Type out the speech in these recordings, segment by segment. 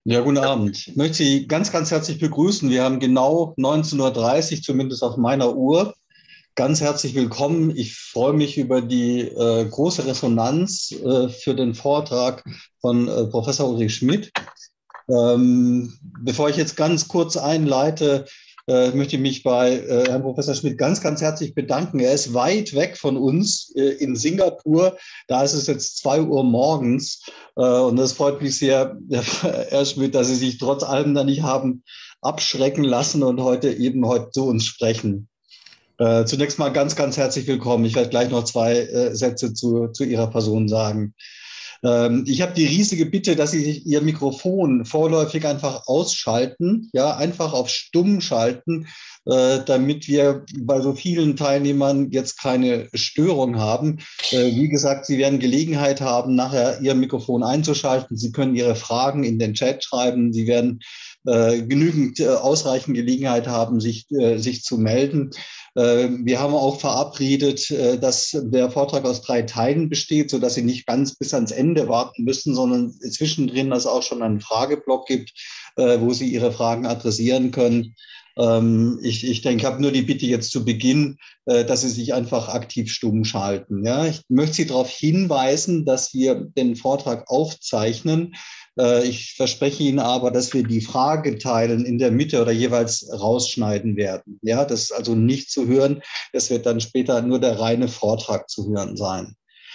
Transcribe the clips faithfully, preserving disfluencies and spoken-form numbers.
Ja, guten Abend. Ich möchte Sie ganz, ganz herzlich begrüßen. Wir haben genau neunzehn Uhr dreißig, zumindest auf meiner Uhr. Ganz herzlich willkommen. Ich freue mich über die äh, große Resonanz äh, für den Vortrag von äh, Professor Ulrich Schmidt. Ähm, bevor ich jetzt ganz kurz einleite, äh, möchte ich mich bei äh, Herrn Professor Schmidt ganz, ganz herzlich bedanken. Er ist weit weg von uns äh, in Singapur. Da ist es jetzt zwei Uhr morgens. Äh, und das freut mich sehr, Herr Schmidt, dass Sie sich trotz allem da nicht haben abschrecken lassen und heute eben heute zu uns sprechen. Äh, zunächst mal ganz, ganz herzlich willkommen. Ich werde gleich noch zwei äh, Sätze zu, zu Ihrer Person sagen. Ähm, ich habe die riesige Bitte, dass Sie sich Ihr Mikrofon vorläufig einfach ausschalten, ja, einfach auf stumm schalten, äh, damit wir bei so vielen Teilnehmern jetzt keine Störung haben. Äh, wie gesagt, Sie werden Gelegenheit haben, nachher Ihr Mikrofon einzuschalten. Sie können Ihre Fragen in den Chat schreiben. Sie werden äh, genügend äh, ausreichend Gelegenheit haben, sich, äh, sich zu melden. Äh, wir haben auch verabredet, äh, dass der Vortrag aus drei Teilen besteht, sodass Sie nicht ganz bis ans Ende warten müssen, sondern zwischendrin es auch schon einen Frageblock gibt, äh, wo Sie Ihre Fragen adressieren können. Ähm, ich, ich denke, ich habe nur die Bitte jetzt zu Beginn, äh, dass Sie sich einfach aktiv stumm schalten. Ja? Ich möchte Sie darauf hinweisen, dass wir den Vortrag aufzeichnen. Äh, ich verspreche Ihnen aber, dass wir die Frageteilen in der Mitte oder jeweils rausschneiden werden. Ja, das ist also nicht zu hören. Es wird dann später nur der reine Vortrag zu hören sein.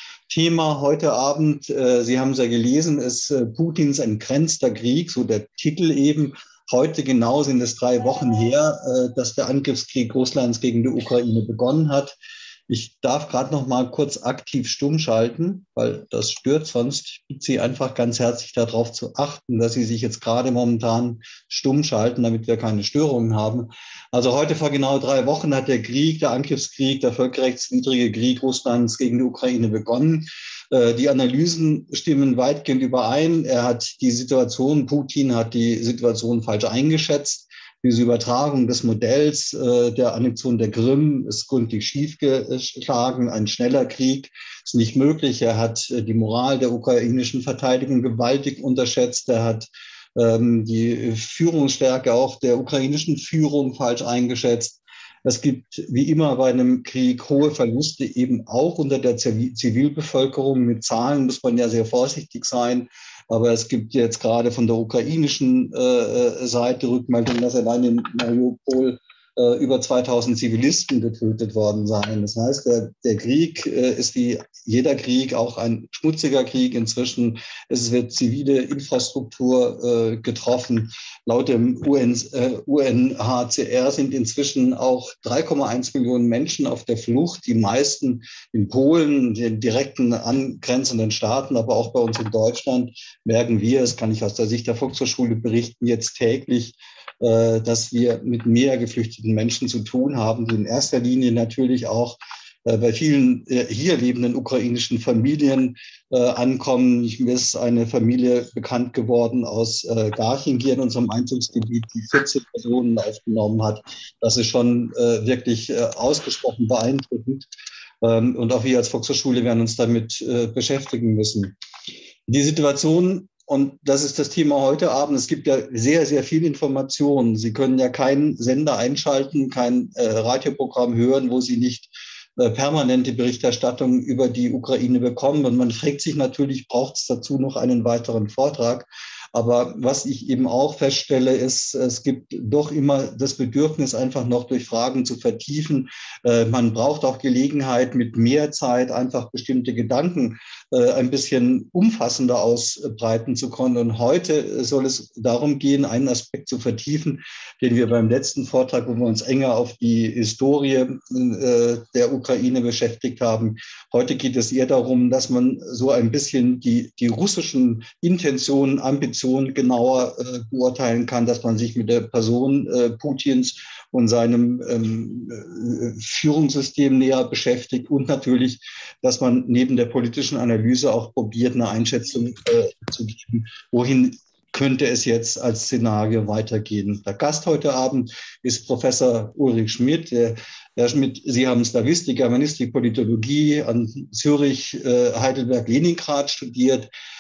Thema heute Abend, äh, Sie haben es ja gelesen, ist äh, Putins entgrenzter Krieg, so der Titel eben. Heute genau sind es drei Wochen her, äh, dass der Angriffskrieg Russlands gegen die Ukraine begonnen hat. Ich darf gerade noch mal kurz aktiv stumm schalten, weil das stört sonst. Ich bitte Sie einfach ganz herzlich darauf zu achten, dass Sie sich jetzt gerade momentan stumm schalten, damit wir keine Störungen haben. Also heute vor genau drei Wochen hat der Krieg, der Angriffskrieg, der völkerrechtswidrige Krieg Russlands gegen die Ukraine begonnen. Die Analysen stimmen weitgehend überein. Er hat die Situation, Putin hat die Situation falsch eingeschätzt. Diese Übertragung des Modells äh, der Annexion der Krim ist gründlich schiefgeschlagen. Ein schneller Krieg ist nicht möglich. Er hat äh, die Moral der ukrainischen Verteidigung gewaltig unterschätzt. Er hat ähm, die Führungsstärke auch der ukrainischen Führung falsch eingeschätzt. Es gibt wie immer bei einem Krieg hohe Verluste eben auch unter der Zivilbevölkerung. Mit Zahlen muss man ja sehr vorsichtig sein. Aber es gibt jetzt gerade von der ukrainischen äh, Seite Rückmeldungen, dass allein in Mariupol äh, über zweitausend Zivilisten getötet worden seien. Das heißt, der, der Krieg äh, ist wie jeder Krieg auch ein schmutziger Krieg inzwischen. Es wird zivile Infrastruktur äh, getroffen. Laut dem U N, äh, U N H C R sind inzwischen auch drei Komma eins Millionen Menschen auf der Flucht, die meisten in Polen, den direkten angrenzenden Staaten, aber auch bei uns in Deutschland merken wir, das kann ich aus der Sicht der Volkshochschule berichten, jetzt täglich, äh, dass wir mit mehr geflüchteten Menschen zu tun haben, die in erster Linie natürlich auch äh, bei vielen äh, hier lebenden ukrainischen Familien äh, ankommen. Ich, mir ist eine Familie bekannt geworden aus äh, Garching hier in unserem Einzugsgebiet, die vierzehn Personen aufgenommen hat. Das ist schon äh, wirklich äh, ausgesprochen beeindruckend. Ähm, und auch wir als Volkshochschule werden uns damit äh, beschäftigen müssen. Die Situation, und das ist das Thema heute Abend, es gibt ja sehr, sehr viel Information. Sie können ja keinen Sender einschalten, kein äh, Radioprogramm hören, wo Sie nicht äh, permanente Berichterstattung über die Ukraine bekommen. Und man fragt sich natürlich, braucht es dazu noch einen weiteren Vortrag? Aber was ich eben auch feststelle, ist, es gibt doch immer das Bedürfnis, einfach noch durch Fragen zu vertiefen. Äh, man braucht auch Gelegenheit, mit mehr Zeit einfach bestimmte Gedanken äh, ein bisschen umfassender ausbreiten zu können. Und heute soll es darum gehen, einen Aspekt zu vertiefen, den wir beim letzten Vortrag, wo wir uns enger auf die Historie äh, der Ukraine beschäftigt haben. Heute geht es eher darum, dass man so ein bisschen die, die russischen Intentionen, Ambitionen genauer äh, beurteilen kann, dass man sich mit der Person äh, Putins und seinem ähm, äh, Führungssystem näher beschäftigt und natürlich, dass man neben der politischen Analyse auch probiert, eine Einschätzung äh, zu geben, wohin könnte es jetzt als Szenario weitergehen. Der Gast heute Abend ist Professor Ulrich Schmidt. Der, Herr Schmidt, Sie haben Slawistik, Germanistik, Politologie an Zürich, äh, Heidelberg, Leningrad studiert.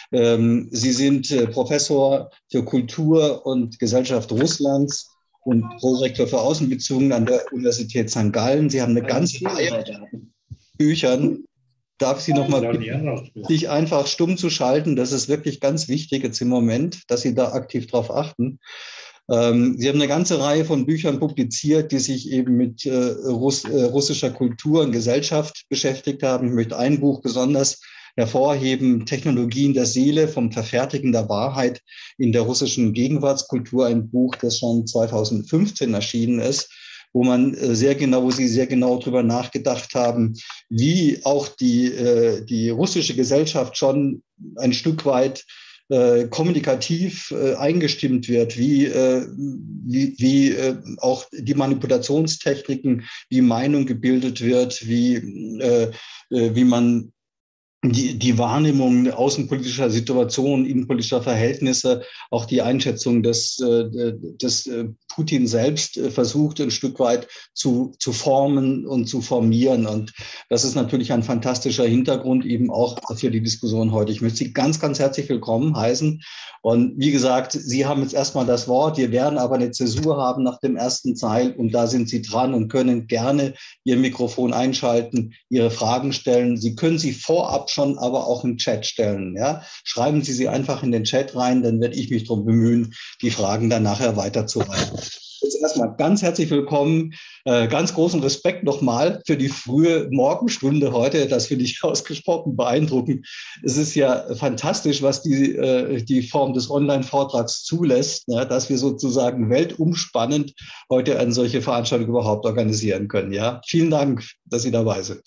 Ähm, Sie sind äh, Professor für Kultur und Gesellschaft Russlands und Prorektor für Außenbeziehungen an der Universität Sankt Gallen. Sie haben eine ganze Reihe von Büchern. Darf ich Sie noch mal bitten, sich einfach stumm zu schalten? Das ist wirklich ganz wichtig jetzt im Moment, dass Sie da aktiv drauf achten. Ähm, Sie haben eine ganze Reihe von Büchern publiziert, die sich eben mit äh, Russ, äh, russischer Kultur und Gesellschaft beschäftigt haben. Ich möchte ein Buch besonders hervorheben, Technologien der Seele, vom Verfertigen der Wahrheit in der russischen Gegenwartskultur, ein Buch, das schon zweitausendfünfzehn erschienen ist, wo man sehr genau, wo Sie sehr genau darüber nachgedacht haben, wie auch die, äh, die russische Gesellschaft schon ein Stück weit äh, kommunikativ äh, eingestimmt wird, wie, äh, wie, wie äh, auch die Manipulationstechniken, wie Meinung gebildet wird, wie, äh, wie man die, die Wahrnehmung außenpolitischer Situationen, innenpolitischer Verhältnisse, auch die Einschätzung des, des Putin selbst versucht, ein Stück weit zu, zu formen und zu formieren. Und das ist natürlich ein fantastischer Hintergrund eben auch für die Diskussion heute. Ich möchte Sie ganz, ganz herzlich willkommen heißen. Und wie gesagt, Sie haben jetzt erstmal das Wort. Wir werden aber eine Zäsur haben nach dem ersten Teil und da sind Sie dran und können gerne Ihr Mikrofon einschalten, Ihre Fragen stellen. Sie können sie vorab schon aber auch im Chat stellen. Ja? Schreiben Sie sie einfach in den Chat rein, dann werde ich mich darum bemühen, die Fragen dann nachher weiterzureichen. Jetzt erstmal ganz herzlich willkommen, äh, ganz großen Respekt nochmal für die frühe Morgenstunde heute. Das finde ich ausgesprochen beeindruckend. Es ist ja fantastisch, was die, äh, die Form des Online-Vortrags zulässt, ja, dass wir sozusagen weltumspannend heute eine solche Veranstaltung überhaupt organisieren können. Ja? Vielen Dank, dass Sie dabei sind.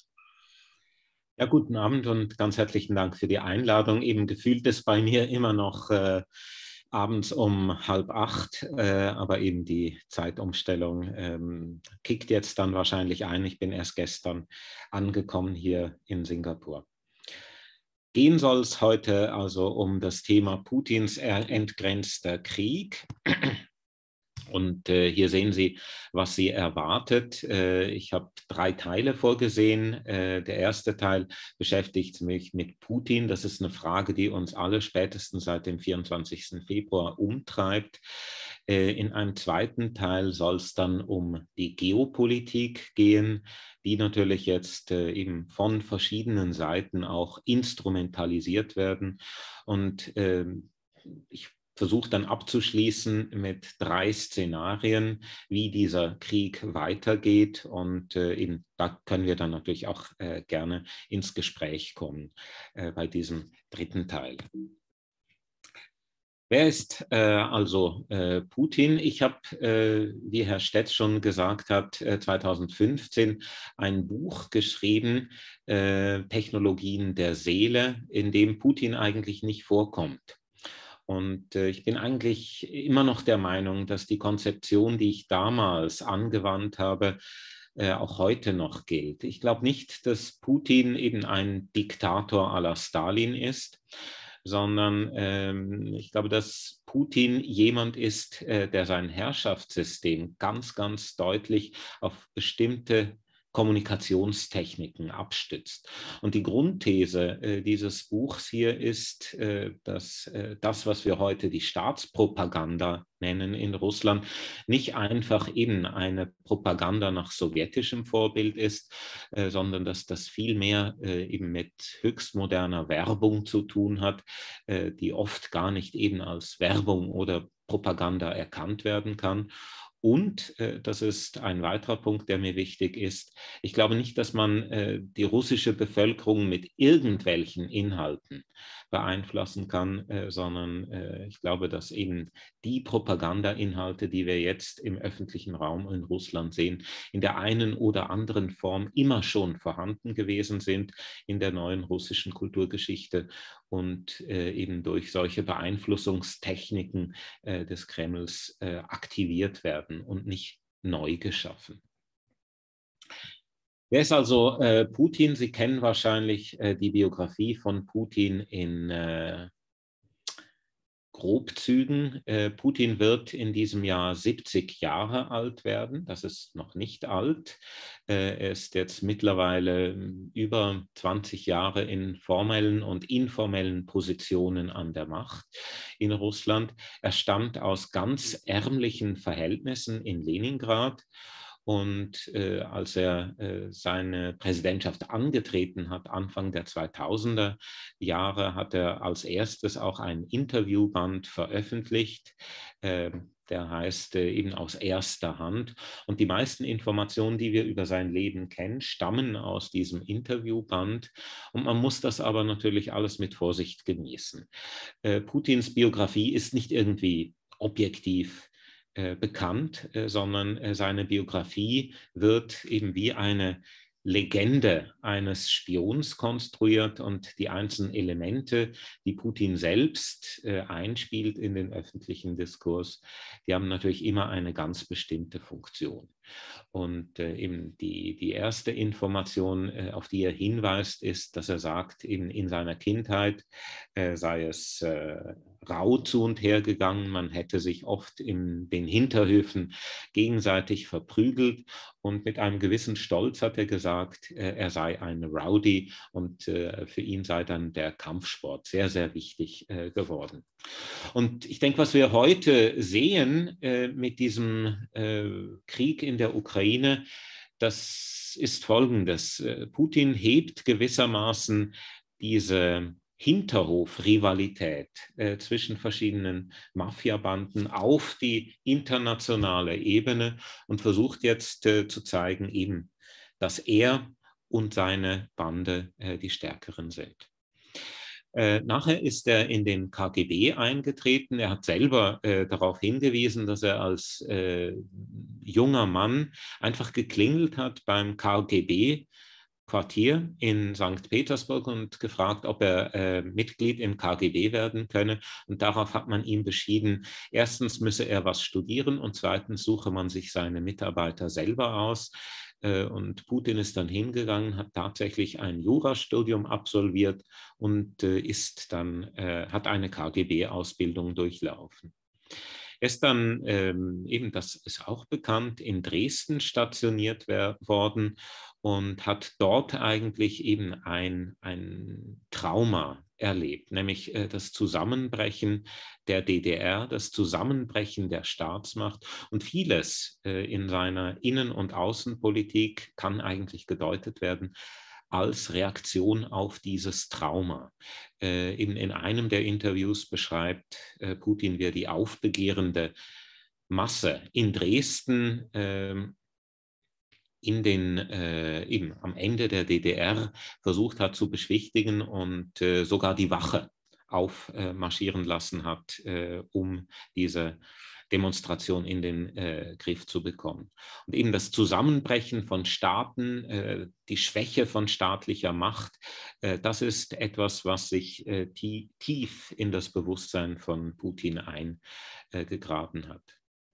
Ja, guten Abend und ganz herzlichen Dank für die Einladung. Eben gefühlt ist bei mir immer noch äh, abends um halb acht, äh, aber eben die Zeitumstellung ähm, kickt jetzt dann wahrscheinlich ein. Ich bin erst gestern angekommen hier in Singapur. Gehen soll es heute also um das Thema Putins entgrenzter Krieg. Und äh, hier sehen Sie, was Sie erwartet. Äh, ich habe drei Teile vorgesehen. Äh, der erste Teil beschäftigt mich mit Putin. Das ist eine Frage, die uns alle spätestens seit dem vierundzwanzigsten Februar umtreibt. Äh, in einem zweiten Teil soll es dann um die Geopolitik gehen, die natürlich jetzt äh, eben von verschiedenen Seiten auch instrumentalisiert werden. Und äh, ich versuche dann abzuschließen mit drei Szenarien, wie dieser Krieg weitergeht. Und äh, eben, da können wir dann natürlich auch äh, gerne ins Gespräch kommen äh, bei diesem dritten Teil. Wer ist äh, also äh, Putin? Ich habe, äh, wie Herr Stetz schon gesagt hat, äh, zweitausendfünfzehn ein Buch geschrieben, äh, Technologien der Seele, in dem Putin eigentlich nicht vorkommt. Und äh, ich bin eigentlich immer noch der Meinung, dass die Konzeption, die ich damals angewandt habe, äh, auch heute noch gilt. Ich glaube nicht, dass Putin eben ein Diktator à la Stalin ist, sondern ähm, ich glaube, dass Putin jemand ist, äh, der sein Herrschaftssystem ganz, ganz deutlich auf bestimmte Kommunikationstechniken abstützt. Und die Grundthese äh, dieses Buchs hier ist, äh, dass äh, das, was wir heute die Staatspropaganda nennen in Russland, nicht einfach eben eine Propaganda nach sowjetischem Vorbild ist, äh, sondern dass das viel mehr äh, eben mit höchst moderner Werbung zu tun hat, äh, die oft gar nicht eben als Werbung oder Propaganda erkannt werden kann. Und äh, das ist ein weiterer Punkt, der mir wichtig ist. Ich glaube nicht, dass man äh, die russische Bevölkerung mit irgendwelchen Inhalten beeinflussen kann, äh, sondern äh, ich glaube, dass eben die Propagandainhalte, die wir jetzt im öffentlichen Raum in Russland sehen, in der einen oder anderen Form immer schon vorhanden gewesen sind in der neuen russischen Kulturgeschichte und äh, eben durch solche Beeinflussungstechniken äh, des Kremls äh, aktiviert werden und nicht neu geschaffen. Wer ist also äh, Putin? Sie kennen wahrscheinlich äh, die Biografie von Putin in äh, Grobzügen. Äh, Putin wird in diesem Jahr siebzig Jahre alt werden. Das ist noch nicht alt. Äh, er ist jetzt mittlerweile über zwanzig Jahre in formellen und informellen Positionen an der Macht in Russland. Er stammt aus ganz ärmlichen Verhältnissen in Leningrad. Und äh, als er äh, seine Präsidentschaft angetreten hat, Anfang der zweitausender Jahre, hat er als erstes auch ein Interviewband veröffentlicht, äh, der heißt äh, eben aus erster Hand. Und die meisten Informationen, die wir über sein Leben kennen, stammen aus diesem Interviewband. Und man muss das aber natürlich alles mit Vorsicht genießen. Äh, Putins Biografie ist nicht irgendwie objektiv Äh, bekannt, äh, sondern äh, seine Biografie wird eben wie eine Legende eines Spions konstruiert und die einzelnen Elemente, die Putin selbst äh, einspielt in den öffentlichen Diskurs, die haben natürlich immer eine ganz bestimmte Funktion. Und äh, eben die, die erste Information, äh, auf die er hinweist, ist, dass er sagt, eben in seiner Kindheit äh, sei es äh, rau zu und her gegangen, man hätte sich oft in den Hinterhöfen gegenseitig verprügelt und mit einem gewissen Stolz hat er gesagt, äh, er sei ein Rowdy und äh, für ihn sei dann der Kampfsport sehr, sehr wichtig äh, geworden. Und ich denke, was wir heute sehen äh, mit diesem äh, Krieg in der Ukraine, das ist Folgendes. Äh, Putin hebt gewissermaßen diese Hinterhof-Rivalität äh, zwischen verschiedenen Mafiabanden auf die internationale Ebene und versucht jetzt äh, zu zeigen, eben, dass er und seine Bande äh, die Stärkeren sind. Äh, nachher ist er in den K G B eingetreten. Er hat selber äh, darauf hingewiesen, dass er als äh, junger Mann einfach geklingelt hat beim K G B Quartier in Sankt Petersburg und gefragt, ob er äh, Mitglied im K G B werden könne. Und darauf hat man ihm beschieden, erstens müsse er was studieren und zweitens suche man sich seine Mitarbeiter selber aus. Äh, und Putin ist dann hingegangen, hat tatsächlich ein Jurastudium absolviert und äh, ist dann, äh, hat eine K G B-Ausbildung durchlaufen. Er ist dann ähm, eben, das ist auch bekannt, in Dresden stationiert worden und hat dort eigentlich eben ein, ein Trauma erlebt, nämlich äh, das Zusammenbrechen der D D R, das Zusammenbrechen der Staatsmacht und vieles äh, in seiner Innen- und Außenpolitik kann eigentlich gedeutet werden als Reaktion auf dieses Trauma. Äh, in, in einem der Interviews beschreibt äh, Putin, wie er die aufbegehrende Masse in Dresden äh, in den, äh, eben am Ende der D D R versucht hat zu beschwichtigen und äh, sogar die Wache aufmarschieren äh, lassen hat, äh, um diese Demonstration in den äh, Griff zu bekommen. Und eben das Zusammenbrechen von Staaten, äh, die Schwäche von staatlicher Macht, äh, das ist etwas, was sich äh, tie tief in das Bewusstsein von Putin eingegraben hat.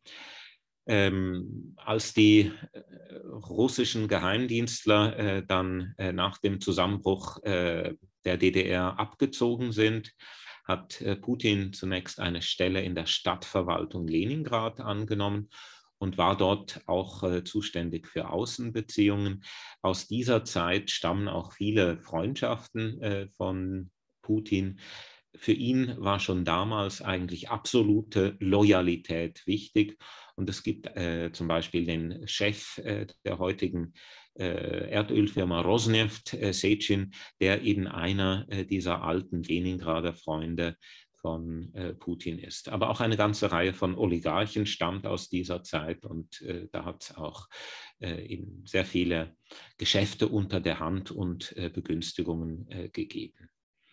Ähm, als die äh, russischen Geheimdienstler äh, dann äh, nach dem Zusammenbruch äh, der D D R abgezogen sind, hat äh, Putin zunächst eine Stelle in der Stadtverwaltung Leningrad angenommen und war dort auch äh, zuständig für Außenbeziehungen. Aus dieser Zeit stammen auch viele Freundschaften äh, von Putin. Für ihn war schon damals eigentlich absolute Loyalität wichtig. Und es gibt äh, zum Beispiel den Chef äh, der heutigen äh, Erdölfirma Rosneft, äh, Sechin, der eben einer äh, dieser alten Leningrader Freunde von äh, Putin ist. Aber auch eine ganze Reihe von Oligarchen stammt aus dieser Zeit und äh, da hat es auch äh, eben sehr viele Geschäfte unter der Hand und äh, Begünstigungen äh, gegeben.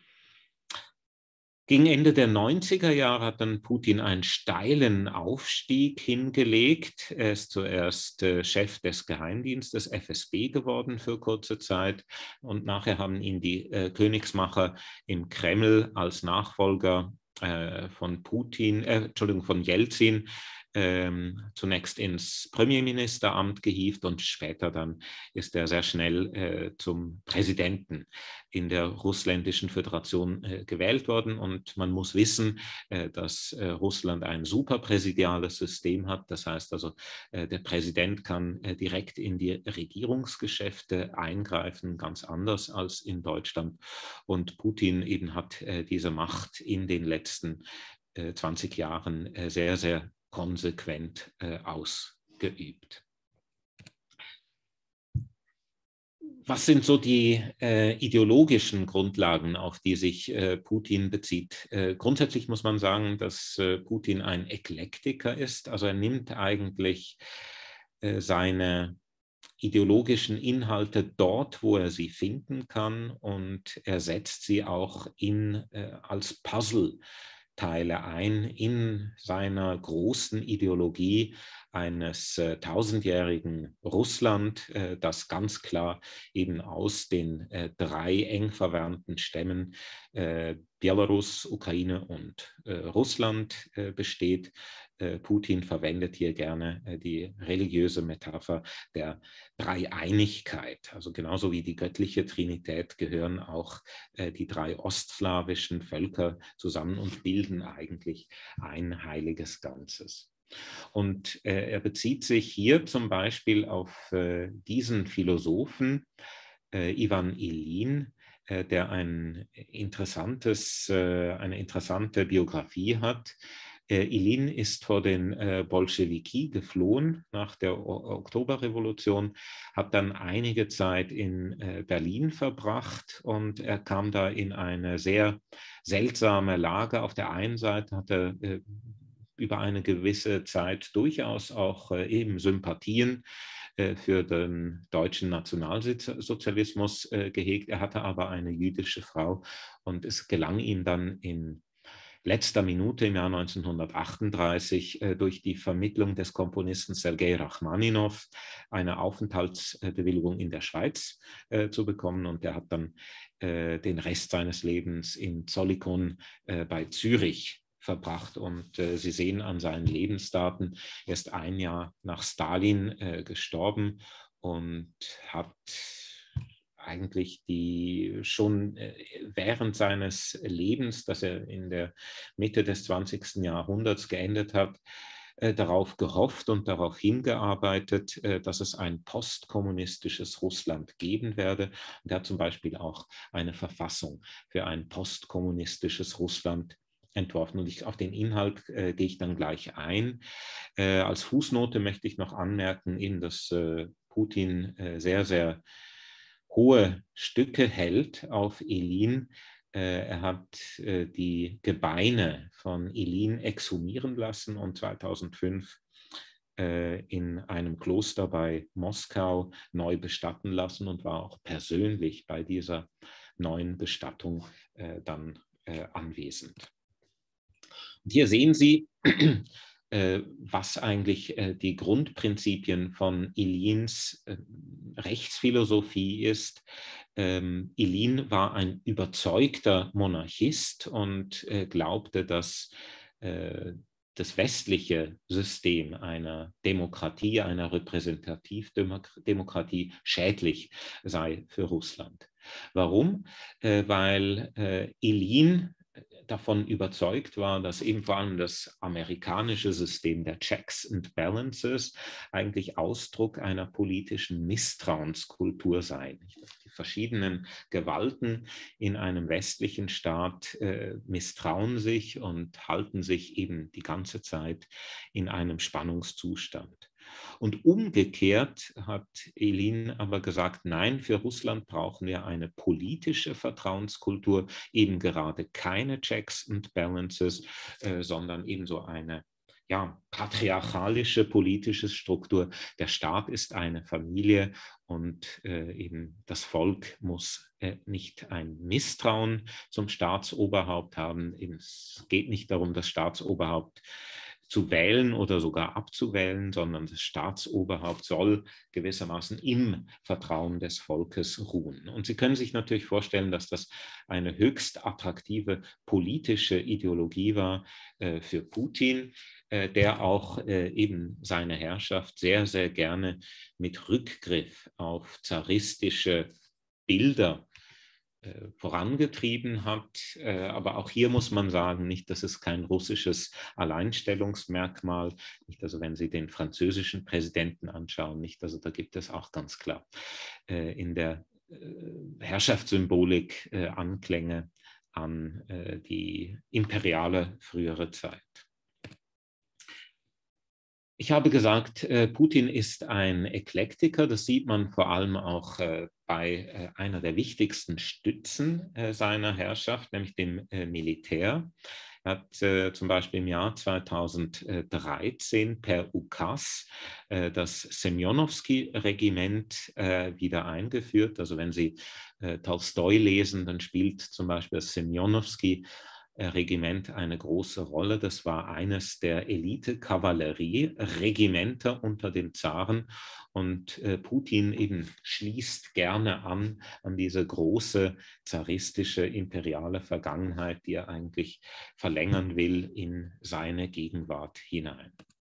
Gegen Ende der neunziger Jahre hat dann Putin einen steilen Aufstieg hingelegt. Er ist zuerst äh, Chef des Geheimdienstes F S B geworden für kurze Zeit und nachher haben ihn die äh, Königsmacher im Kreml als Nachfolger äh, von Putin, äh, Entschuldigung, von Jelzin ähm, zunächst ins Premierministeramt gehievt und später dann ist er sehr schnell äh, zum Präsidenten in der russländischen Föderation äh, gewählt worden. Und man muss wissen, äh, dass äh, Russland ein superpräsidiales System hat. Das heißt also, äh, der Präsident kann äh, direkt in die Regierungsgeschäfte eingreifen, ganz anders als in Deutschland. Und Putin eben hat äh, diese Macht in den letzten äh, zwanzig Jahren äh, sehr, sehr konsequent äh, ausgeübt. Was sind so die äh, ideologischen Grundlagen, auf die sich äh, Putin bezieht? Äh, grundsätzlich muss man sagen, dass äh, Putin ein Eklektiker ist. Also er nimmt eigentlich äh, seine ideologischen Inhalte dort, wo er sie finden kann, und er setzt sie auch in, äh, als Puzzleteile ein in seiner großen Ideologie eines äh, tausendjährigen Russland, äh, das ganz klar eben aus den äh, drei eng verwandten Stämmen äh, Belarus, Ukraine und äh, Russland äh, besteht. Äh, Putin verwendet hier gerne äh, die religiöse Metapher der Dreieinigkeit. Also genauso wie die göttliche Trinität gehören auch äh, die drei ostslawischen Völker zusammen und bilden eigentlich ein heiliges Ganzes. Und äh, er bezieht sich hier zum Beispiel auf äh, diesen Philosophen, äh, Iwan Ilin, äh, der ein interessantes, äh, eine interessante Biografie hat. Äh, Ilin ist vor den äh, Bolschewiki geflohen nach der o Oktoberrevolution, hat dann einige Zeit in äh, Berlin verbracht und er kam da in eine sehr seltsame Lage. Auf der einen Seite hat er äh, über eine gewisse Zeit durchaus auch äh, eben Sympathien äh, für den deutschen Nationalsozialismus äh, gehegt. Er hatte aber eine jüdische Frau und es gelang ihm dann in letzter Minute im Jahr neunzehnhundertachtunddreißig äh, durch die Vermittlung des Komponisten Sergei Rachmaninow eine Aufenthaltsbewilligung in der Schweiz äh, zu bekommen, und er hat dann äh, den Rest seines Lebens in Zollikon äh, bei Zürich verbracht. Und äh, Sie sehen an seinen Lebensdaten, er ist ein Jahr nach Stalin äh, gestorben und hat eigentlich die schon äh, während seines Lebens, das er in der Mitte des zwanzigsten Jahrhunderts geendet hat, äh, darauf gehofft und darauf hingearbeitet, äh, dass es ein postkommunistisches Russland geben werde. Und er hat zum Beispiel auch eine Verfassung für ein postkommunistisches Russland entworfen. Und ich, auf den Inhalt äh, gehe ich dann gleich ein. Äh, als Fußnote möchte ich noch anmerken, eben, dass äh, Putin äh, sehr, sehr hohe Stücke hält auf Ilin. Äh, er hat äh, die Gebeine von Ilin exhumieren lassen und zweitausendfünf äh, in einem Kloster bei Moskau neu bestatten lassen und war auch persönlich bei dieser neuen Bestattung äh, dann äh, anwesend. Und hier sehen Sie, äh, was eigentlich äh, die Grundprinzipien von Ilins äh, Rechtsphilosophie ist. Ähm, Ilin war ein überzeugter Monarchist und äh, glaubte, dass äh, das westliche System einer Demokratie, einer Repräsentativdemokratie schädlich sei für Russland. Warum? Äh, weil äh, Ilin davon überzeugt war, dass eben vor allem das amerikanische System der Checks and Balances eigentlich Ausdruck einer politischen Misstrauenskultur sei. Die verschiedenen Gewalten in einem westlichen Staat äh, misstrauen sich und halten sich eben die ganze Zeit in einem Spannungszustand. Und umgekehrt hat Ilin aber gesagt, nein, für Russland brauchen wir eine politische Vertrauenskultur, eben gerade keine Checks and Balances, äh, sondern eben so eine ja, patriarchalische politische Struktur. Der Staat ist eine Familie und äh, eben das Volk muss äh, nicht ein Misstrauen zum Staatsoberhaupt haben. Eben, es geht nicht darum, das Staatsoberhaupt zu wählen oder sogar abzuwählen, sondern das Staatsoberhaupt soll gewissermaßen im Vertrauen des Volkes ruhen. Und Sie können sich natürlich vorstellen, dass das eine höchst attraktive politische Ideologie war äh, für Putin. äh, der auch äh, eben seine Herrschaft sehr, sehr gerne mit Rückgriff auf zaristische Bilder äh, vorangetrieben hat. Äh, aber auch hier muss man sagen, nicht, dass es kein russisches Alleinstellungsmerkmal, nicht, also wenn Sie den französischen Präsidenten anschauen, nicht, also da gibt es auch ganz klar äh, in der äh, Herrschaftssymbolik äh, Anklänge an äh, die imperiale frühere Zeit. Ich habe gesagt, äh, Putin ist ein Eklektiker. Das sieht man vor allem auch äh, bei äh, einer der wichtigsten Stützen äh, seiner Herrschaft, nämlich dem äh, Militär. Er hat äh, zum Beispiel im Jahr zweitausenddreizehn per Ukas äh, das Semjonowski-Regiment äh, wieder eingeführt. Also wenn Sie äh, Tolstoi lesen, dann spielt zum Beispiel das Semjonowski Regiment eine große Rolle. Das war eines der Elite-Kavallerie-Regimenter unter dem Zaren. Und äh, Putin eben schließt gerne an an diese große zaristische imperiale Vergangenheit, die er eigentlich verlängern will in seine Gegenwart hinein.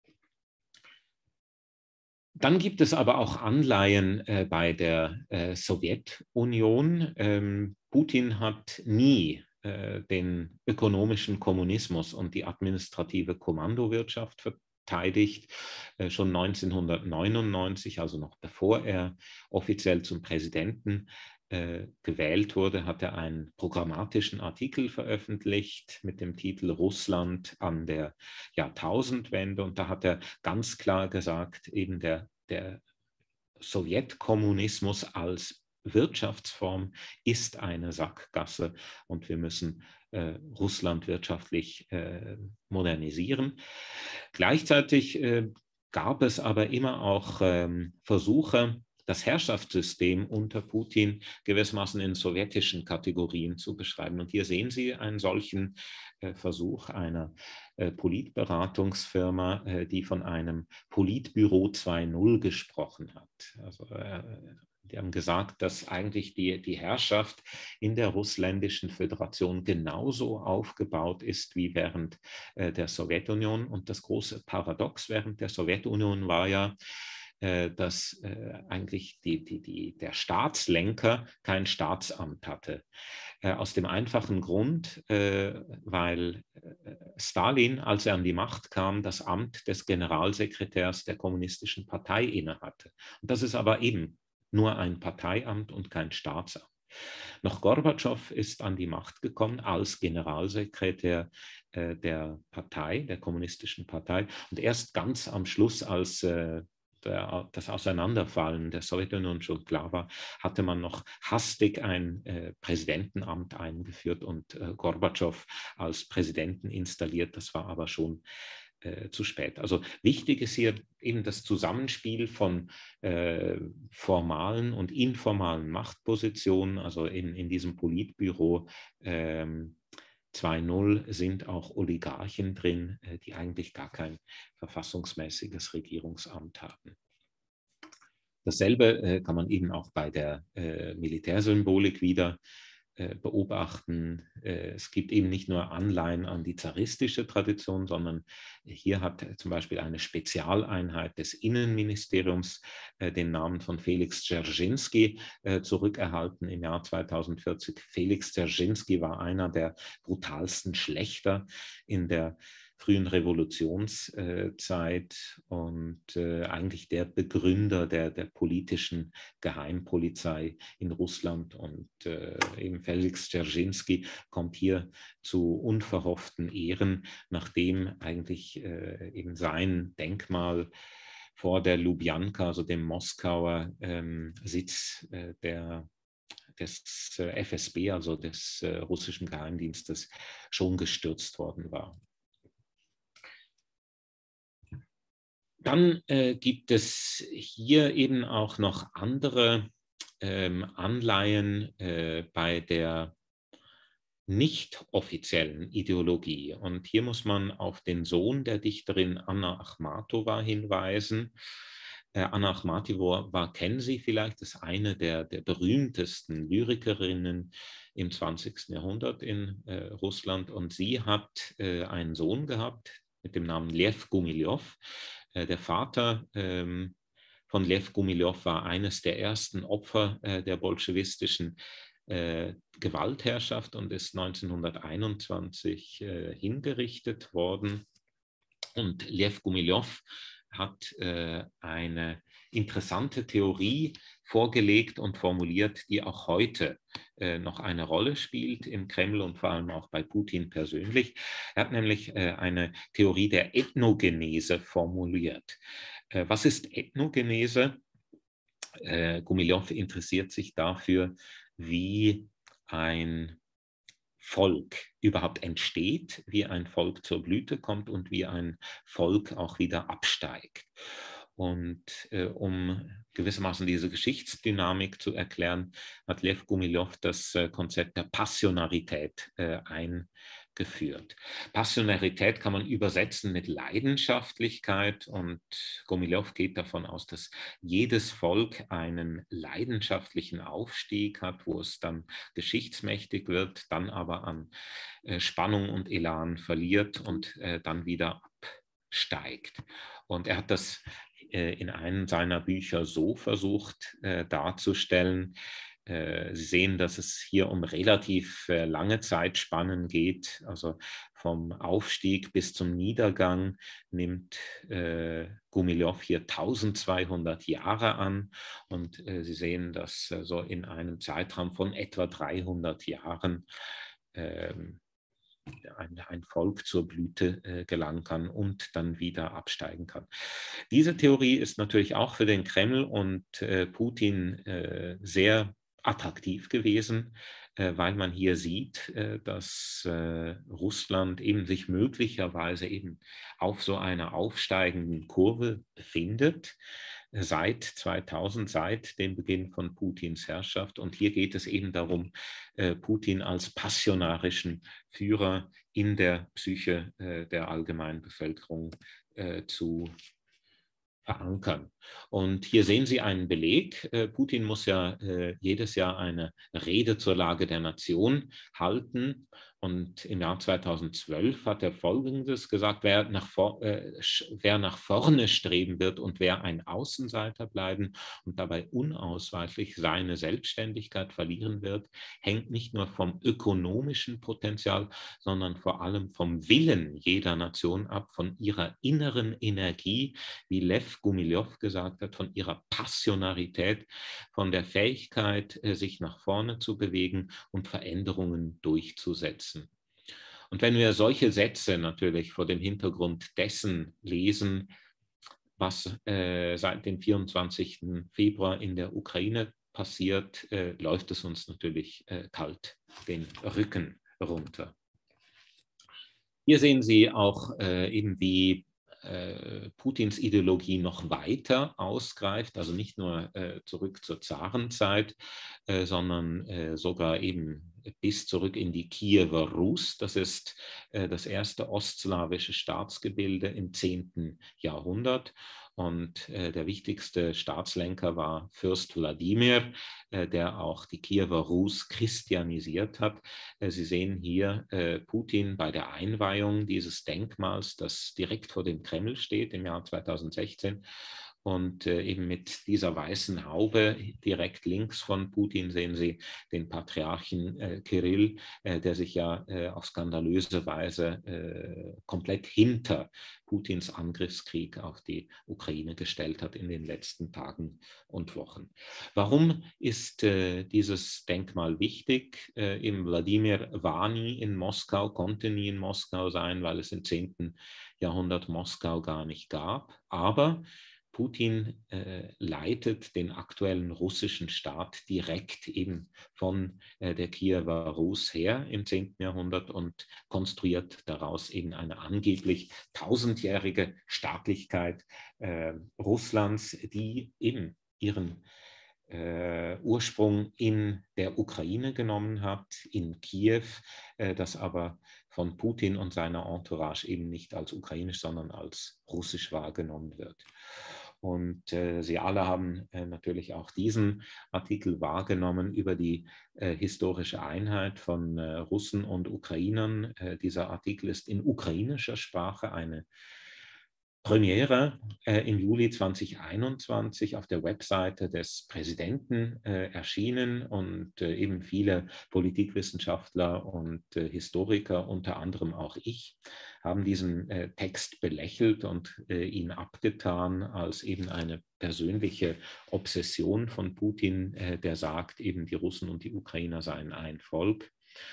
Dann gibt es aber auch Anleihen äh, bei der äh, Sowjetunion. Ähm, Putin hat nie den ökonomischen Kommunismus und die administrative Kommandowirtschaft verteidigt. Schon neunzehnhundertneunundneunzig, also noch bevor er offiziell zum Präsidenten äh, gewählt wurde, hat er einen programmatischen Artikel veröffentlicht mit dem Titel Russland an der Jahrtausendwende. Und da hat er ganz klar gesagt, eben der, der Sowjetkommunismus als Wirtschaftsform ist eine Sackgasse und wir müssen äh, Russland wirtschaftlich äh, modernisieren. Gleichzeitig äh, gab es aber immer auch ähm, Versuche, das Herrschaftssystem unter Putin gewissermaßen in sowjetischen Kategorien zu beschreiben. Und hier sehen Sie einen solchen äh, Versuch einer äh, Politberatungsfirma, äh, die von einem Politbüro zwei Punkt null gesprochen hat. Also äh, die haben gesagt, dass eigentlich die, die Herrschaft in der russländischen Föderation genauso aufgebaut ist wie während äh, der Sowjetunion. Und das große Paradox während der Sowjetunion war ja, äh, dass äh, eigentlich die, die, die, der Staatslenker kein Staatsamt hatte. Äh, aus dem einfachen Grund, äh, weil äh, Stalin, als er an die Macht kam, das Amt des Generalsekretärs der Kommunistischen Partei innehatte. Und das ist aber eben nur ein Parteiamt und kein Staatsamt. Noch Gorbatschow ist an die Macht gekommen als Generalsekretär äh, der Partei, der Kommunistischen Partei. Und erst ganz am Schluss, als äh, der, das Auseinanderfallen der Sowjetunion schon klar war, hatte man noch hastig ein äh, Präsidentenamt eingeführt und äh, Gorbatschow als Präsidenten installiert. Das war aber schon Äh, zu spät. Also wichtig ist hier eben das Zusammenspiel von äh, formalen und informalen Machtpositionen. Also in, in diesem Politbüro ähm, zwei Punkt null sind auch Oligarchen drin, äh, die eigentlich gar kein verfassungsmäßiges Regierungsamt haben. Dasselbe äh, kann man eben auch bei der äh, Militärsymbolik wieder beobachten. Es gibt eben nicht nur Anleihen an die zaristische Tradition, sondern hier hat zum Beispiel eine Spezialeinheit des Innenministeriums den Namen von Felix Dzerzhinsky zurückerhalten im Jahr zweitausendvierzig. Felix Dzerzhinsky war einer der brutalsten Schlächter in der frühen Revolutionszeit und äh, eigentlich der Begründer der, der politischen Geheimpolizei in Russland. Und äh, eben Felix Dzerzhinsky kommt hier zu unverhofften Ehren, nachdem eigentlich äh, eben sein Denkmal vor der Lubjanka, also dem Moskauer ähm, Sitz äh, der des äh, F S B, also des äh, russischen Geheimdienstes, schon gestürzt worden war. Dann äh, gibt es hier eben auch noch andere ähm, Anleihen äh, bei der nicht offiziellen Ideologie. Und hier muss man auf den Sohn der Dichterin Anna Akhmatova hinweisen. Äh, Anna Akhmatova kennen Sie vielleicht, das ist eine der, der berühmtesten Lyrikerinnen im zwanzigsten Jahrhundert in äh, Russland. Und sie hat äh, einen Sohn gehabt, mit dem Namen Lew Gumilev. Äh, der Vater ähm, von Lew Gumilev war eines der ersten Opfer äh, der bolschewistischen äh, Gewaltherrschaft und ist neunzehnhunderteinundzwanzig äh, hingerichtet worden. Und Lew Gumilev hat äh, eine interessante Theorie vorgelegt und formuliert, die auch heute äh, noch eine Rolle spielt im Kreml und vor allem auch bei Putin persönlich. Er hat nämlich äh, eine Theorie der Ethnogenese formuliert. Äh, was ist Ethnogenese? Äh, Gumilev interessiert sich dafür, wie ein Volk überhaupt entsteht, wie ein Volk zur Blüte kommt und wie ein Volk auch wieder absteigt. Und äh, um gewissermaßen diese Geschichtsdynamik zu erklären, hat Lew Gumilev das äh, Konzept der Passionarität äh, eingeführt. Passionarität kann man übersetzen mit Leidenschaftlichkeit und Gumilev geht davon aus, dass jedes Volk einen leidenschaftlichen Aufstieg hat, wo es dann geschichtsmächtig wird, dann aber an äh, Spannung und Elan verliert und äh, dann wieder absteigt. Und er hat das äh, in einem seiner Bücher so versucht äh, darzustellen. Äh, Sie sehen, dass es hier um relativ äh, lange Zeitspannen geht, also vom Aufstieg bis zum Niedergang nimmt äh, Gumilev hier eintausendzweihundert Jahre an und äh, Sie sehen, dass äh, so in einem Zeitraum von etwa dreihundert Jahren äh, ein, ein Volk zur Blüte äh, gelangen kann und dann wieder absteigen kann. Diese Theorie ist natürlich auch für den Kreml und äh, Putin äh, sehr attraktiv gewesen, äh, weil man hier sieht, äh, dass äh, Russland eben sich möglicherweise eben auf so einer aufsteigenden Kurve befindet, äh, seit zweitausend, seit dem Beginn von Putins Herrschaft. Und hier geht es eben darum, äh, Putin als passionarischen Führer in der Psyche äh, der allgemeinen Bevölkerung äh, zu verankern. Und hier sehen Sie einen Beleg. Äh, Putin muss ja äh, jedes Jahr eine Rede zur Lage der Nation halten. Und im Jahr zweitausendzwölf hat er Folgendes gesagt: Wer nach, vor, äh, wer nach vorne streben wird und wer ein Außenseiter bleiben und dabei unausweichlich seine Selbstständigkeit verlieren wird, hängt nicht nur vom ökonomischen Potenzial, sondern vor allem vom Willen jeder Nation ab, von ihrer inneren Energie, wie Lew Gumilev gesagt hat, von ihrer Passionarität, von der Fähigkeit, sich nach vorne zu bewegen und Veränderungen durchzusetzen. Und wenn wir solche Sätze natürlich vor dem Hintergrund dessen lesen, was äh, seit dem vierundzwanzigsten Februar in der Ukraine passiert, äh, läuft es uns natürlich äh, kalt den Rücken runter. Hier sehen Sie auch äh, eben, wie äh, Putins Ideologie noch weiter ausgreift, also nicht nur äh, zurück zur Zarenzeit, äh, sondern äh, sogar eben bis zurück in die Kiewer Rus. Das ist äh, das erste ostslawische Staatsgebilde im zehnten Jahrhundert. Und äh, der wichtigste Staatslenker war Fürst Wladimir, äh, der auch die Kiewer Rus christianisiert hat. Äh, Sie sehen hier äh, Putin bei der Einweihung dieses Denkmals, das direkt vor dem Kreml steht im Jahr zweitausendsechzehn. Und äh, eben mit dieser weißen Haube direkt links von Putin sehen Sie den Patriarchen äh, Kirill, äh, der sich ja äh, auf skandalöse Weise äh, komplett hinter Putins Angriffskrieg auf die Ukraine gestellt hat in den letzten Tagen und Wochen. Warum ist äh, dieses Denkmal wichtig? Äh, Im Wladimir war nie in Moskau, konnte nie in Moskau sein, weil es im zehnten Jahrhundert Moskau gar nicht gab. Aber Putin äh, leitet den aktuellen russischen Staat direkt eben von äh, der Kiewer Rus her im zehnten Jahrhundert und konstruiert daraus eben eine angeblich tausendjährige Staatlichkeit äh, Russlands, die eben ihren äh, Ursprung in der Ukraine genommen hat, in Kiew, äh, das aber von Putin und seiner Entourage eben nicht als ukrainisch, sondern als russisch wahrgenommen wird. Und äh, Sie alle haben äh, natürlich auch diesen Artikel wahrgenommen über die äh, historische Einheit von äh, Russen und Ukrainern. Äh, dieser Artikel ist in ukrainischer Sprache eine Premiere äh, im Juli zweitausendeinundzwanzig auf der Webseite des Präsidenten äh, erschienen und äh, eben viele Politikwissenschaftler und äh, Historiker, unter anderem auch ich, haben diesen äh, Text belächelt und äh, ihn abgetan als eben eine persönliche Obsession von Putin, äh, der sagt, eben die Russen und die Ukrainer seien ein Volk.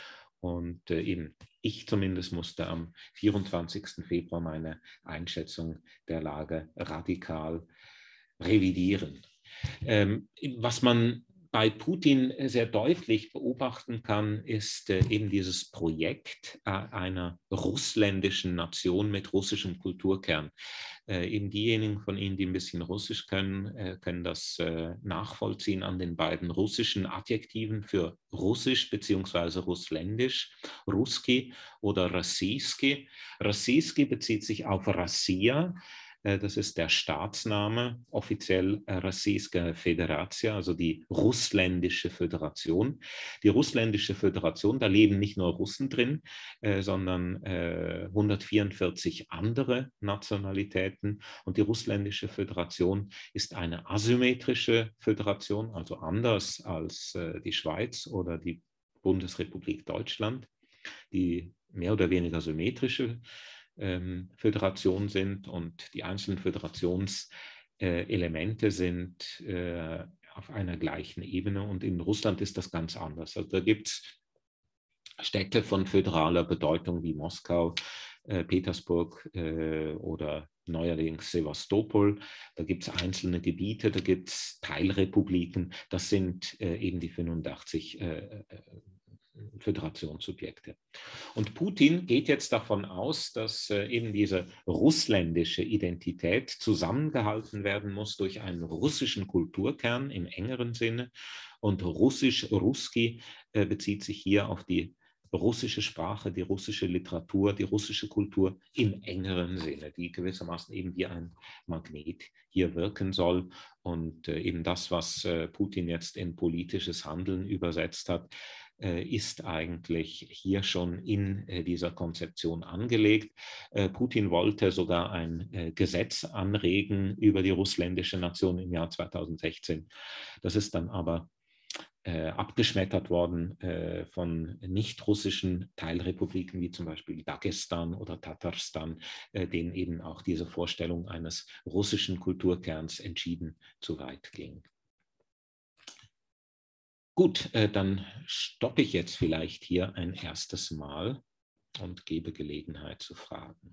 Und äh, eben ich zumindest musste am vierundzwanzigsten Februar meine Einschätzung der Lage radikal revidieren. Ähm, was man bei Putin sehr deutlich beobachten kann, ist äh, eben dieses Projekt äh, einer russländischen Nation mit russischem Kulturkern. Äh, eben diejenigen von Ihnen, die ein bisschen Russisch können, äh, können das äh, nachvollziehen an den beiden russischen Adjektiven für Russisch bzw. Russländisch, Ruski oder Rossijski. Rossijski bezieht sich auf Россия. Das ist der Staatsname, offiziell Российская Федерация, also die russländische Föderation. Die russländische Föderation, da leben nicht nur Russen drin, äh, sondern äh, hundertvierundvierzig andere Nationalitäten. Und die russländische Föderation ist eine asymmetrische Föderation, also anders als äh, die Schweiz oder die Bundesrepublik Deutschland, die mehr oder weniger symmetrische Föderation sind, und die einzelnen Föderationselemente sind äh, auf einer gleichen Ebene, und in Russland ist das ganz anders. Also da gibt es Städte von föderaler Bedeutung wie Moskau, äh, Petersburg äh, oder neuerdings Sevastopol. Da gibt es einzelne Gebiete, da gibt es Teilrepubliken. Das sind äh, eben die fünfundachtzig äh, Föderationssubjekte. Und Putin geht jetzt davon aus, dass äh, eben diese russländische Identität zusammengehalten werden muss durch einen russischen Kulturkern im engeren Sinne. Und russisch, Russki, äh, bezieht sich hier auf die russische Sprache, die russische Literatur, die russische Kultur im engeren Sinne, die gewissermaßen eben wie ein Magnet hier wirken soll. Und äh, eben das, was äh, Putin jetzt in politisches Handeln übersetzt hat, ist eigentlich hier schon in dieser Konzeption angelegt. Putin wollte sogar ein Gesetz anregen über die russländische Nation im Jahr zweitausendsechzehn. Das ist dann aber abgeschmettert worden von nicht-russischen Teilrepubliken wie zum Beispiel Dagestan oder Tatarstan, denen eben auch diese Vorstellung eines russischen Kulturkerns entschieden zu weit ging. Gut, äh, dann stoppe ich jetzt vielleicht hier ein erstes Mal und gebe Gelegenheit zu Fragen.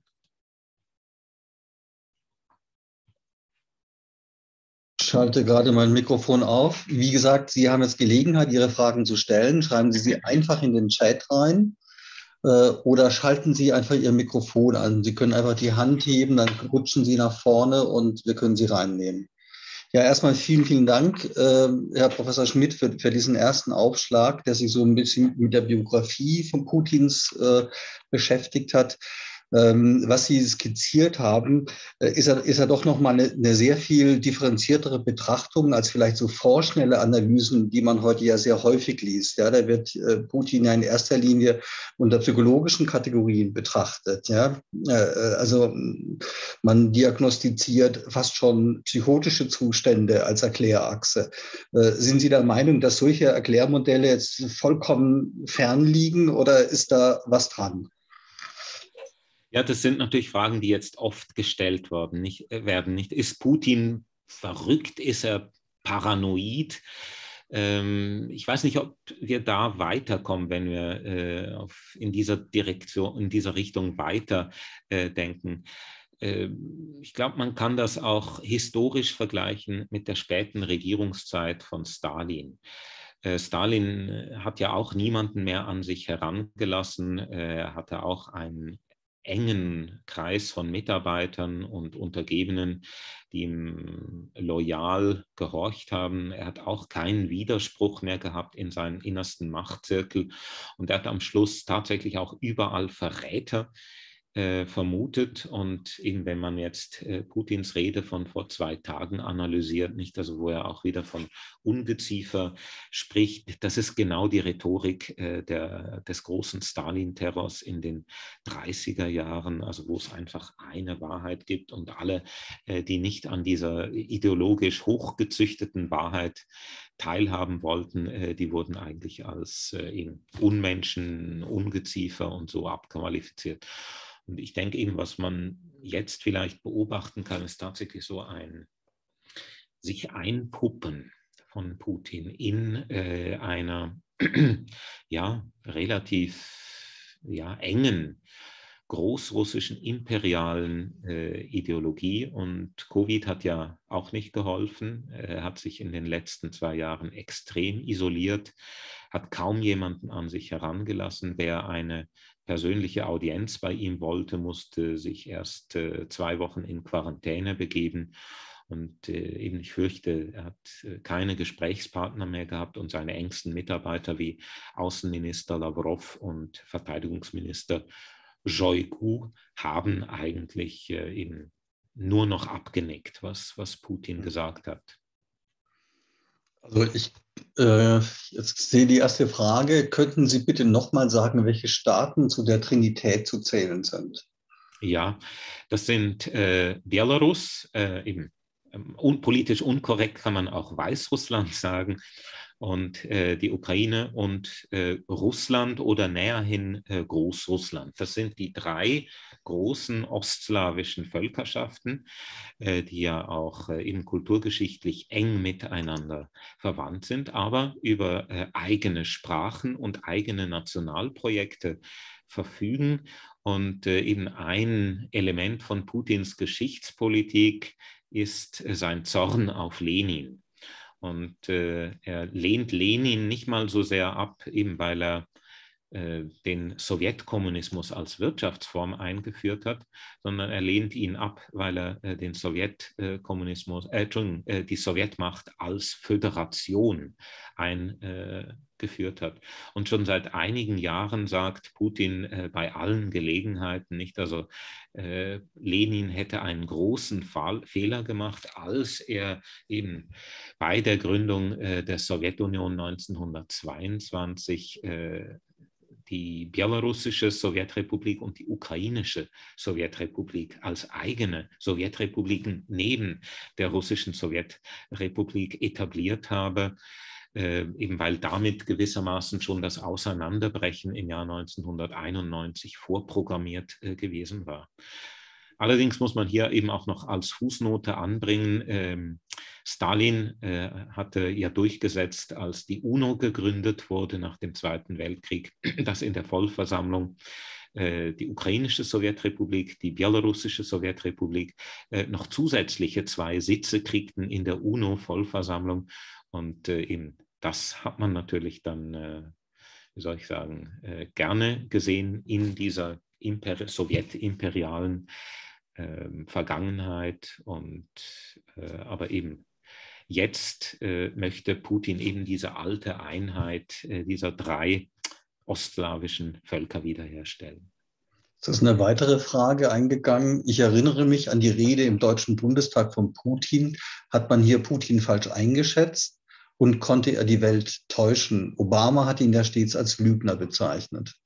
Ich schalte gerade mein Mikrofon auf. Wie gesagt, Sie haben jetzt Gelegenheit, Ihre Fragen zu stellen. Schreiben Sie sie einfach in den Chat rein äh, oder schalten Sie einfach Ihr Mikrofon an. Sie können einfach die Hand heben, dann rutschen Sie nach vorne und wir können Sie reinnehmen. Ja, erstmal vielen, vielen Dank, äh, Herr Professor Schmidt, für, für diesen ersten Aufschlag, der sich so ein bisschen mit der Biografie von Putins äh, beschäftigt hat. Ähm, was Sie skizziert haben, äh, ist, er, ist er doch nochmal eine, eine sehr viel differenziertere Betrachtung als vielleicht so vorschnelle Analysen, die man heute ja sehr häufig liest. Ja, da wird äh, Putin ja in erster Linie unter psychologischen Kategorien betrachtet. Ja, äh, also man diagnostiziert fast schon psychotische Zustände als Erklärachse. Äh, sind Sie der Meinung, dass solche Erklärmodelle jetzt vollkommen fern liegen oder ist da was dran? Ja, das sind natürlich Fragen, die jetzt oft gestellt worden, nicht, werden. Nicht, ist Putin verrückt? Ist er paranoid? Ähm, ich weiß nicht, ob wir da weiterkommen, wenn wir äh, auf, in dieser Direktion, in dieser Richtung weiter äh, denken. Äh, ich glaube, man kann das auch historisch vergleichen mit der späten Regierungszeit von Stalin. Stalin hat ja auch niemanden mehr an sich herangelassen. Er hatte auch einen engen Kreis von Mitarbeitern und Untergebenen, die ihm loyal gehorcht haben. Er hat auch keinen Widerspruch mehr gehabt in seinem innersten Machtzirkel, und er hat am Schluss tatsächlich auch überall Verräter äh, vermutet. Und eben wenn man jetzt äh, Putins Rede von vor zwei Tagen analysiert, nicht, also wo er auch wieder von Ungeziefer spricht, das ist genau die Rhetorik äh, der, des großen Stalin-Terrors in den dreißiger Jahren, also wo es einfach eine Wahrheit gibt und alle, äh, die nicht an dieser ideologisch hochgezüchteten Wahrheit teilhaben wollten, äh, die wurden eigentlich als äh, eben Unmenschen, Ungeziefer und so abqualifiziert. Und ich denke eben, was man jetzt vielleicht beobachten kann, ist tatsächlich so ein sich einpuppen von Putin in äh, einer ja, relativ ja, engen großrussischen imperialen äh, Ideologie. Und Covid hat ja auch nicht geholfen. Er hat sich in den letzten zwei Jahren extrem isoliert, hat kaum jemanden an sich herangelassen. Wer eine persönliche Audienz bei ihm wollte, musste sich erst äh, zwei Wochen in Quarantäne begeben. Und äh, eben ich fürchte, er hat äh, keine Gesprächspartner mehr gehabt und seine engsten Mitarbeiter wie Außenminister Lavrov und Verteidigungsminister Shoigu haben eigentlich äh, eben nur noch abgenickt, was, was Putin gesagt hat. Also ich äh, jetzt sehe die erste Frage. Könnten Sie bitte nochmal sagen, welche Staaten zu der Trinität zu zählen sind? Ja, das sind äh, Belarus, äh, eben un politisch unkorrekt kann man auch Weißrussland sagen, und äh, die Ukraine und äh, Russland oder näherhin äh, Großrussland. Das sind die drei großen ostslawischen Völkerschaften, äh, die ja auch äh, eben kulturgeschichtlich eng miteinander verwandt sind, aber über äh, eigene Sprachen und eigene Nationalprojekte verfügen. Und äh, eben ein Element von Putins Geschichtspolitik ist äh, sein Zorn auf Lenin. Und äh, er lehnt Lenin nicht mal so sehr ab, eben weil er äh, den Sowjetkommunismus als Wirtschaftsform eingeführt hat, sondern er lehnt ihn ab, weil er äh, den Sowjetkommunismus, äh, Entschuldigung, äh, die Sowjetmacht als Föderation eingeführt hat. Und schon seit einigen Jahren sagt Putin äh, bei allen Gelegenheiten nicht, also äh, Lenin hätte einen großen Fall, Fehler gemacht, als er eben bei der Gründung äh, der Sowjetunion neunzehnhundertzweiundzwanzig äh, die belarussische Sowjetrepublik und die ukrainische Sowjetrepublik als eigene Sowjetrepubliken neben der russischen Sowjetrepublik etabliert habe, äh, eben weil damit gewissermaßen schon das Auseinanderbrechen im Jahr neunzehnhunderteinundneunzig vorprogrammiert äh, gewesen war. Allerdings muss man hier eben auch noch als Fußnote anbringen, ähm, Stalin äh, hatte ja durchgesetzt, als die UNO gegründet wurde nach dem Zweiten Weltkrieg, dass in der Vollversammlung äh, die ukrainische Sowjetrepublik, die belarussische Sowjetrepublik äh, noch zusätzliche zwei Sitze kriegten in der UNO-Vollversammlung. Und äh, eben das hat man natürlich dann, äh, wie soll ich sagen, äh, gerne gesehen in dieser Imper- sowjetimperialen äh, Vergangenheit. Und äh, aber eben jetzt äh, möchte Putin eben diese alte Einheit äh, dieser drei ostslawischen Völker wiederherstellen. Es ist eine weitere Frage eingegangen. Ich erinnere mich an die Rede im Deutschen Bundestag von Putin. Hat man hier Putin falsch eingeschätzt und konnte er die Welt täuschen? Obama hat ihn ja stets als Lügner bezeichnet.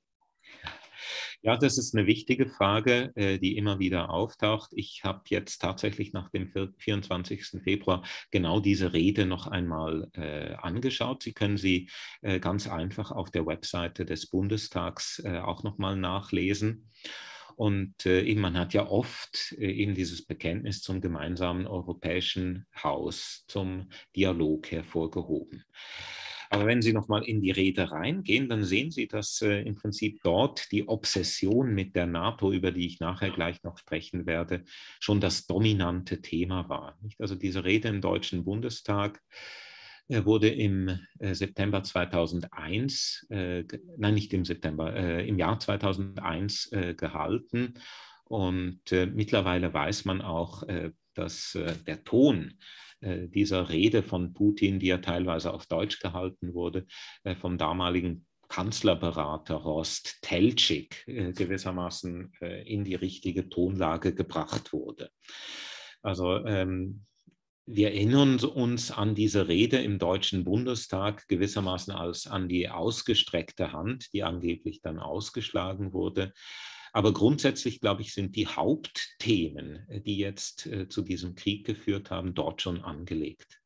Ja, das ist eine wichtige Frage, äh, die immer wieder auftaucht. Ich habe jetzt tatsächlich nach dem vierundzwanzigsten Februar genau diese Rede noch einmal äh, angeschaut. Sie können sie äh, ganz einfach auf der Webseite des Bundestags äh, auch nochmal nachlesen. Und äh, eben, man hat ja oft äh, eben dieses Bekenntnis zum gemeinsamen europäischen Haus, zum Dialog hervorgehoben. Aber wenn Sie nochmal in die Rede reingehen, dann sehen Sie, dass äh, im Prinzip dort die Obsession mit der NATO, über die ich nachher gleich noch sprechen werde, schon das dominante Thema war. Nicht? Also diese Rede im Deutschen Bundestag äh, wurde im äh, September zweitausendeins, äh, nein, nicht im September, äh, im Jahr zweitausendeins äh, gehalten. Und äh, mittlerweile weiß man auch, äh, dass äh, der Ton dieser Rede von Putin, die ja teilweise auf Deutsch gehalten wurde, vom damaligen Kanzlerberater Horst Teltschik äh, gewissermaßen äh, in die richtige Tonlage gebracht wurde. Also ähm, wir erinnern uns an diese Rede im Deutschen Bundestag gewissermaßen als an die ausgestreckte Hand, die angeblich dann ausgeschlagen wurde. Aber grundsätzlich, glaube ich, sind die Hauptthemen, die jetzt äh, zu diesem Krieg geführt haben, dort schon angelegt.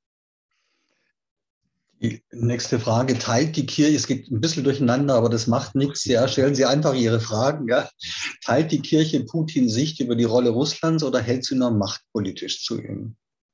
Die nächste Frage, teilt die Kirche, es geht ein bisschen durcheinander, aber das macht nichts, ja, stellen Sie einfach Ihre Fragen, ja. Teilt die Kirche Putins Sicht über die Rolle Russlands oder hält sie nur machtpolitisch zu ihm?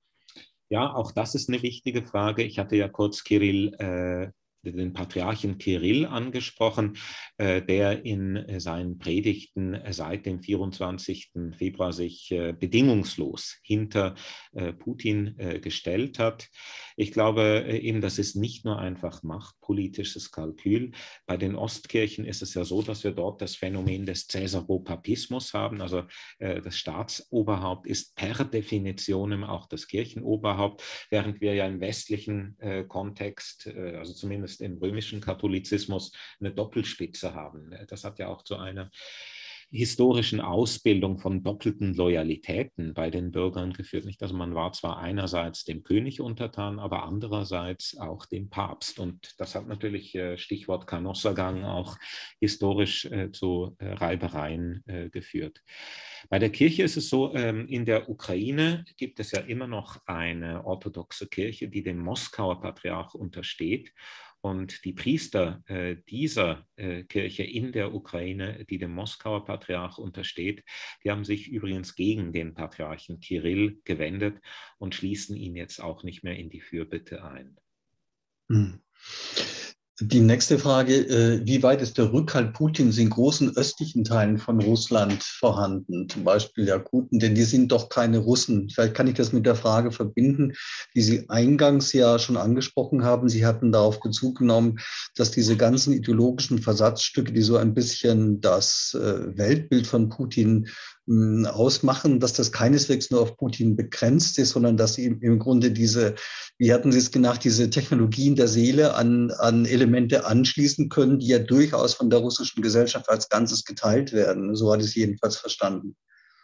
Ja, auch das ist eine wichtige Frage. Ich hatte ja kurz Kirill, äh, den Patriarchen Kirill angesprochen, äh, der in äh, seinen Predigten äh, seit dem vierundzwanzigsten Februar sich äh, bedingungslos hinter äh, Putin äh, gestellt hat. Ich glaube äh, eben, das ist nicht nur einfach machtpolitisches Kalkül. Bei den Ostkirchen ist es ja so, dass wir dort das Phänomen des Cäsaropapismus haben. Also äh, das Staatsoberhaupt ist per Definition auch das Kirchenoberhaupt, während wir ja im westlichen äh, Kontext, äh, also zumindest im römischen Katholizismus, eine Doppelspitze haben. Das hat ja auch zu einer historischen Ausbildung von doppelten Loyalitäten bei den Bürgern geführt. Nicht? Also man war zwar einerseits dem König untertan, aber andererseits auch dem Papst. Und das hat natürlich, Stichwort Kanossagang, auch historisch zu Reibereien geführt. Bei der Kirche ist es so, in der Ukraine gibt es ja immer noch eine orthodoxe Kirche, die dem Moskauer Patriarch untersteht. Und die Priester äh, dieser äh, Kirche in der Ukraine, die dem Moskauer Patriarch untersteht, die haben sich übrigens gegen den Patriarchen Kirill gewendet und schließen ihn jetzt auch nicht mehr in die Fürbitte ein. Hm. Die nächste Frage, wie weit ist der Rückhalt Putins in großen östlichen Teilen von Russland vorhanden? Zum Beispiel Jakuten, denn die sind doch keine Russen. Vielleicht kann ich das mit der Frage verbinden, die Sie eingangs ja schon angesprochen haben. Sie hatten darauf Bezug genommen, dass diese ganzen ideologischen Versatzstücke, die so ein bisschen das Weltbild von Putin ausmachen, dass das keineswegs nur auf Putin begrenzt ist, sondern dass ihm im Grunde diese, wie hatten Sie es genannt, diese Technologien der Seele an, an Elemente anschließen können, die ja durchaus von der russischen Gesellschaft als Ganzes geteilt werden. So hatte ich es jedenfalls verstanden.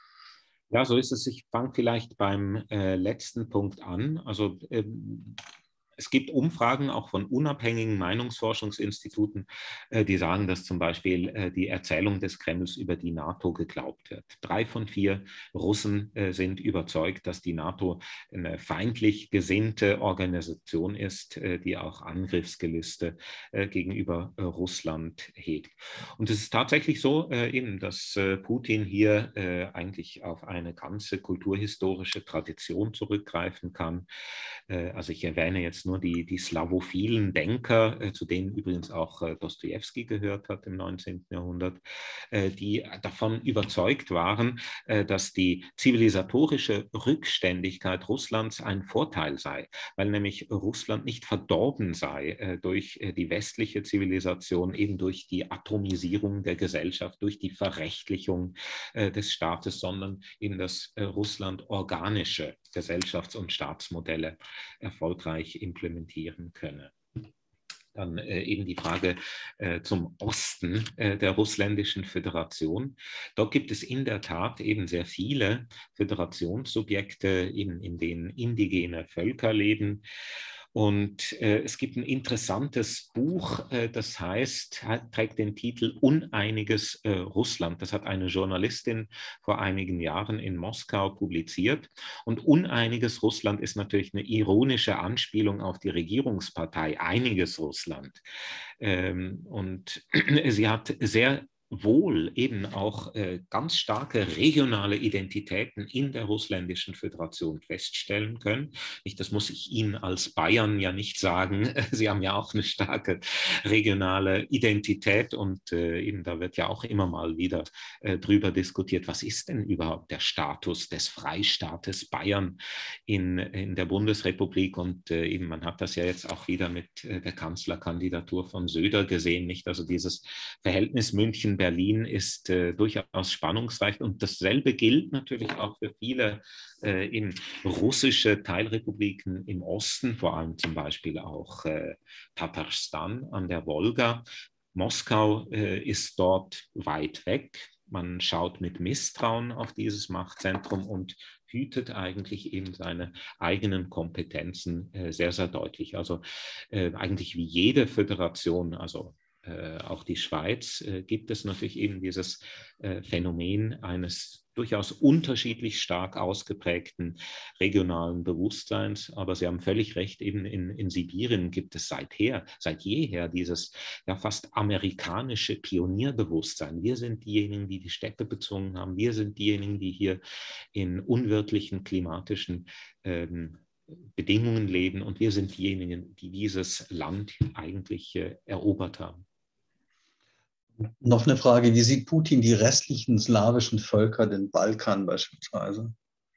Ja, so ist es. Ich fange vielleicht beim äh, letzten Punkt an. Also ähm, es gibt Umfragen auch von unabhängigen Meinungsforschungsinstituten, äh, die sagen, dass zum Beispiel äh, die Erzählung des Kremls über die NATO geglaubt wird. Drei von vier Russen äh, sind überzeugt, dass die NATO eine feindlich gesinnte Organisation ist, äh, die auch Angriffsgelüste äh, gegenüber äh, Russland hegt. Und es ist tatsächlich so, äh, eben, dass äh, Putin hier äh, eigentlich auf eine ganze kulturhistorische Tradition zurückgreifen kann. Äh, also ich erwähne jetzt nur die, die slawophilen Denker, äh, zu denen übrigens auch äh, Dostojewski gehört hat im neunzehnten Jahrhundert, äh, die davon überzeugt waren, äh, dass die zivilisatorische Rückständigkeit Russlands ein Vorteil sei, weil nämlich Russland nicht verdorben sei äh, durch äh, die westliche Zivilisation, eben durch die Atomisierung der Gesellschaft, durch die Verrechtlichung äh, des Staates, sondern in das äh, Russland organische Gesellschafts- und Staatsmodelle erfolgreich implementieren könne. Dann äh, eben die Frage äh, zum Osten äh, der Russländischen Föderation. Dort gibt es in der Tat eben sehr viele Föderationssubjekte, eben in denen indigene Völker leben. Und äh, es gibt ein interessantes Buch, äh, das heißt, hat, trägt den Titel Uneiniges äh, Russland. Das hat eine Journalistin vor einigen Jahren in Moskau publiziert. Und Uneiniges Russland ist natürlich eine ironische Anspielung auf die Regierungspartei Einiges Russland. Ähm, und sie hat sehr wohl eben auch äh, ganz starke regionale Identitäten in der Russländischen Föderation feststellen können. Nicht, das muss ich Ihnen als Bayern ja nicht sagen. Sie haben ja auch eine starke regionale Identität und äh, eben da wird ja auch immer mal wieder äh, drüber diskutiert, was ist denn überhaupt der Status des Freistaates Bayern in, in der Bundesrepublik, und äh, eben man hat das ja jetzt auch wieder mit äh, der Kanzlerkandidatur von Söder gesehen, nicht? Also dieses Verhältnis München Berlin ist äh, durchaus spannungsreich. Und dasselbe gilt natürlich auch für viele äh, in russische Teilrepubliken im Osten, vor allem zum Beispiel auch äh, Tatarstan an der Wolga. Moskau äh, ist dort weit weg. Man schaut mit Misstrauen auf dieses Machtzentrum und hütet eigentlich eben seine eigenen Kompetenzen äh, sehr, sehr deutlich. Also äh, eigentlich wie jede Föderation, also äh, auch die Schweiz, äh, gibt es natürlich eben dieses äh, Phänomen eines durchaus unterschiedlich stark ausgeprägten regionalen Bewusstseins. Aber Sie haben völlig recht, eben in, in Sibirien gibt es seither, seit jeher dieses ja fast amerikanische Pionierbewusstsein. Wir sind diejenigen, die die Steppe bezwungen haben. Wir sind diejenigen, die hier in unwirtlichen klimatischen ähm, Bedingungen leben. Und wir sind diejenigen, die dieses Land eigentlich äh, erobert haben. Noch eine Frage, wie sieht Putin die restlichen slawischen Völker, den Balkan beispielsweise?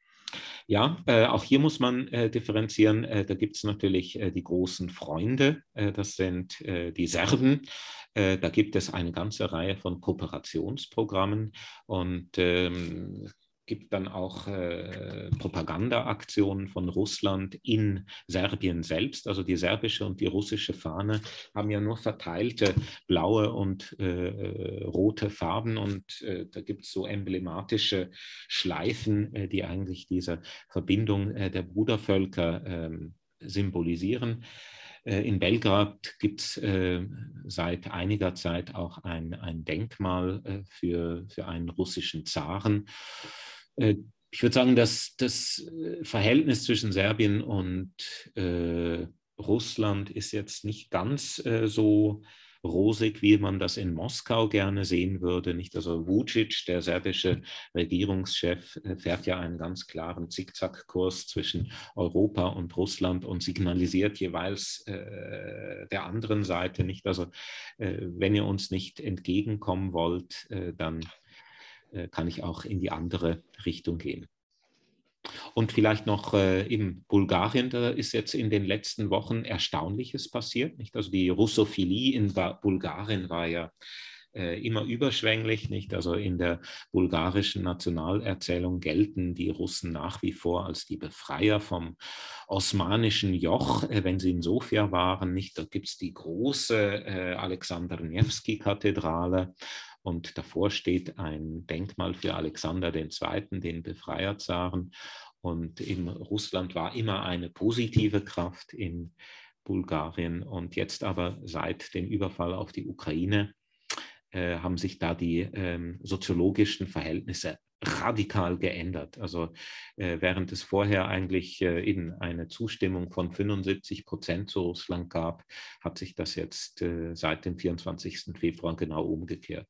Ja, äh, auch hier muss man äh, differenzieren. Äh, da gibt es natürlich äh, die großen Freunde, äh, das sind äh, die Serben. Äh, da gibt es eine ganze Reihe von Kooperationsprogrammen und ähm, gibt dann auch äh, Propagandaaktionen von Russland in Serbien selbst. Also die serbische und die russische Fahne haben ja nur verteilte blaue und äh, rote Farben und äh, da gibt es so emblematische Schleifen, äh, die eigentlich diese Verbindung äh, der Brudervölker äh, symbolisieren. In Belgrad gibt es äh, seit einiger Zeit auch ein, ein Denkmal äh, für, für einen russischen Zaren. Äh, ich würde sagen, dass das Verhältnis zwischen Serbien und äh, Russland ist jetzt nicht ganz äh, so rosig, wie man das in Moskau gerne sehen würde. Nicht? Also Vučić, der serbische Regierungschef, fährt ja einen ganz klaren Zickzackkurs zwischen Europa und Russland und signalisiert jeweils äh, der anderen Seite nicht. Also äh, wenn ihr uns nicht entgegenkommen wollt, äh, dann äh, kann ich auch in die andere Richtung gehen. Und vielleicht noch äh, in Bulgarien, da ist jetzt in den letzten Wochen Erstaunliches passiert. Nicht? Also die Russophilie in ba- Bulgarien war ja äh, immer überschwänglich. Nicht? Also in der bulgarischen Nationalerzählung gelten die Russen nach wie vor als die Befreier vom osmanischen Joch, äh, wenn sie in Sofia waren. Nicht? Da gibt es die große äh, Alexander Newski-Kathedrale. Und davor steht ein Denkmal für Alexander der Zweite., den Befreierzaren. Und in Russland war immer eine positive Kraft in Bulgarien. Und jetzt aber seit dem Überfall auf die Ukraine äh, haben sich da die ähm, soziologischen Verhältnisse radikal geändert. Also äh, während es vorher eigentlich äh, eben eine Zustimmung von fünfundsiebzig Prozent zu Russland gab, hat sich das jetzt äh, seit dem vierundzwanzigsten Februar genau umgekehrt.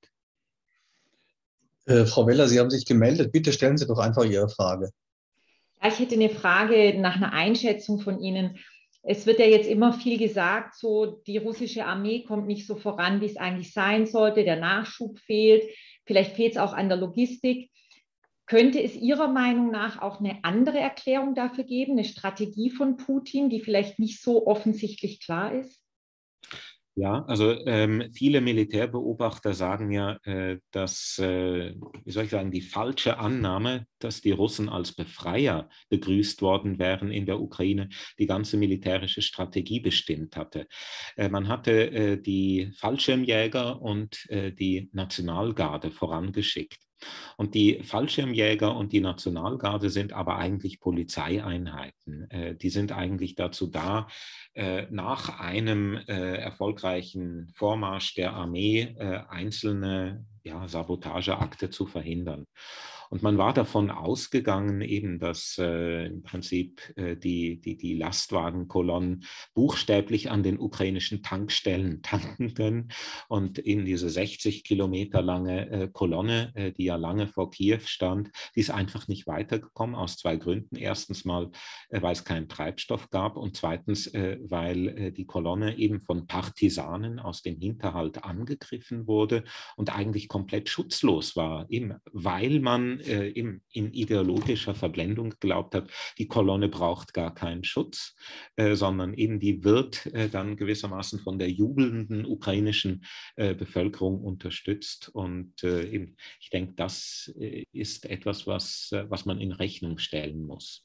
Äh, Frau Weller, Sie haben sich gemeldet. Bitte stellen Sie doch einfach Ihre Frage. Ja, ich hätte eine Frage nach einer Einschätzung von Ihnen. Es wird ja jetzt immer viel gesagt, so die russische Armee kommt nicht so voran, wie es eigentlich sein sollte. Der Nachschub fehlt. Vielleicht fehlt es auch an der Logistik. Könnte es Ihrer Meinung nach auch eine andere Erklärung dafür geben, eine Strategie von Putin, die vielleicht nicht so offensichtlich klar ist? Ja, also ähm, viele Militärbeobachter sagen ja, äh, dass, äh, wie soll ich sagen, die falsche Annahme, dass die Russen als Befreier begrüßt worden wären in der Ukraine, die ganze militärische Strategie bestimmt hatte. Äh, man hatte äh, die Fallschirmjäger und äh, die Nationalgarde vorangeschickt. Und die Fallschirmjäger und die Nationalgarde sind aber eigentlich Polizeieinheiten. Äh, die sind eigentlich dazu da, äh, nach einem äh, erfolgreichen Vormarsch der Armee äh, einzelne ja, Sabotageakte zu verhindern. Und man war davon ausgegangen, eben, dass äh, im Prinzip äh, die, die, die Lastwagenkolonnen buchstäblich an den ukrainischen Tankstellen tanken können. Und in diese sechzig Kilometer lange äh, Kolonne, äh, die ja lange vor Kiew stand, die ist einfach nicht weitergekommen aus zwei Gründen. Erstens mal, äh, weil es keinen Treibstoff gab und zweitens, äh, weil äh, die Kolonne eben von Partisanen aus dem Hinterhalt angegriffen wurde und eigentlich komplett schutzlos war, eben weil man äh, in, in ideologischer Verblendung geglaubt hat, die Kolonne braucht gar keinen Schutz, äh, sondern eben die wird äh, dann gewissermaßen von der jubelnden ukrainischen äh, Bevölkerung unterstützt. Und äh, eben, ich denke, das äh, ist etwas, was, äh, was man in Rechnung stellen muss.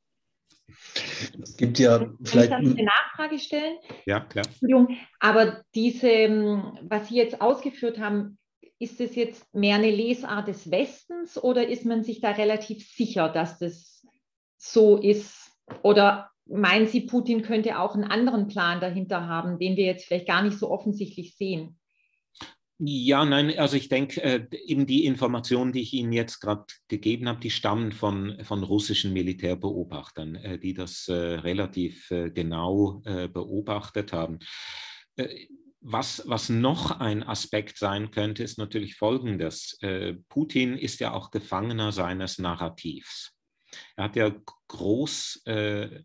Es gibt ja Kann vielleicht... ich eine Nachfrage stellen? Ja, klar. Aber diese, was Sie jetzt ausgeführt haben, ist es jetzt mehr eine Lesart des Westens oder ist man sich da relativ sicher, dass das so ist? Oder meinen Sie, Putin könnte auch einen anderen Plan dahinter haben, den wir jetzt vielleicht gar nicht so offensichtlich sehen? Ja, nein, also ich denke, äh, eben die Informationen, die ich Ihnen jetzt gerade gegeben habe, die stammen von, von russischen Militärbeobachtern, äh, die das äh, relativ äh, genau äh, beobachtet haben. Äh, was, was noch ein Aspekt sein könnte, ist natürlich Folgendes. Äh, Putin ist ja auch Gefangener seines Narrativs. Er hat ja großspurig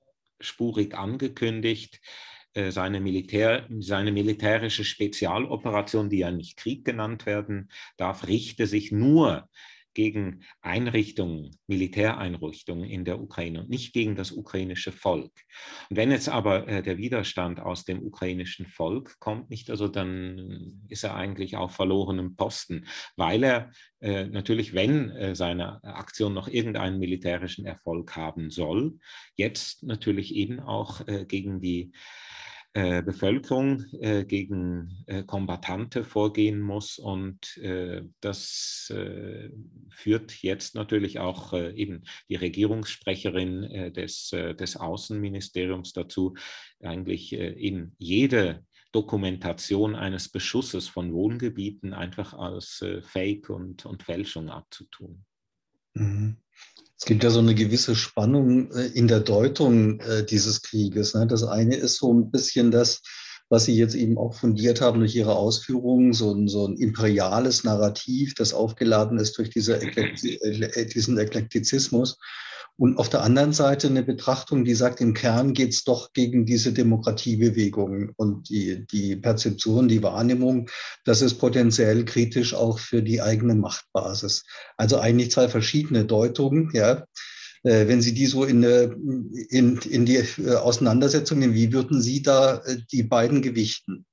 äh, angekündigt, Seine, Militär, seine militärische Spezialoperation, die ja nicht Krieg genannt werden darf, richte sich nur gegen Einrichtungen, Militäreinrichtungen in der Ukraine und nicht gegen das ukrainische Volk. Und wenn jetzt aber äh, der Widerstand aus dem ukrainischen Volk kommt, nicht, also dann ist er eigentlich auf verlorenem Posten, weil er äh, natürlich, wenn äh, seine Aktion noch irgendeinen militärischen Erfolg haben soll, jetzt natürlich eben auch äh, gegen die Äh, Bevölkerung äh, gegen äh, Kombattante vorgehen muss und äh, das äh, führt jetzt natürlich auch äh, eben die Regierungssprecherin äh, des, äh, des Außenministeriums dazu, eigentlich äh, eben jede Dokumentation eines Beschusses von Wohngebieten einfach als äh, Fake und, und Fälschung abzutun. Mhm. Es gibt ja so eine gewisse Spannung äh, in der Deutung äh, dieses Krieges. Ne? Das eine ist so ein bisschen das, was Sie jetzt eben auch fundiert haben durch Ihre Ausführungen, so ein, so ein imperiales Narrativ, das aufgeladen ist durch diese Eklekti- äh, diesen Eklektizismus. Und auf der anderen Seite eine Betrachtung, die sagt, im Kern geht es doch gegen diese Demokratiebewegung und die, die Perzeption, die Wahrnehmung, das ist potenziell kritisch auch für die eigene Machtbasis. Also eigentlich zwei verschiedene Deutungen, ja. Äh, wenn Sie die so in, in, in die Auseinandersetzung nehmen, wie würden Sie da die beiden gewichten?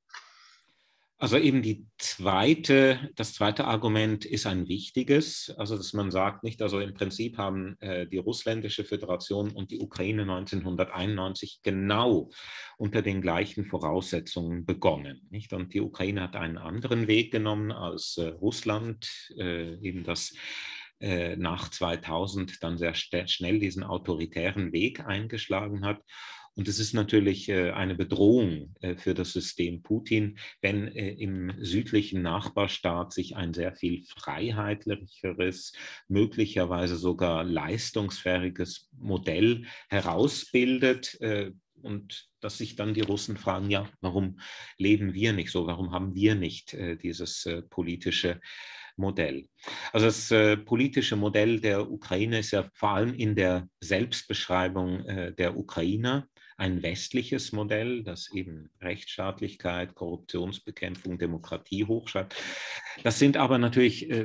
Also eben die zweite, das zweite Argument ist ein wichtiges, also dass man sagt, nicht, also im Prinzip haben äh, die Russländische Föderation und die Ukraine neunzehnhunderteinundneunzig genau unter den gleichen Voraussetzungen begonnen, nicht? Und die Ukraine hat einen anderen Weg genommen als äh, Russland, äh, eben das äh, nach zweitausend dann sehr schnell diesen autoritären Weg eingeschlagen hat. Und es ist natürlich eine Bedrohung für das System Putin, wenn im südlichen Nachbarstaat sich ein sehr viel freiheitlicheres, möglicherweise sogar leistungsfähiges Modell herausbildet. Und dass sich dann die Russen fragen, ja, warum leben wir nicht so? Warum haben wir nicht dieses politische Modell? Also das äh, politische Modell der Ukraine ist ja vor allem in der Selbstbeschreibung äh, der Ukrainer ein westliches Modell, das eben Rechtsstaatlichkeit, Korruptionsbekämpfung, Demokratie hochschreibt. Das sind aber natürlich äh,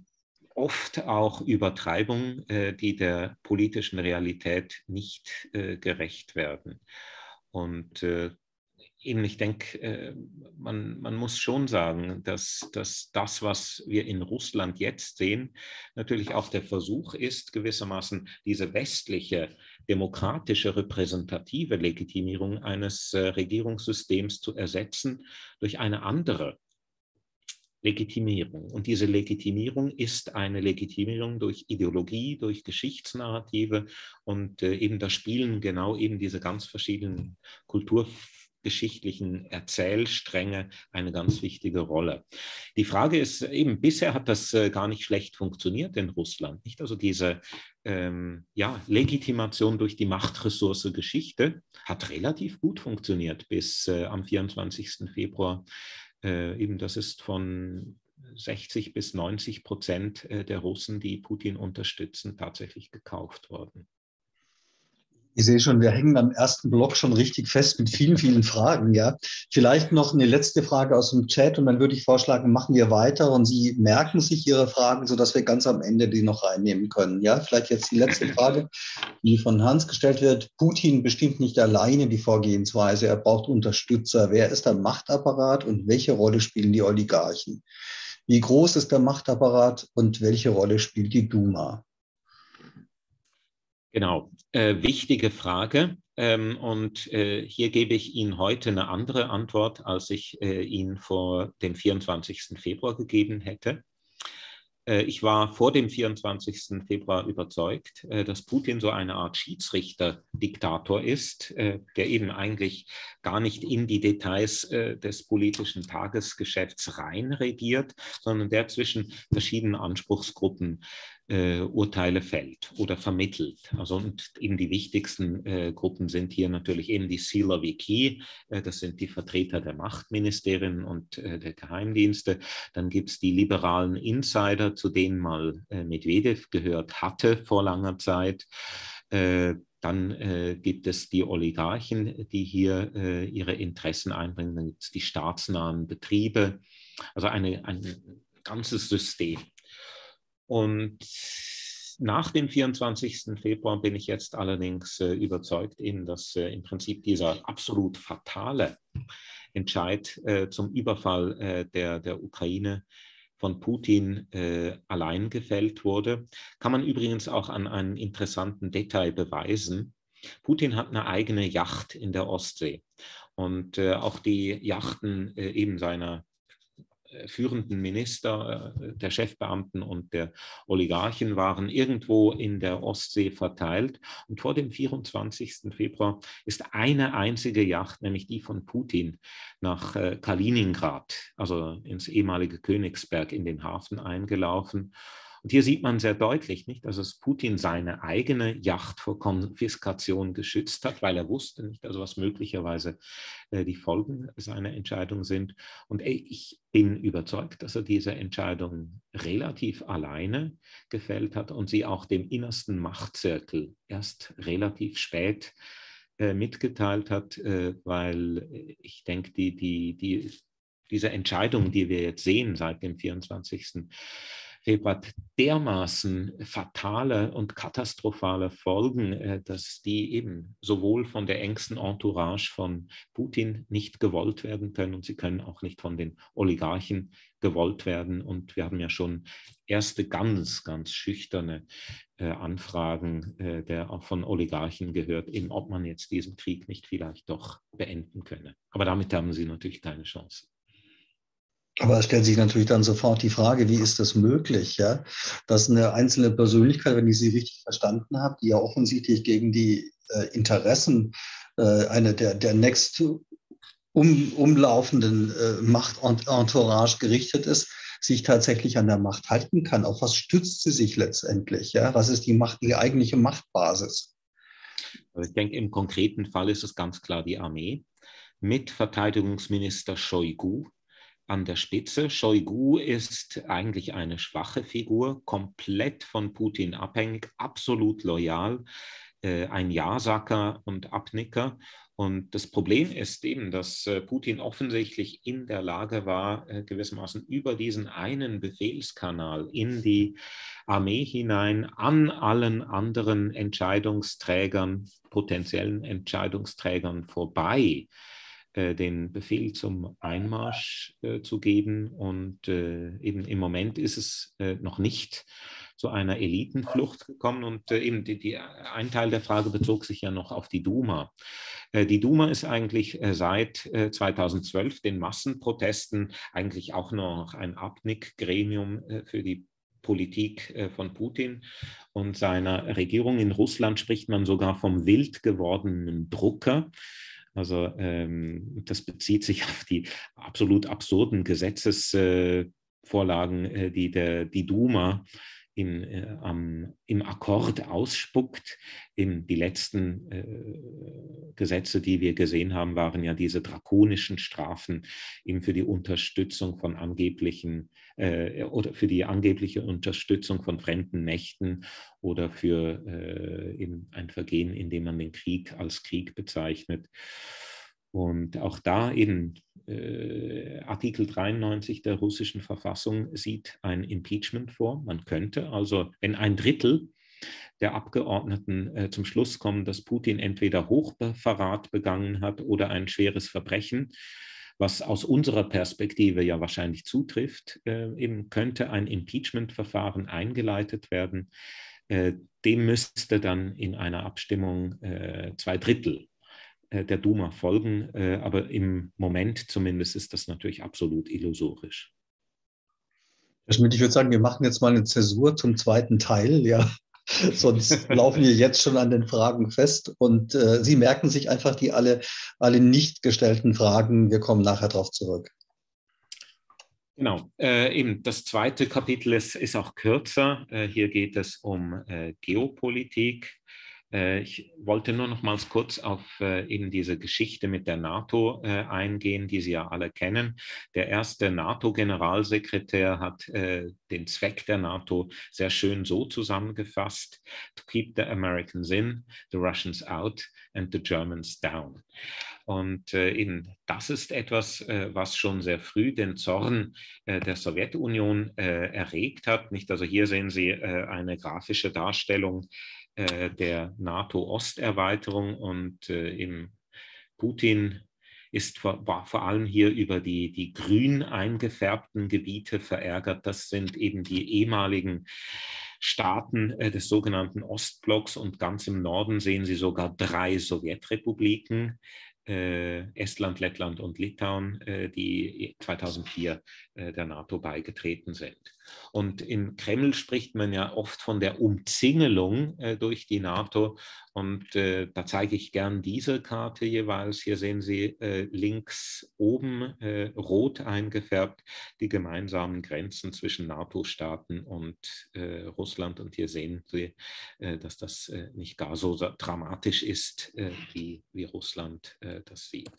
oft auch Übertreibungen, äh, die der politischen Realität nicht äh, gerecht werden. Und äh, Eben, ich denke, man, man muss schon sagen, dass, dass das, was wir in Russland jetzt sehen, natürlich auch der Versuch ist, gewissermaßen diese westliche, demokratische, repräsentative Legitimierung eines Regierungssystems zu ersetzen durch eine andere Legitimierung. Und diese Legitimierung ist eine Legitimierung durch Ideologie, durch Geschichtsnarrative und eben da spielen genau eben diese ganz verschiedenen Kultur geschichtlichen Erzählstränge eine ganz wichtige Rolle. Die Frage ist eben, bisher hat das äh, gar nicht schlecht funktioniert in Russland, nicht? Also diese ähm, ja, Legitimation durch die Machtressource Geschichte hat relativ gut funktioniert bis äh, am vierundzwanzigsten Februar. Äh, eben das ist von sechzig bis neunzig Prozent der Russen, die Putin unterstützen, tatsächlich gekauft worden. Ich sehe schon, wir hängen am ersten Block schon richtig fest mit vielen, vielen Fragen, ja. Vielleicht noch eine letzte Frage aus dem Chat und dann würde ich vorschlagen, machen wir weiter und Sie merken sich Ihre Fragen, sodass wir ganz am Ende die noch reinnehmen können. Ja, vielleicht jetzt die letzte Frage, die von Hans gestellt wird. Putin bestimmt nicht alleine die Vorgehensweise, er braucht Unterstützer. Wer ist der Machtapparat und welche Rolle spielen die Oligarchen? Wie groß ist der Machtapparat und welche Rolle spielt die Duma? Genau, äh, wichtige Frage. Ähm, und äh, hier gebe ich Ihnen heute eine andere Antwort, als ich äh, Ihnen vor dem vierundzwanzigsten Februar gegeben hätte. Äh, ich war vor dem vierundzwanzigsten Februar überzeugt, äh, dass Putin so eine Art Schiedsrichter-Diktator ist, äh, der eben eigentlich gar nicht in die Details äh, des politischen Tagesgeschäfts reinregiert, sondern der zwischen verschiedenen Anspruchsgruppen Äh, Urteile fällt oder vermittelt. Also und eben die wichtigsten äh, Gruppen sind hier natürlich eben die Siloviki, äh, das sind die Vertreter der Machtministerien und äh, der Geheimdienste. Dann gibt es die liberalen Insider, zu denen mal äh, Medvedev gehört hatte vor langer Zeit. Äh, Dann äh, gibt es die Oligarchen, die hier äh, ihre Interessen einbringen. Dann gibt es die staatsnahen Betriebe. Also eine, ein ganzes System. Und nach dem vierundzwanzigsten Februar bin ich jetzt allerdings äh, überzeugt, eben, dass äh, im Prinzip dieser absolut fatale Entscheid äh, zum Überfall äh, der, der Ukraine von Putin äh, allein gefällt wurde. Kann man übrigens auch an einem interessanten Detail beweisen. Putin hat eine eigene Yacht in der Ostsee und äh, auch die Yachten äh, eben seiner führenden Minister, der Chefbeamten und der Oligarchen waren irgendwo in der Ostsee verteilt. Und vor dem vierundzwanzigsten Februar ist eine einzige Yacht, nämlich die von Putin, nach Kaliningrad, also ins ehemalige Königsberg, in den Hafen eingelaufen. Und hier sieht man sehr deutlich, nicht, dass es Putin seine eigene Yacht vor Konfiskation geschützt hat, weil er wusste nicht, also was möglicherweise äh, die Folgen seiner Entscheidung sind. Und äh, ich bin überzeugt, dass er diese Entscheidung relativ alleine gefällt hat und sie auch dem innersten Machtzirkel erst relativ spät äh, mitgeteilt hat, äh, weil ich denke, die, die, die, diese Entscheidung, die wir jetzt sehen seit dem vierundzwanzigsten Februar, dermaßen fatale und katastrophale Folgen, dass die eben sowohl von der engsten Entourage von Putin nicht gewollt werden können und sie können auch nicht von den Oligarchen gewollt werden. Und wir haben ja schon erste ganz, ganz schüchterne äh, Anfragen äh, der auch von Oligarchen gehört, eben ob man jetzt diesen Krieg nicht vielleicht doch beenden könne. Aber damit haben sie natürlich keine Chance. Aber es stellt sich natürlich dann sofort die Frage, wie ist das möglich, ja? Dass eine einzelne Persönlichkeit, wenn ich sie richtig verstanden habe, die ja offensichtlich gegen die äh, Interessen äh, einer der, der next um, umlaufenden äh, Machtentourage gerichtet ist, sich tatsächlich an der Macht halten kann. Auf was stützt sie sich letztendlich? Ja? Was ist die Macht, die eigentliche Machtbasis? Also ich denke, im konkreten Fall ist es ganz klar die Armee mit Verteidigungsminister Shoigu an der Spitze. Shoigu ist eigentlich eine schwache Figur, komplett von Putin abhängig, absolut loyal, äh, ein Ja-Sacker und Abnicker. Und das Problem ist eben, dass äh, Putin offensichtlich in der Lage war, äh, gewissermaßen über diesen einen Befehlskanal in die Armee hinein an allen anderen Entscheidungsträgern, potenziellen Entscheidungsträgern vorbei, den Befehl zum Einmarsch äh, zu geben. Und äh, eben im Moment ist es äh, noch nicht zu einer Elitenflucht gekommen. Und äh, eben die, die, ein Teil der Frage bezog sich ja noch auf die Duma. Äh, die Duma ist eigentlich äh, seit äh, zweitausendzwölf den Massenprotesten eigentlich auch noch ein Abnickgremium äh, für die Politik äh, von Putin und seiner Regierung. In Russland spricht man sogar vom wild gewordenen Drucker. Also ähm, das bezieht sich auf die absolut absurden Gesetzesvorlagen, äh, die der, die Duma in, äh, am, im Akkord ausspuckt. Eben die letzten äh, Gesetze, die wir gesehen haben, waren ja diese drakonischen Strafen eben für die Unterstützung von angeblichen äh, oder für die angebliche Unterstützung von fremden Mächten oder für äh, eben ein Vergehen, in dem man den Krieg als Krieg bezeichnet. Und auch da eben äh, Artikel dreiundneunzig der russischen Verfassung sieht ein Impeachment vor. Man könnte also, wenn ein Drittel der Abgeordneten äh, zum Schluss kommen, dass Putin entweder Hochverrat begangen hat oder ein schweres Verbrechen, was aus unserer Perspektive ja wahrscheinlich zutrifft, äh, eben könnte ein Impeachment-Verfahren eingeleitet werden. Äh, dem müsste dann in einer Abstimmung äh, zwei Drittel der Duma folgen, aber im Moment zumindest ist das natürlich absolut illusorisch. Herr Schmidt, ich würde sagen, wir machen jetzt mal eine Zäsur zum zweiten Teil, ja. Sonst laufen wir jetzt schon an den Fragen fest und äh, Sie merken sich einfach die alle, alle nicht gestellten Fragen. Wir kommen nachher darauf zurück. Genau, äh, eben das zweite Kapitel ist, ist auch kürzer. Äh, hier geht es um äh, Geopolitik. Ich wollte nur noch mal kurz auf äh, eben diese Geschichte mit der NATO äh, eingehen, die Sie ja alle kennen. Der erste NATO-Generalsekretär hat äh, den Zweck der NATO sehr schön so zusammengefasst: to keep the Americans in, the Russians out and the Germans down. Und äh, eben das ist etwas, äh, was schon sehr früh den Zorn äh, der Sowjetunion äh, erregt hat. Nicht? Also hier sehen Sie äh, eine grafische Darstellung der NATO-Osterweiterung und äh, eben Putin ist vor, war vor allem hier über die, die grün eingefärbten Gebiete verärgert. Das sind eben die ehemaligen Staaten äh, des sogenannten Ostblocks und ganz im Norden sehen Sie sogar drei Sowjetrepubliken, äh, Estland, Lettland und Litauen, äh, die zweitausendvier äh, der NATO beigetreten sind. Und im Kreml spricht man ja oft von der Umzingelung äh, durch die NATO und äh, da zeige ich gern diese Karte jeweils. Hier sehen Sie äh, links oben äh, rot eingefärbt die gemeinsamen Grenzen zwischen NATO-Staaten und äh, Russland und hier sehen Sie, äh, dass das äh, nicht gar so dramatisch ist, äh, wie, wie Russland äh, das sieht.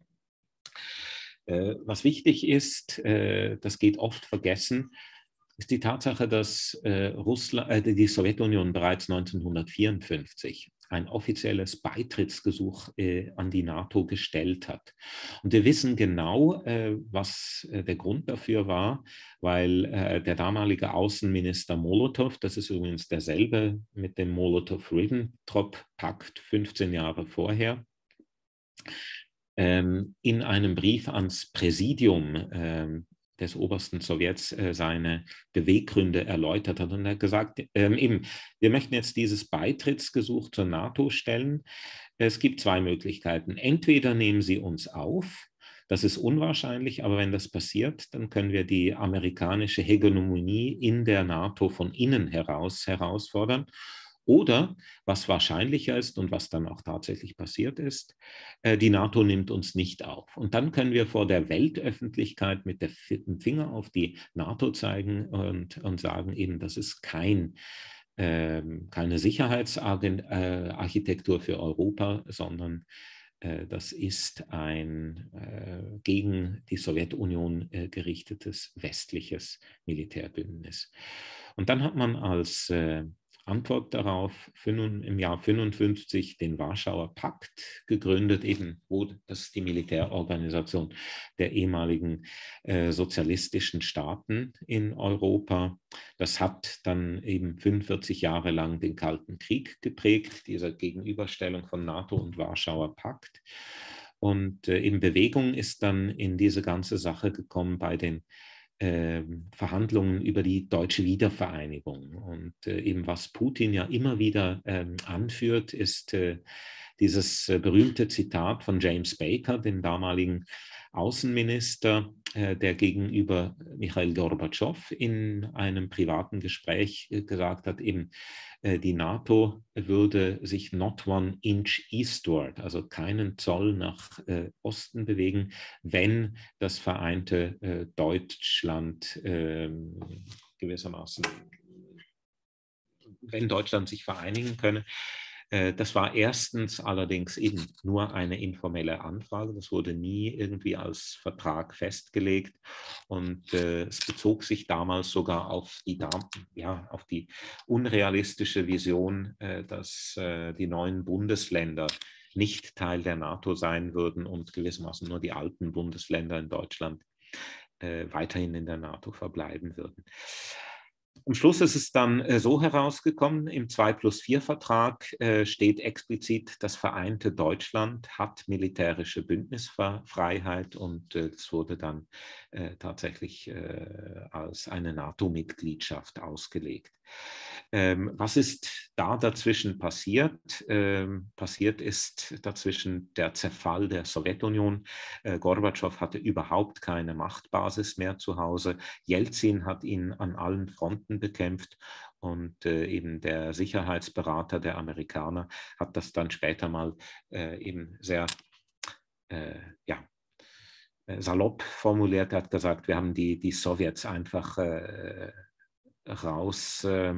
Äh, was wichtig ist, äh, das geht oft vergessen, ist die Tatsache, dass äh, Russland, äh, die Sowjetunion bereits neunzehnhundertvierundfünfzig ein offizielles Beitrittsgesuch äh, an die NATO gestellt hat. Und wir wissen genau, äh, was äh, der Grund dafür war, weil äh, der damalige Außenminister Molotow, das ist übrigens derselbe mit dem Molotow-Ribbentrop-Pakt fünfzehn Jahre vorher, ähm, in einem Brief ans Präsidium ähm, des obersten Sowjets äh, seine Beweggründe erläutert hat und er hat gesagt, ähm, eben, wir möchten jetzt dieses Beitrittsgesuch zur NATO stellen. Es gibt zwei Möglichkeiten. Entweder nehmen Sie uns auf, das ist unwahrscheinlich, aber wenn das passiert, dann können wir die amerikanische Hegemonie in der NATO von innen heraus herausfordern. Oder, was wahrscheinlicher ist und was dann auch tatsächlich passiert ist, die NATO nimmt uns nicht auf. Und dann können wir vor der Weltöffentlichkeit mit dem Finger auf die NATO zeigen und, und sagen eben, das ist kein, äh, keine Sicherheitsarchitektur für Europa, sondern äh, das ist ein äh, gegen die Sowjetunion äh, gerichtetes westliches Militärbündnis. Und dann hat man als äh, Antwort darauf im Jahr fünfundfünfzig den Warschauer Pakt gegründet, eben wo das ist die Militärorganisation der ehemaligen äh, sozialistischen Staaten in Europa. Das hat dann eben fünfundvierzig Jahre lang den Kalten Krieg geprägt, diese Gegenüberstellung von NATO und Warschauer Pakt. Und äh, in Bewegung ist dann in diese ganze Sache gekommen bei den Äh, Verhandlungen über die deutsche Wiedervereinigung. Und äh, eben was Putin ja immer wieder äh, anführt, ist äh, dieses äh, berühmte Zitat von James Baker, dem damaligen Außenminister, äh, der gegenüber Michail Gorbatschow in einem privaten Gespräch äh, gesagt hat, eben äh, die NATO würde sich not one inch eastward, also keinen Zoll nach äh, Osten bewegen, wenn das vereinte äh, Deutschland äh, gewissermaßen wenn Deutschland sich vereinigen könne. Das war erstens allerdings eben nur eine informelle Anfrage. Das wurde nie irgendwie als Vertrag festgelegt. Und äh, es bezog sich damals sogar auf die, ja, auf die unrealistische Vision, äh, dass äh, die neuen Bundesländer nicht Teil der NATO sein würden und gewissermaßen nur die alten Bundesländer in Deutschland äh, weiterhin in der NATO verbleiben würden. Am Schluss ist es dann äh, so herausgekommen, im zwei plus vier Vertrag äh, steht explizit, das vereinte Deutschland hat militärische Bündnisfreiheit und äh, das wurde dann äh, tatsächlich äh, als eine NATO-Mitgliedschaft ausgelegt. Ähm, was ist da dazwischen passiert? Ähm, passiert ist dazwischen der Zerfall der Sowjetunion. Äh, Gorbatschow hatte überhaupt keine Machtbasis mehr zu Hause. Jelzin hat ihn an allen Fronten bekämpft und äh, eben der Sicherheitsberater der Amerikaner hat das dann später mal äh, eben sehr äh, ja, salopp formuliert. Er hat gesagt, wir haben die, die Sowjets einfach äh, raus, äh,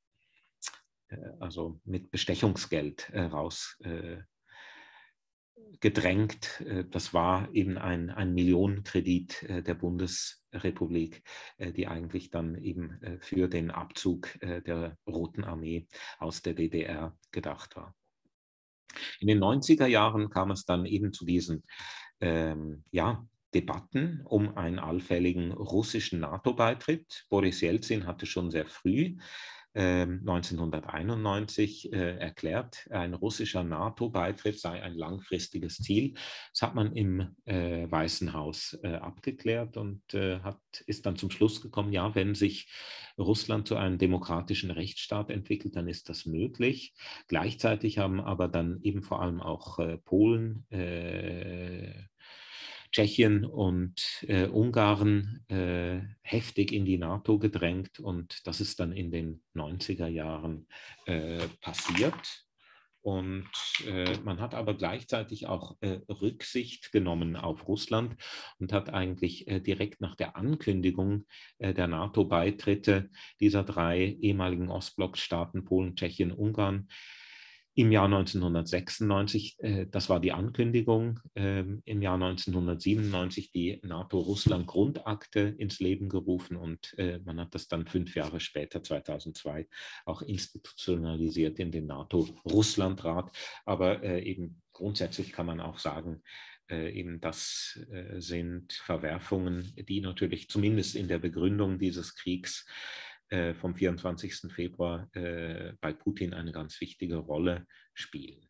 also mit Bestechungsgeld äh, raus äh, gedrängt. Das war eben ein, ein Millionenkredit der Bundesrepublik, die eigentlich dann eben für den Abzug der Roten Armee aus der D D R gedacht war. In den neunziger Jahren kam es dann eben zu diesen ähm, ja, Debatten um einen allfälligen russischen NATO-Beitritt. Boris Jelzin hatte schon sehr früh neunzehnhunderteinundneunzig äh, erklärt, ein russischer NATO-Beitritt sei ein langfristiges Ziel. Das hat man im äh, Weißen Haus äh, abgeklärt und äh, hat, ist dann zum Schluss gekommen, ja, wenn sich Russland zu einem demokratischen Rechtsstaat entwickelt, dann ist das möglich. Gleichzeitig haben aber dann eben vor allem auch äh, Polen, äh, Tschechien und äh, Ungarn äh, heftig in die NATO gedrängt und das ist dann in den neunziger Jahren äh, passiert. Und äh, man hat aber gleichzeitig auch äh, Rücksicht genommen auf Russland und hat eigentlich äh, direkt nach der Ankündigung äh, der NATO-Beitritte dieser drei ehemaligen Ostblockstaaten, Polen, Tschechien, Ungarn, im Jahr neunzehnhundertsechsundneunzig, äh, das war die Ankündigung, äh, im Jahr neunzehnhundertsiebenundneunzig die NATO-Russland-Grundakte ins Leben gerufen und äh, man hat das dann fünf Jahre später, zweitausendzwei, auch institutionalisiert in den NATO-Russland-Rat. Aber äh, eben grundsätzlich kann man auch sagen, äh, eben das äh, sind Verwerfungen, die natürlich zumindest in der Begründung dieses Kriegs vom vierundzwanzigsten Februar äh, bei Putin eine ganz wichtige Rolle spielen.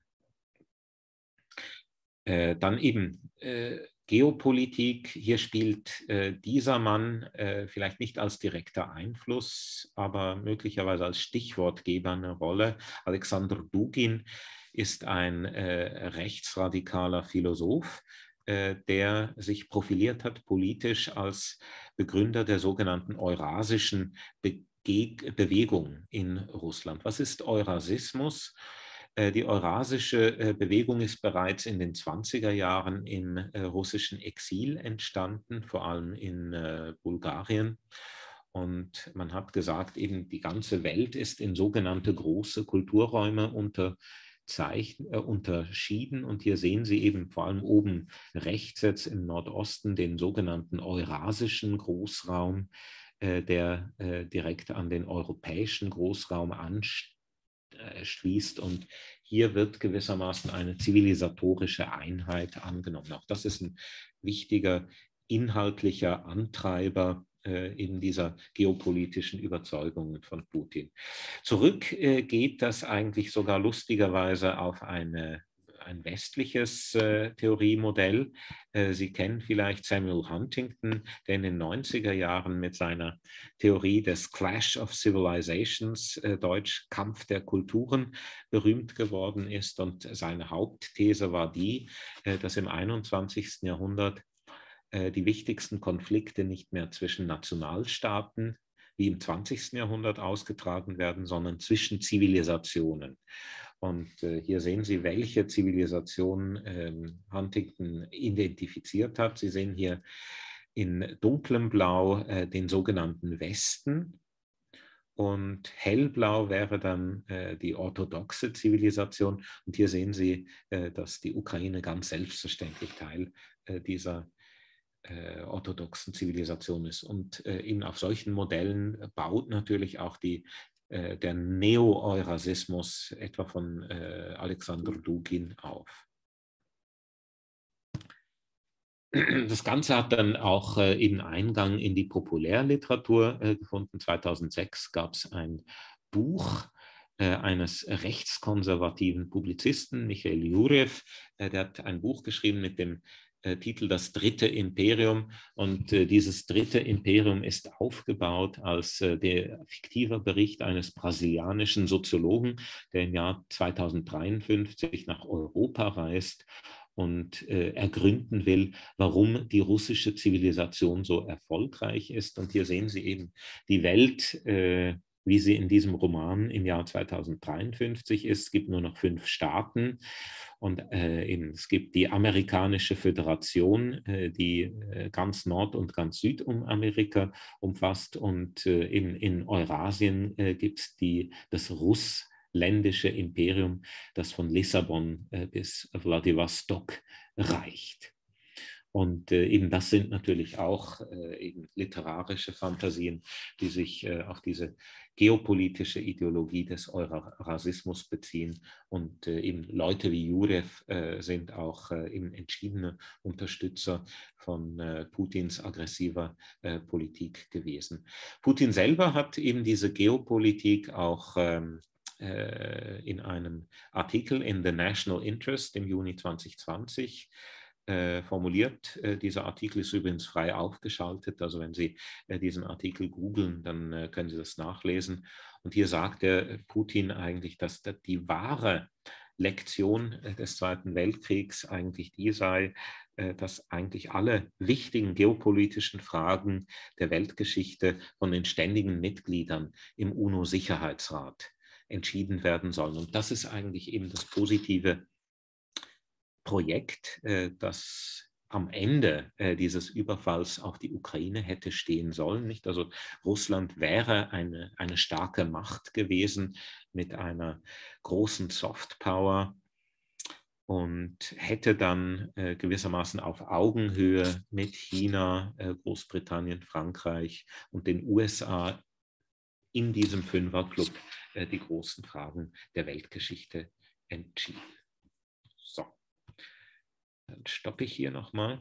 Äh, dann eben äh, Geopolitik. Hier spielt äh, dieser Mann äh, vielleicht nicht als direkter Einfluss, aber möglicherweise als Stichwortgeber eine Rolle. Alexander Dugin ist ein äh, rechtsradikaler Philosoph, äh, der sich profiliert hat politisch als Begründer der sogenannten eurasischen Be Bewegung in Russland. Was ist Eurasismus? Die eurasische Bewegung ist bereits in den zwanziger Jahren im russischen Exil entstanden, vor allem in Bulgarien. Und man hat gesagt, eben die ganze Welt ist in sogenannte große Kulturräume unter Zeichen, äh, unterschieden und hier sehen Sie eben vor allem oben rechts jetzt im Nordosten den sogenannten eurasischen Großraum, äh, der äh, direkt an den europäischen Großraum anschließt und hier wird gewissermaßen eine zivilisatorische Einheit angenommen. Auch das ist ein wichtiger inhaltlicher Antreiber in dieser geopolitischen Überzeugungen von Putin. Zurück äh, geht das eigentlich sogar lustigerweise auf eine, ein westliches äh, Theoriemodell. Äh, Sie kennen vielleicht Samuel Huntington, der in den neunziger Jahren mit seiner Theorie des Clash of Civilizations, äh, Deutsch Kampf der Kulturen, berühmt geworden ist. Und seine Hauptthese war die, äh, dass im einundzwanzigsten Jahrhundert die wichtigsten Konflikte nicht mehr zwischen Nationalstaaten wie im zwanzigsten Jahrhundert ausgetragen werden, sondern zwischen Zivilisationen. Und äh, hier sehen Sie, welche Zivilisation ähm, Huntington identifiziert hat. Sie sehen hier in dunklem Blau äh, den sogenannten Westen und hellblau wäre dann äh, die orthodoxe Zivilisation. Und hier sehen Sie, äh, dass die Ukraine ganz selbstverständlich Teil äh, dieser äh, orthodoxen Zivilisation ist. Und äh, eben auf solchen Modellen baut natürlich auch die, äh, der Neo-Eurasismus etwa von äh, Alexander Dugin auf. Das Ganze hat dann auch äh, eben Eingang in die Populärliteratur äh, gefunden. zweitausendsechs gab es ein Buch äh, eines rechtskonservativen Publizisten, Michail Jurev. Äh, der hat ein Buch geschrieben mit dem äh, Titel Das dritte Imperium. Und äh, dieses dritte Imperium ist aufgebaut als äh, der fiktive Bericht eines brasilianischen Soziologen, der im Jahr zweitausenddreiundfünfzig nach Europa reist und äh, ergründen will, warum die russische Zivilisation so erfolgreich ist. Und hier sehen Sie eben die Welt, äh, wie sie in diesem Roman im Jahr zweitausenddreiundfünfzig ist. Es gibt nur noch fünf Staaten und äh, eben, es gibt die amerikanische Föderation, äh, die äh, ganz Nord- und ganz Südamerika umfasst, und äh, in, in Eurasien äh, gibt es das Russ ländische Imperium, das von Lissabon äh, bis Vladivostok reicht. Und äh, eben das sind natürlich auch äh, eben literarische Fantasien, die sich äh, auf diese geopolitische Ideologie des Eurasismus beziehen. Und äh, eben Leute wie Jurev äh, sind auch äh, eben entschiedene Unterstützer von äh, Putins aggressiver äh, Politik gewesen. Putin selber hat eben diese Geopolitik auch ähm, in einem Artikel in The National Interest im Juni zweitausendzwanzig äh, formuliert. Äh, dieser Artikel ist übrigens frei aufgeschaltet, also wenn Sie äh, diesen Artikel googeln, dann äh, können Sie das nachlesen. Und hier sagt der Putin eigentlich, dass die wahre Lektion des Zweiten Weltkriegs eigentlich die sei, dass eigentlich alle wichtigen geopolitischen Fragen der Weltgeschichte von den ständigen Mitgliedern im UNO-Sicherheitsrat entschieden werden sollen. Und das ist eigentlich eben das positive Projekt, äh, das am Ende äh, dieses Überfalls auf die Ukraine hätte stehen sollen. Nicht? Also Russland wäre eine, eine starke Macht gewesen mit einer großen Softpower und hätte dann äh, gewissermaßen auf Augenhöhe mit China, äh, Großbritannien, Frankreich und den U S A in diesem Fünferclub äh, die großen Fragen der Weltgeschichte entschieden. So, dann stoppe ich hier nochmal.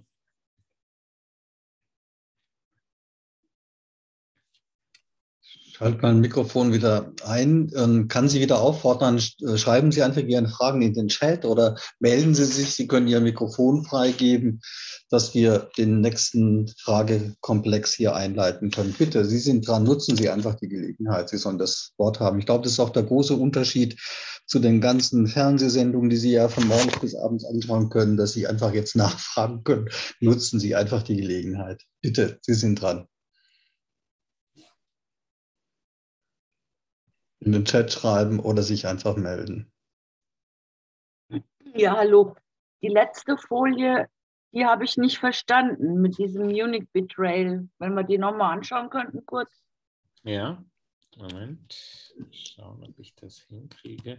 Schalte mein Mikrofon wieder ein. Ähm, kann Sie wieder auffordern, schreiben Sie einfach Ihre Fragen in den Chat oder melden Sie sich. Sie können Ihr Mikrofon freigeben, dass wir den nächsten Fragekomplex hier einleiten können. Bitte, Sie sind dran, nutzen Sie einfach die Gelegenheit. Sie sollen das Wort haben. Ich glaube, das ist auch der große Unterschied zu den ganzen Fernsehsendungen, die Sie ja von morgens bis abends anschauen können, dass Sie einfach jetzt nachfragen können. Nutzen Sie einfach die Gelegenheit. Bitte, Sie sind dran. In den Chat schreiben oder sich einfach melden. Ja, hallo. Die letzte Folie, die habe ich nicht verstanden mit diesem Munich Betrayal. Wenn wir die nochmal anschauen könnten, kurz. Ja, Moment. Schauen, ob ich das hinkriege.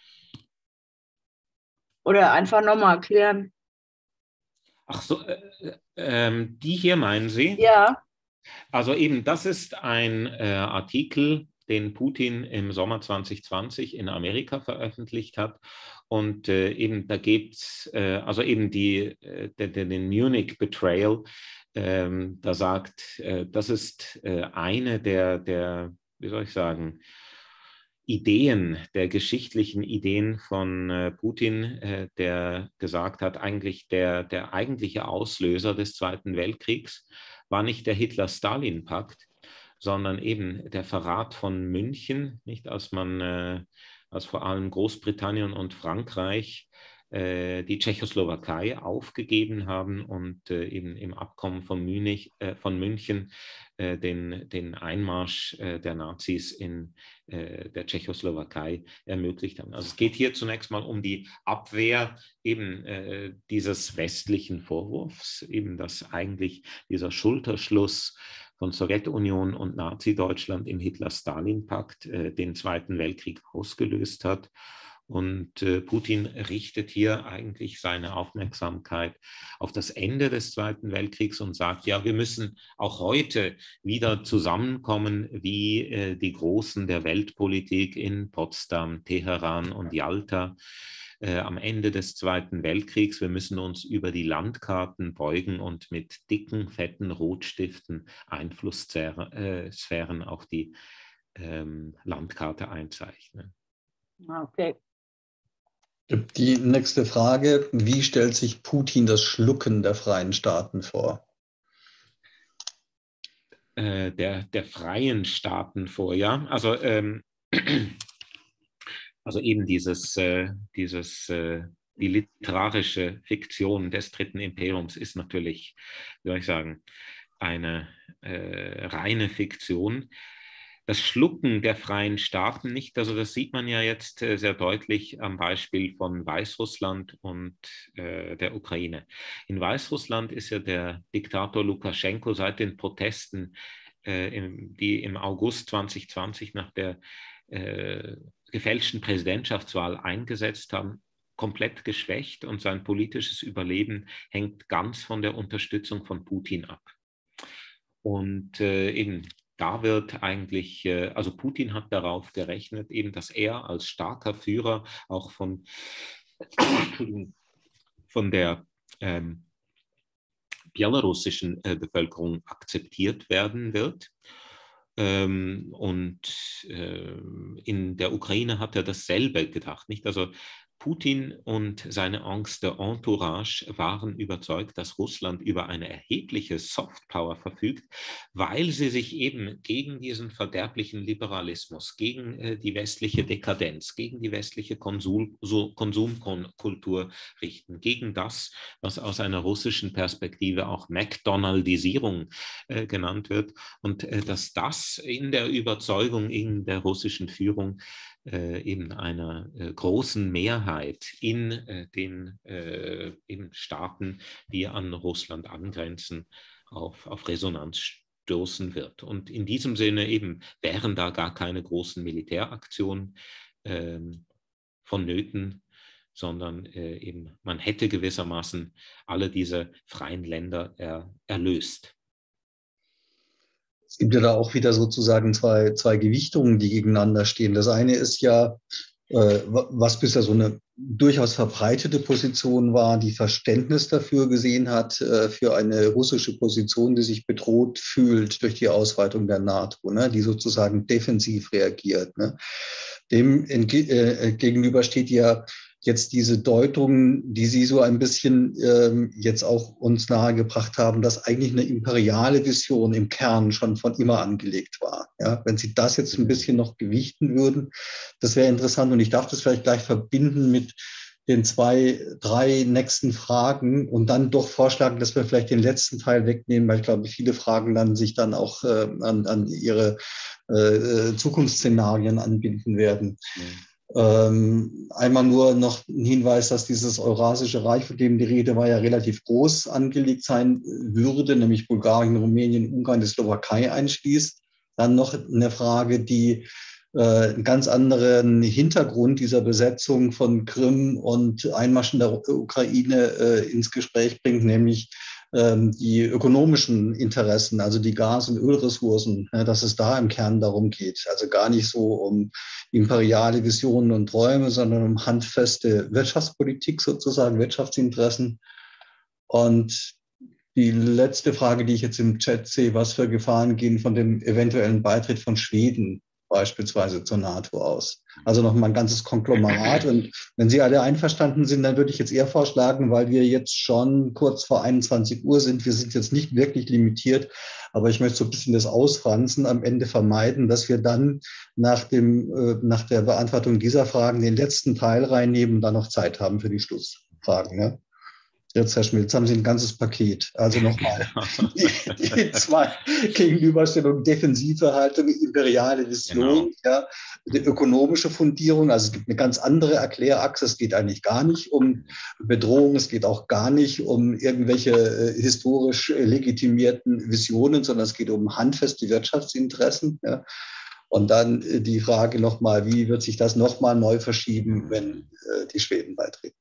Oder einfach nochmal erklären. Ach so, äh, äh, die hier meinen Sie? Ja. Also eben, das ist ein äh, Artikel, den Putin im Sommer zwanzig zwanzig in Amerika veröffentlicht hat. Und äh, eben da geht es, äh, also eben die, äh, den, den Munich Betrayal, ähm, da sagt, äh, das ist äh, eine der, der, wie soll ich sagen, Ideen, der geschichtlichen Ideen von äh, Putin, äh, der gesagt hat, eigentlich der, der eigentliche Auslöser des Zweiten Weltkriegs war nicht der Hitler-Stalin-Pakt, sondern eben der Verrat von München, nicht, als man, äh, als vor allem Großbritannien und Frankreich äh, die Tschechoslowakei aufgegeben haben und äh, eben im Abkommen von, Munich, äh, von München äh, den, den Einmarsch äh, der Nazis in äh, der Tschechoslowakei ermöglicht haben. Also es geht hier zunächst mal um die Abwehr eben äh, dieses westlichen Vorwurfs, eben dass eigentlich dieser Schulterschluss von Sowjetunion und Nazi-Deutschland im Hitler-Stalin-Pakt äh, den Zweiten Weltkrieg ausgelöst hat. Und äh, Putin richtet hier eigentlich seine Aufmerksamkeit auf das Ende des Zweiten Weltkriegs und sagt, ja, wir müssen auch heute wieder zusammenkommen wie äh, die Großen der Weltpolitik in Potsdam, Teheran und Jalta äh, am Ende des Zweiten Weltkriegs. Wir müssen uns über die Landkarten beugen und mit dicken, fetten Rotstiften Einflusssphären auf die ähm, Landkarte einzeichnen. Okay. Die nächste Frage, wie stellt sich Putin das Schlucken der freien Staaten vor? Äh, der, der freien Staaten vor, ja. Also, ähm, also eben dieses, äh, dieses äh, die literarische Fiktion des Dritten Imperiums ist natürlich, wie soll ich sagen, eine äh, reine Fiktion. Das Schlucken der freien Staaten nicht, also das sieht man ja jetzt äh, sehr deutlich am Beispiel von Weißrussland und äh, der Ukraine. In Weißrussland ist ja der Diktator Lukaschenko seit den Protesten, äh, im, die im August zwanzig zwanzig nach der äh, gefälschten Präsidentschaftswahl eingesetzt haben, komplett geschwächt und sein politisches Überleben hängt ganz von der Unterstützung von Putin ab. Und äh, eben da wird eigentlich, äh, also Putin hat darauf gerechnet, eben, dass er als starker Führer auch von, von der ähm, belarussischen äh, Bevölkerung akzeptiert werden wird. Ähm, und äh, in der Ukraine hat er dasselbe gedacht, nicht? Also Putin und seine Angst der Entourage waren überzeugt, dass Russland über eine erhebliche Softpower verfügt, weil sie sich eben gegen diesen verderblichen Liberalismus, gegen äh, die westliche Dekadenz, gegen die westliche Konsum, so, Konsumkultur richten, gegen das, was aus einer russischen Perspektive auch McDonaldisierung äh, genannt wird, und äh, dass das in der Überzeugung in der russischen Führung äh, eben einer äh, großen Mehrheit in äh, den äh, in Staaten, die an Russland angrenzen, auf, auf Resonanz stoßen wird. Und in diesem Sinne eben wären da gar keine großen Militäraktionen äh, vonnöten, sondern äh, eben man hätte gewissermaßen alle diese freien Länder er, erlöst. Es gibt ja da auch wieder sozusagen zwei, zwei Gewichtungen, die gegeneinander stehen. Das eine ist ja, äh, was bisher so eine durchaus verbreitete Position war, die Verständnis dafür gesehen hat, äh, für eine russische Position, die sich bedroht fühlt durch die Ausweitung der NATO, ne, die sozusagen defensiv reagiert. Ne. Dem entge- äh, gegenüber steht ja jetzt diese Deutung, die Sie so ein bisschen ähm, jetzt auch uns nahegebracht haben, dass eigentlich eine imperiale Vision im Kern schon von immer angelegt war. Ja, wenn Sie das jetzt ein bisschen noch gewichten würden, das wäre interessant. Und ich darf das vielleicht gleich verbinden mit den zwei, drei nächsten Fragen und dann doch vorschlagen, dass wir vielleicht den letzten Teil wegnehmen, weil ich glaube, viele Fragen dann sich dann auch äh, an, an Ihre äh, Zukunftsszenarien anbinden werden. Mhm. Ähm, einmal nur noch ein Hinweis, dass dieses Eurasische Reich, von dem die Rede war, ja relativ groß angelegt sein würde, nämlich Bulgarien, Rumänien, Ungarn, die Slowakei einschließt. Dann noch eine Frage, die äh, einen ganz anderen Hintergrund dieser Besetzung von Krim und Einmarsch in der Ukraine äh, ins Gespräch bringt, nämlich ähm, die ökonomischen Interessen, also die Gas- und Ölressourcen, ja, dass es da im Kern darum geht. Also gar nicht so um imperiale Visionen und Träume, sondern um handfeste Wirtschaftspolitik sozusagen, Wirtschaftsinteressen. Und die letzte Frage, die ich jetzt im Chat sehe, was für Gefahren gehen von dem eventuellen Beitritt von Schweden beispielsweise zur NATO aus? Also nochmal ein ganzes Konglomerat. Und wenn Sie alle einverstanden sind, dann würde ich jetzt eher vorschlagen, weil wir jetzt schon kurz vor einundzwanzig Uhr sind, wir sind jetzt nicht wirklich limitiert, aber ich möchte so ein bisschen das Ausfransen am Ende vermeiden, dass wir dann nach, dem, äh, nach der Beantwortung dieser Fragen den letzten Teil reinnehmen und dann noch Zeit haben für die Schlussfragen. Ne? Jetzt, Herr Schmidt, haben Sie ein ganzes Paket. Also nochmal die, die zwei Gegenüberstellungen, defensive Haltung, imperiale Vision, genau. Ja, die ökonomische Fundierung. Also es gibt eine ganz andere Erklärachse. Es geht eigentlich gar nicht um Bedrohung, es geht auch gar nicht um irgendwelche äh, historisch legitimierten Visionen, sondern es geht um handfeste Wirtschaftsinteressen. Ja. Und dann äh, die Frage nochmal, wie wird sich das nochmal neu verschieben, wenn äh, die Schweden beitreten?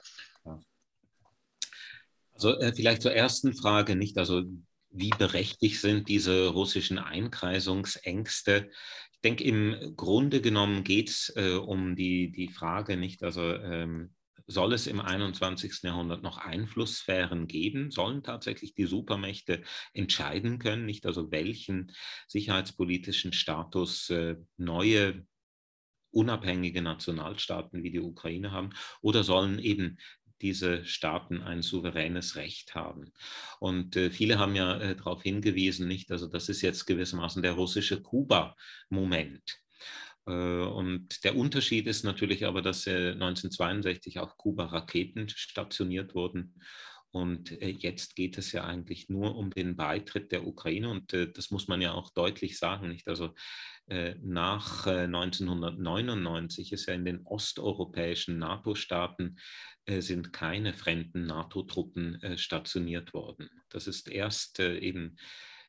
Also äh, vielleicht zur ersten Frage, nicht, also wie berechtigt sind diese russischen Einkreisungsängste? Ich denke, im Grunde genommen geht es äh, um die, die Frage, nicht, also ähm, soll es im einundzwanzigsten Jahrhundert noch Einflusssphären geben? Sollen tatsächlich die Supermächte entscheiden können, nicht, also welchen sicherheitspolitischen Status äh, neue unabhängige Nationalstaaten wie die Ukraine haben, oder sollen eben diese Staaten ein souveränes Recht haben? Und äh, viele haben ja äh, darauf hingewiesen, nicht, also das ist jetzt gewissermaßen der russische Kuba-Moment. Äh, und der Unterschied ist natürlich aber, dass äh, neunzehnhundertzweiundsechzig auf Kuba Raketen stationiert wurden. Und äh, jetzt geht es ja eigentlich nur um den Beitritt der Ukraine. Und äh, das muss man ja auch deutlich sagen, nicht? Also äh, nach äh, neunzehnhundertneunundneunzig ist ja in den osteuropäischen NATO-Staaten äh, sind keine fremden NATO-Truppen äh, stationiert worden. Das ist erst äh, eben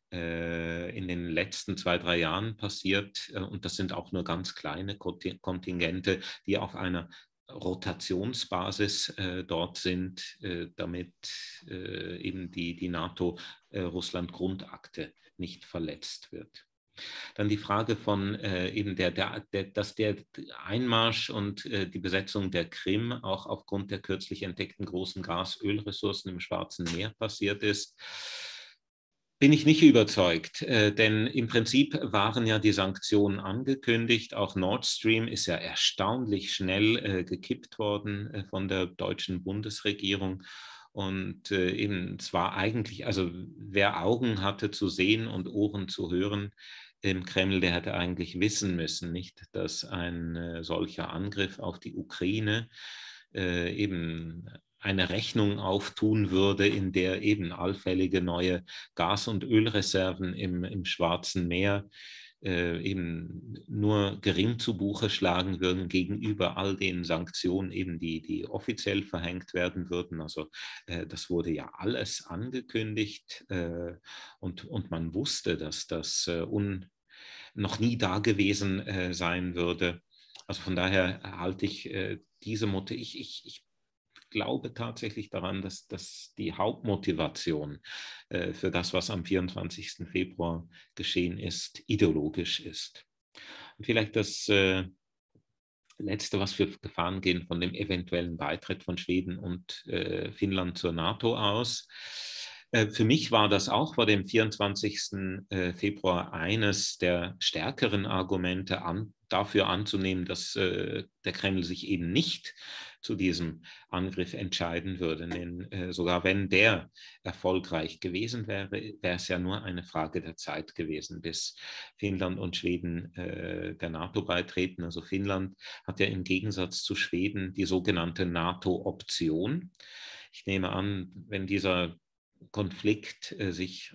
äh, in den letzten zwei, drei Jahren passiert. Äh, und das sind auch nur ganz kleine Kontingente, die auf einer Rotationsbasis äh, dort sind, äh, damit äh, eben die, die NATO-Russland-Grundakte nicht verletzt wird. Dann die Frage von äh, eben der, der, der, dass der Einmarsch und äh, die Besetzung der Krim auch aufgrund der kürzlich entdeckten großen Gas-Ölressourcen im Schwarzen Meer passiert ist. Bin ich nicht überzeugt, äh, denn im Prinzip waren ja die Sanktionen angekündigt. Auch Nord Stream ist ja erstaunlich schnell äh, gekippt worden äh, von der deutschen Bundesregierung. Und äh, eben zwar eigentlich, also wer Augen hatte zu sehen und Ohren zu hören im Kreml, der hätte eigentlich wissen müssen, nicht, dass ein äh, solcher Angriff auf die Ukraine äh, eben eine Rechnung auftun würde, in der eben allfällige neue Gas- und Ölreserven im, im Schwarzen Meer äh, eben nur gering zu Buche schlagen würden gegenüber all den Sanktionen, eben die, die offiziell verhängt werden würden. Also äh, das wurde ja alles angekündigt äh, und, und man wusste, dass das äh, un, noch nie da gewesen äh, sein würde. Also von daher halte ich äh, diese Motto, ich, ich, ich glaube tatsächlich daran, dass, dass die Hauptmotivation äh, für das, was am vierundzwanzigsten Februar geschehen ist, ideologisch ist. Und vielleicht das äh, Letzte, was für Gefahren gehen von dem eventuellen Beitritt von Schweden und äh, Finnland zur NATO aus. Äh, für mich war das auch vor dem vierundzwanzigsten Februar eines der stärkeren Argumente an, dafür anzunehmen, dass äh, der Kreml sich eben nicht zu diesem Angriff entscheiden würde. Denn äh, sogar wenn der erfolgreich gewesen wäre, wäre es ja nur eine Frage der Zeit gewesen, bis Finnland und Schweden äh, der NATO beitreten. Also Finnland hat ja im Gegensatz zu Schweden die sogenannte NATO-Option. Ich nehme an, wenn dieser Konflikt äh, sich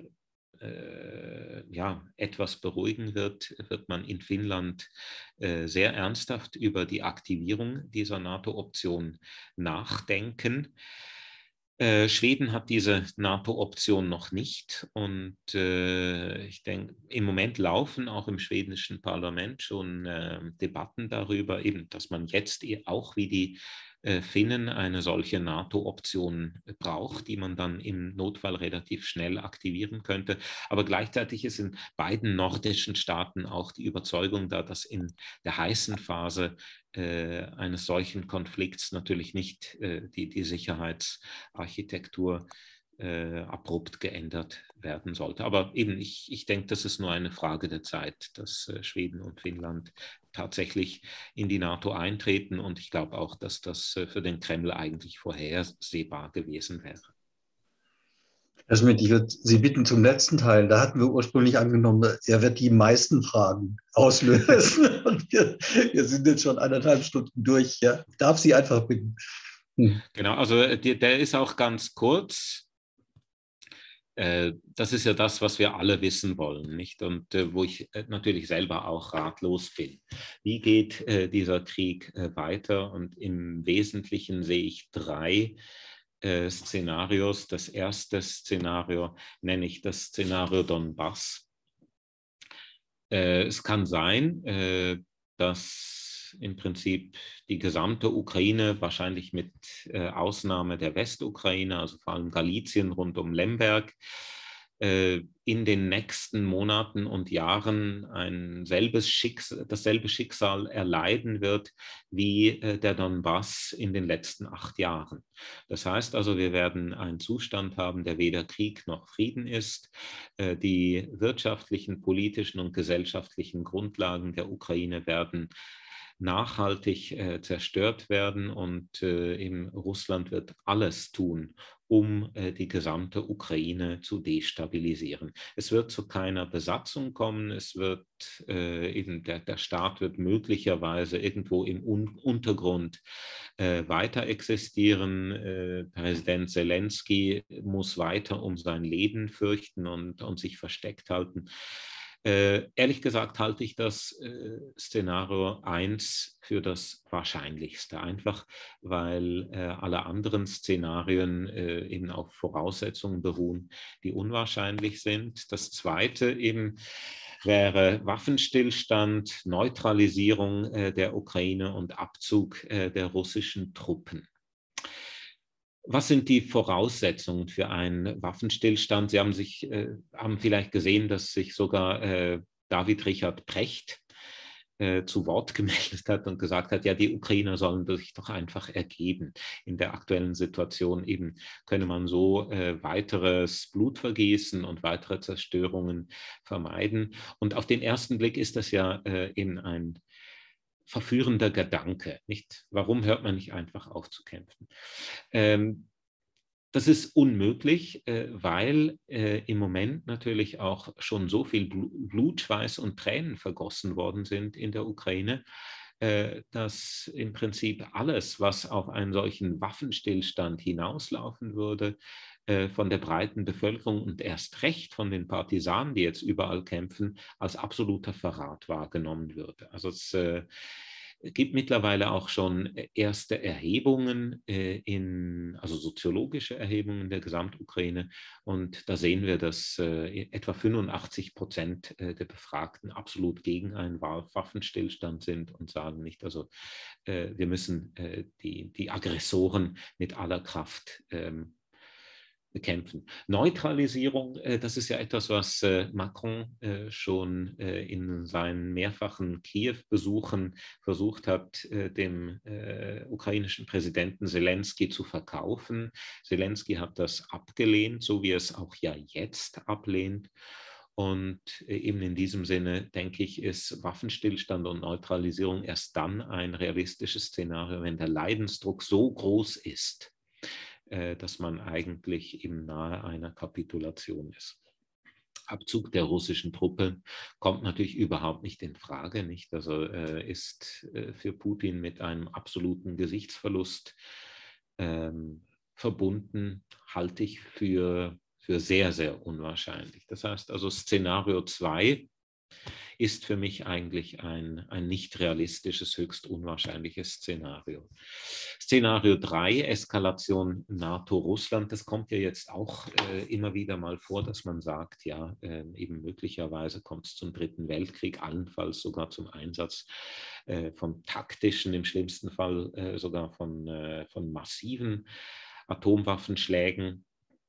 äh, ja, etwas beruhigen wird, wird man in Finnland äh, sehr ernsthaft über die Aktivierung dieser NATO-Option nachdenken. Äh, Schweden hat diese NATO-Option noch nicht und äh, ich denke, im Moment laufen auch im schwedischen Parlament schon äh, Debatten darüber, eben, dass man jetzt auch wie die äh, Finnen eine solche NATO-Option braucht, die man dann im Notfall relativ schnell aktivieren könnte. Aber gleichzeitig ist in beiden nordischen Staaten auch die Überzeugung da, dass in der heißen Phase äh, eines solchen Konflikts natürlich nicht äh, die, die Sicherheitsarchitektur äh, abrupt geändert werden sollte. Aber eben, ich, ich denke, das ist nur eine Frage der Zeit, dass äh, Schweden und Finnland tatsächlich in die NATO eintreten. Und ich glaube auch, dass das äh, für den Kreml eigentlich vorhersehbar gewesen wäre. Herr Schmidt, ich würde Sie bitten zum letzten Teil. Da hatten wir ursprünglich angenommen, er wird die meisten Fragen auslösen. Und wir, wir sind jetzt schon eineinhalb Stunden durch. Ja. Ich darf Sie einfach bitten. Hm. Genau, also die, der ist auch ganz kurz. Äh, das ist ja das, was wir alle wissen wollen, nicht? Und äh, wo ich äh, natürlich selber auch ratlos bin. Wie geht äh, dieser Krieg äh, weiter? Und im Wesentlichen sehe ich drei äh, Szenarios. Das erste Szenario nenne ich das Szenario Donbass. Äh, es kann sein, äh, dass im Prinzip die gesamte Ukraine, wahrscheinlich mit äh, Ausnahme der Westukraine, also vor allem Galizien rund um Lemberg, äh, in den nächsten Monaten und Jahren ein selbes Schicksal, dasselbe Schicksal erleiden wird wie äh, der Donbass in den letzten acht Jahren. Das heißt also, wir werden einen Zustand haben, der weder Krieg noch Frieden ist. Äh, die wirtschaftlichen, politischen und gesellschaftlichen Grundlagen der Ukraine werden nachhaltig äh, zerstört werden und äh, eben Russland wird alles tun, um äh, die gesamte Ukraine zu destabilisieren. Es wird zu keiner Besatzung kommen, es wird äh, eben der, der Staat wird möglicherweise irgendwo im Un Untergrund äh, weiter existieren. Äh, Präsident Zelensky muss weiter um sein Leben fürchten und, und sich versteckt halten. Äh, ehrlich gesagt halte ich das äh, Szenario eins für das Wahrscheinlichste, einfach weil äh, alle anderen Szenarien äh, eben auf Voraussetzungen beruhen, die unwahrscheinlich sind. Das zweite eben wäre Waffenstillstand, Neutralisierung äh, der Ukraine und Abzug äh, der russischen Truppen. Was sind die Voraussetzungen für einen Waffenstillstand? Sie haben, sich, äh, haben vielleicht gesehen, dass sich sogar äh, David Richard Precht äh, zu Wort gemeldet hat und gesagt hat, ja, die Ukrainer sollen sich doch einfach ergeben. In der aktuellen Situation eben könne man so äh, weiteres Blutvergießen und weitere Zerstörungen vermeiden. Und auf den ersten Blick ist das ja äh, eben ein verführender Gedanke, nicht? Warum hört man nicht einfach auf zu kämpfen? Ähm, das ist unmöglich, äh, weil äh, im Moment natürlich auch schon so viel Blut, Schweiß und Tränen vergossen worden sind in der Ukraine, äh, dass im Prinzip alles, was auf einen solchen Waffenstillstand hinauslaufen würde, äh, von der breiten Bevölkerung und erst recht von den Partisanen, die jetzt überall kämpfen, als absoluter Verrat wahrgenommen würde. Also es äh, gibt mittlerweile auch schon erste Erhebungen, äh, in, also soziologische Erhebungen der Gesamtukraine. Und da sehen wir, dass äh, etwa fünfundachtzig Prozent der Befragten absolut gegen einen Waffenstillstand sind und sagen nicht, also äh, wir müssen äh, die, die Aggressoren mit aller Kraft ähm, bekämpfen. Neutralisierung, äh, das ist ja etwas, was äh, Macron äh, schon äh, in seinen mehrfachen Kiew-Besuchen versucht hat, äh, dem äh, ukrainischen Präsidenten Zelensky zu verkaufen. Zelensky hat das abgelehnt, so wie er es auch ja jetzt ablehnt. Und äh, eben in diesem Sinne, denke ich, ist Waffenstillstand und Neutralisierung erst dann ein realistisches Szenario, wenn der Leidensdruck so groß ist, dass man eigentlich eben nahe einer Kapitulation ist. Abzug der russischen Truppe kommt natürlich überhaupt nicht in Frage, nicht? Also äh, ist äh, für Putin mit einem absoluten Gesichtsverlust ähm, verbunden, halte ich für, für sehr, sehr unwahrscheinlich. Das heißt also, Szenario zwei ist für mich eigentlich ein, ein nicht realistisches, höchst unwahrscheinliches Szenario. Szenario drei, Eskalation NATO-Russland, das kommt ja jetzt auch äh, immer wieder mal vor, dass man sagt, ja, äh, eben möglicherweise kommt es zum Dritten Weltkrieg, allenfalls sogar zum Einsatz äh, von taktischen, im schlimmsten Fall äh, sogar von, äh, von massiven Atomwaffenschlägen.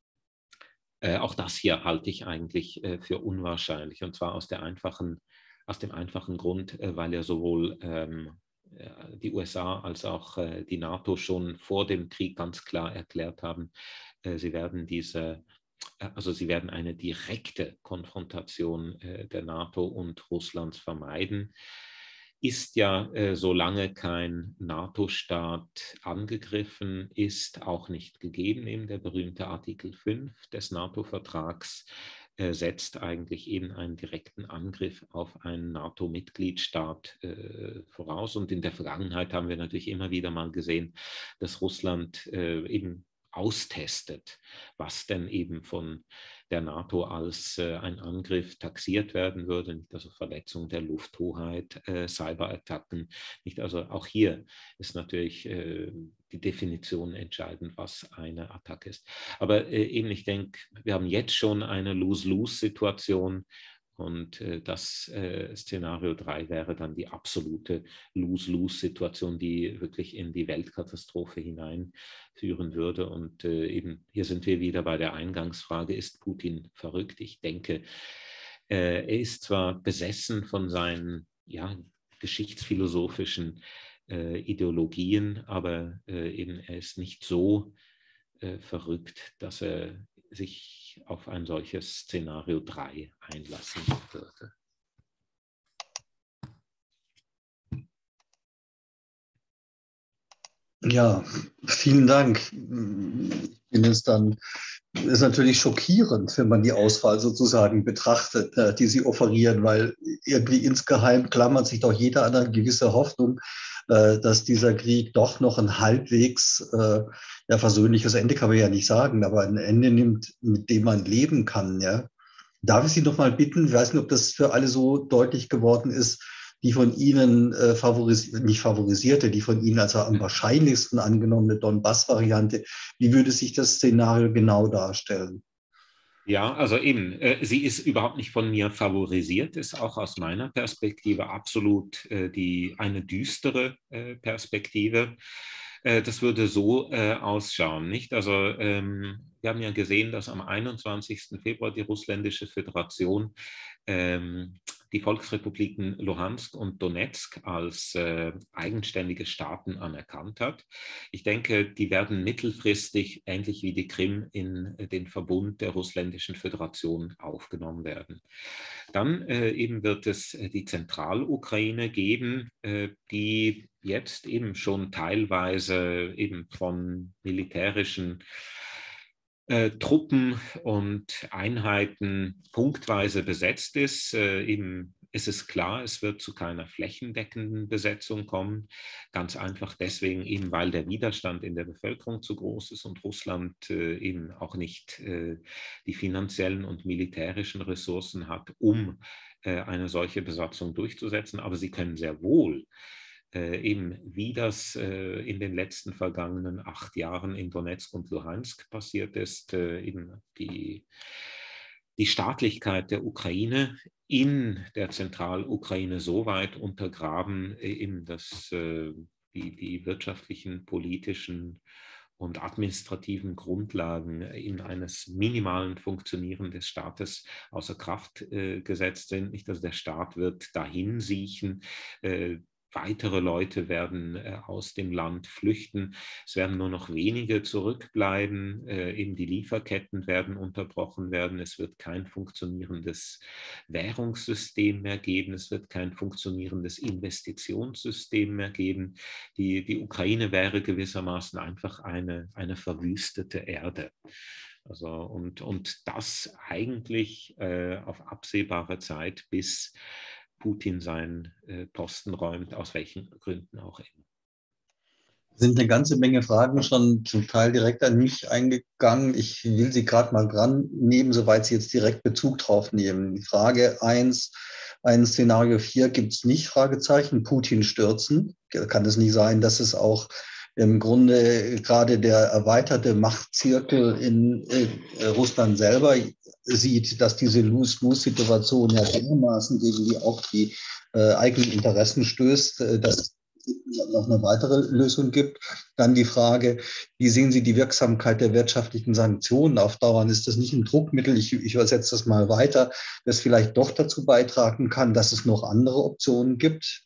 Äh, auch das hier halte ich eigentlich äh, für unwahrscheinlich, und zwar aus, der einfachen, aus dem einfachen Grund, äh, weil ja sowohl ähm, die U S A als auch äh, die NATO schon vor dem Krieg ganz klar erklärt haben, äh, sie werden diese, äh, also sie werden eine direkte Konfrontation äh, der NATO und Russlands vermeiden. Ist ja, äh, solange kein NATO-Staat angegriffen ist, auch nicht gegeben, eben der berühmte Artikel fünf des NATO-Vertrags. äh, setzt eigentlich eben einen direkten Angriff auf einen NATO-Mitgliedstaat äh, voraus. Und in der Vergangenheit haben wir natürlich immer wieder mal gesehen, dass Russland äh, eben austestet, was denn eben von der NATO als äh, ein Angriff taxiert werden würde, nicht also Verletzung der Lufthoheit, äh, Cyberattacken, nicht also auch hier ist natürlich äh, die Definition entscheidend, was eine Attacke ist. Aber äh, eben, ich denke, wir haben jetzt schon eine Lose-Lose-Situation. Und äh, das äh, Szenario drei wäre dann die absolute Lose-Lose-Situation, die wirklich in die Weltkatastrophe hineinführen würde. Und äh, eben hier sind wir wieder bei der Eingangsfrage, ist Putin verrückt? Ich denke, äh, er ist zwar besessen von seinen ja, geschichtsphilosophischen äh, Ideologien, aber äh, eben er ist nicht so äh, verrückt, dass er sich auf ein solches Szenario drei einlassen würde. Ja, vielen Dank. Ich finde es dann ist natürlich schockierend, wenn man die Auswahl sozusagen betrachtet, die Sie offerieren, weil irgendwie insgeheim klammert sich doch jeder an eine gewisse Hoffnung, dass dieser Krieg doch noch ein halbwegs ja, versöhnliches Ende kann man ja nicht sagen, aber ein Ende nimmt, mit dem man leben kann. Ja. Darf ich Sie noch mal bitten, ich weiß nicht, ob das für alle so deutlich geworden ist, die von Ihnen äh, favorisi- nicht favorisierte, die von Ihnen also am wahrscheinlichsten angenommene Donbass-Variante, wie würde sich das Szenario genau darstellen? Ja, also eben, äh, sie ist überhaupt nicht von mir favorisiert, ist auch aus meiner Perspektive absolut äh, die, eine düstere äh, Perspektive. Äh, das würde so äh, ausschauen, nicht? Also ähm, wir haben ja gesehen, dass am einundzwanzigsten Februar die russländische Föderation ähm, die Volksrepubliken Luhansk und Donetsk als äh, eigenständige Staaten anerkannt hat. Ich denke, die werden mittelfristig, ähnlich wie die Krim, in äh, den Verbund der russländischen Föderation aufgenommen werden. Dann äh, eben wird es äh, die Zentralukraine geben, äh, die jetzt eben schon teilweise eben von militärischen Äh, Truppen und Einheiten punktweise besetzt ist. Äh, eben ist es klar, es wird zu keiner flächendeckenden Besetzung kommen. Ganz einfach deswegen eben, weil der Widerstand in der Bevölkerung zu groß ist und Russland äh, eben auch nicht äh, die finanziellen und militärischen Ressourcen hat, um äh, eine solche Besatzung durchzusetzen. Aber sie können sehr wohl Äh, eben wie das äh, in den letzten vergangenen acht Jahren in Donetsk und Luhansk passiert ist, äh, eben die, die Staatlichkeit der Ukraine in der Zentralukraine so weit untergraben, äh, eben dass äh, die, die wirtschaftlichen, politischen und administrativen Grundlagen in eines minimalen Funktionieren des Staates außer Kraft äh, gesetzt sind. Nicht, dass der Staat wird dahin siechen, äh, weitere Leute werden äh, aus dem Land flüchten. Es werden nur noch wenige zurückbleiben. Äh, eben die Lieferketten werden unterbrochen werden. Es wird kein funktionierendes Währungssystem mehr geben. Es wird kein funktionierendes Investitionssystem mehr geben. Die, die Ukraine wäre gewissermaßen einfach eine, eine verwüstete Erde. Also, und, und das eigentlich äh, auf absehbare Zeit, bis Putin seinen äh, Posten räumt, aus welchen Gründen auch immer. Es sind eine ganze Menge Fragen schon zum Teil direkt an mich eingegangen. Ich will sie gerade mal dran nehmen, soweit Sie jetzt direkt Bezug drauf nehmen. Die Frage eins, ein Szenario vier gibt es nicht, Fragezeichen, Putin stürzen. Kann es nicht sein, dass es auch im Grunde gerade der erweiterte Machtzirkel in äh, Russland selber sieht, dass diese Lose-Lose-Situation ja dermaßen gegen die auch die äh, eigenen Interessen stößt, äh, dass es noch eine weitere Lösung gibt. Dann die Frage, wie sehen Sie die Wirksamkeit der wirtschaftlichen Sanktionen auf Dauer? Ist das nicht ein Druckmittel, ich, ich übersetze das mal weiter, das vielleicht doch dazu beitragen kann, dass es noch andere Optionen gibt?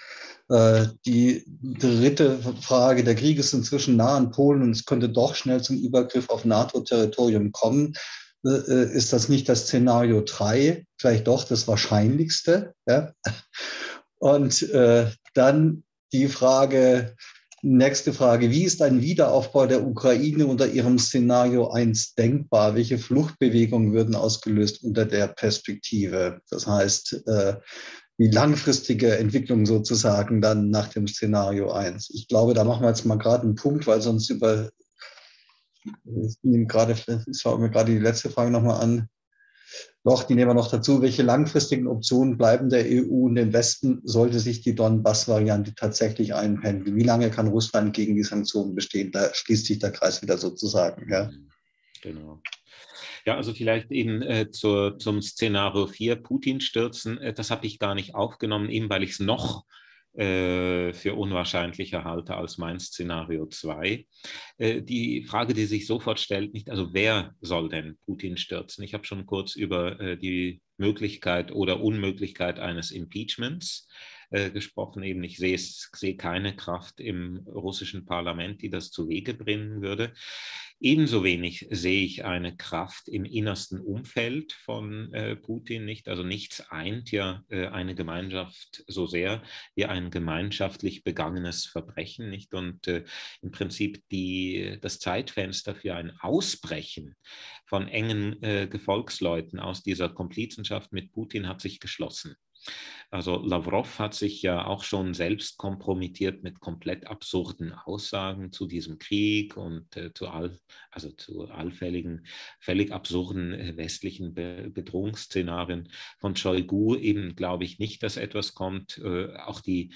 Äh, die dritte Frage, der Krieg ist inzwischen nah an Polen und es könnte doch schnell zum Übergriff auf NATO-Territorium kommen. Ist das nicht das Szenario drei, vielleicht doch das Wahrscheinlichste? Ja? Und äh, dann die Frage, nächste Frage. Wie ist ein Wiederaufbau der Ukraine unter Ihrem Szenario eins denkbar? Welche Fluchtbewegungen würden ausgelöst unter der Perspektive? Das heißt, äh, die langfristige Entwicklung sozusagen dann nach dem Szenario eins. Ich glaube, da machen wir jetzt mal gerade einen Punkt, weil sonst über, ich nehme gerade, ich schaue mir gerade die letzte Frage nochmal an. Doch, die nehmen wir noch dazu. Welche langfristigen Optionen bleiben der E U und dem Westen, sollte sich die Donbass-Variante tatsächlich einpendeln? Wie lange kann Russland gegen die Sanktionen bestehen? Da schließt sich der Kreis wieder sozusagen. Ja. Genau. Ja, also vielleicht eben äh, zur, zum Szenario vier, Putin stürzen, äh, das habe ich gar nicht aufgenommen, eben weil ich es noch äh, für unwahrscheinlicher halte als mein Szenario zwei. Äh, die Frage, die sich sofort stellt, nicht, also wer soll denn Putin stürzen? Ich habe schon kurz über äh, die Möglichkeit oder Unmöglichkeit eines Impeachments äh, gesprochen. Eben, ich sehe, sehe keine Kraft im russischen Parlament, die das zu Wege bringen würde. Ebenso wenig sehe ich eine Kraft im innersten Umfeld von äh, Putin nicht. Also nichts eint ja äh, eine Gemeinschaft so sehr wie ein gemeinschaftlich begangenes Verbrechen, nicht? Und äh, im Prinzip die, das Zeitfenster für ein Ausbrechen von engen äh, Gefolgsleuten aus dieser Komplizenschaft mit Putin hat sich geschlossen. Also Lavrov hat sich ja auch schon selbst kompromittiert mit komplett absurden Aussagen zu diesem Krieg und äh, zu, all, also zu allfälligen, völlig absurden äh, westlichen Be Bedrohungsszenarien. Von Shoigu eben glaube ich nicht, dass etwas kommt. Äh, auch die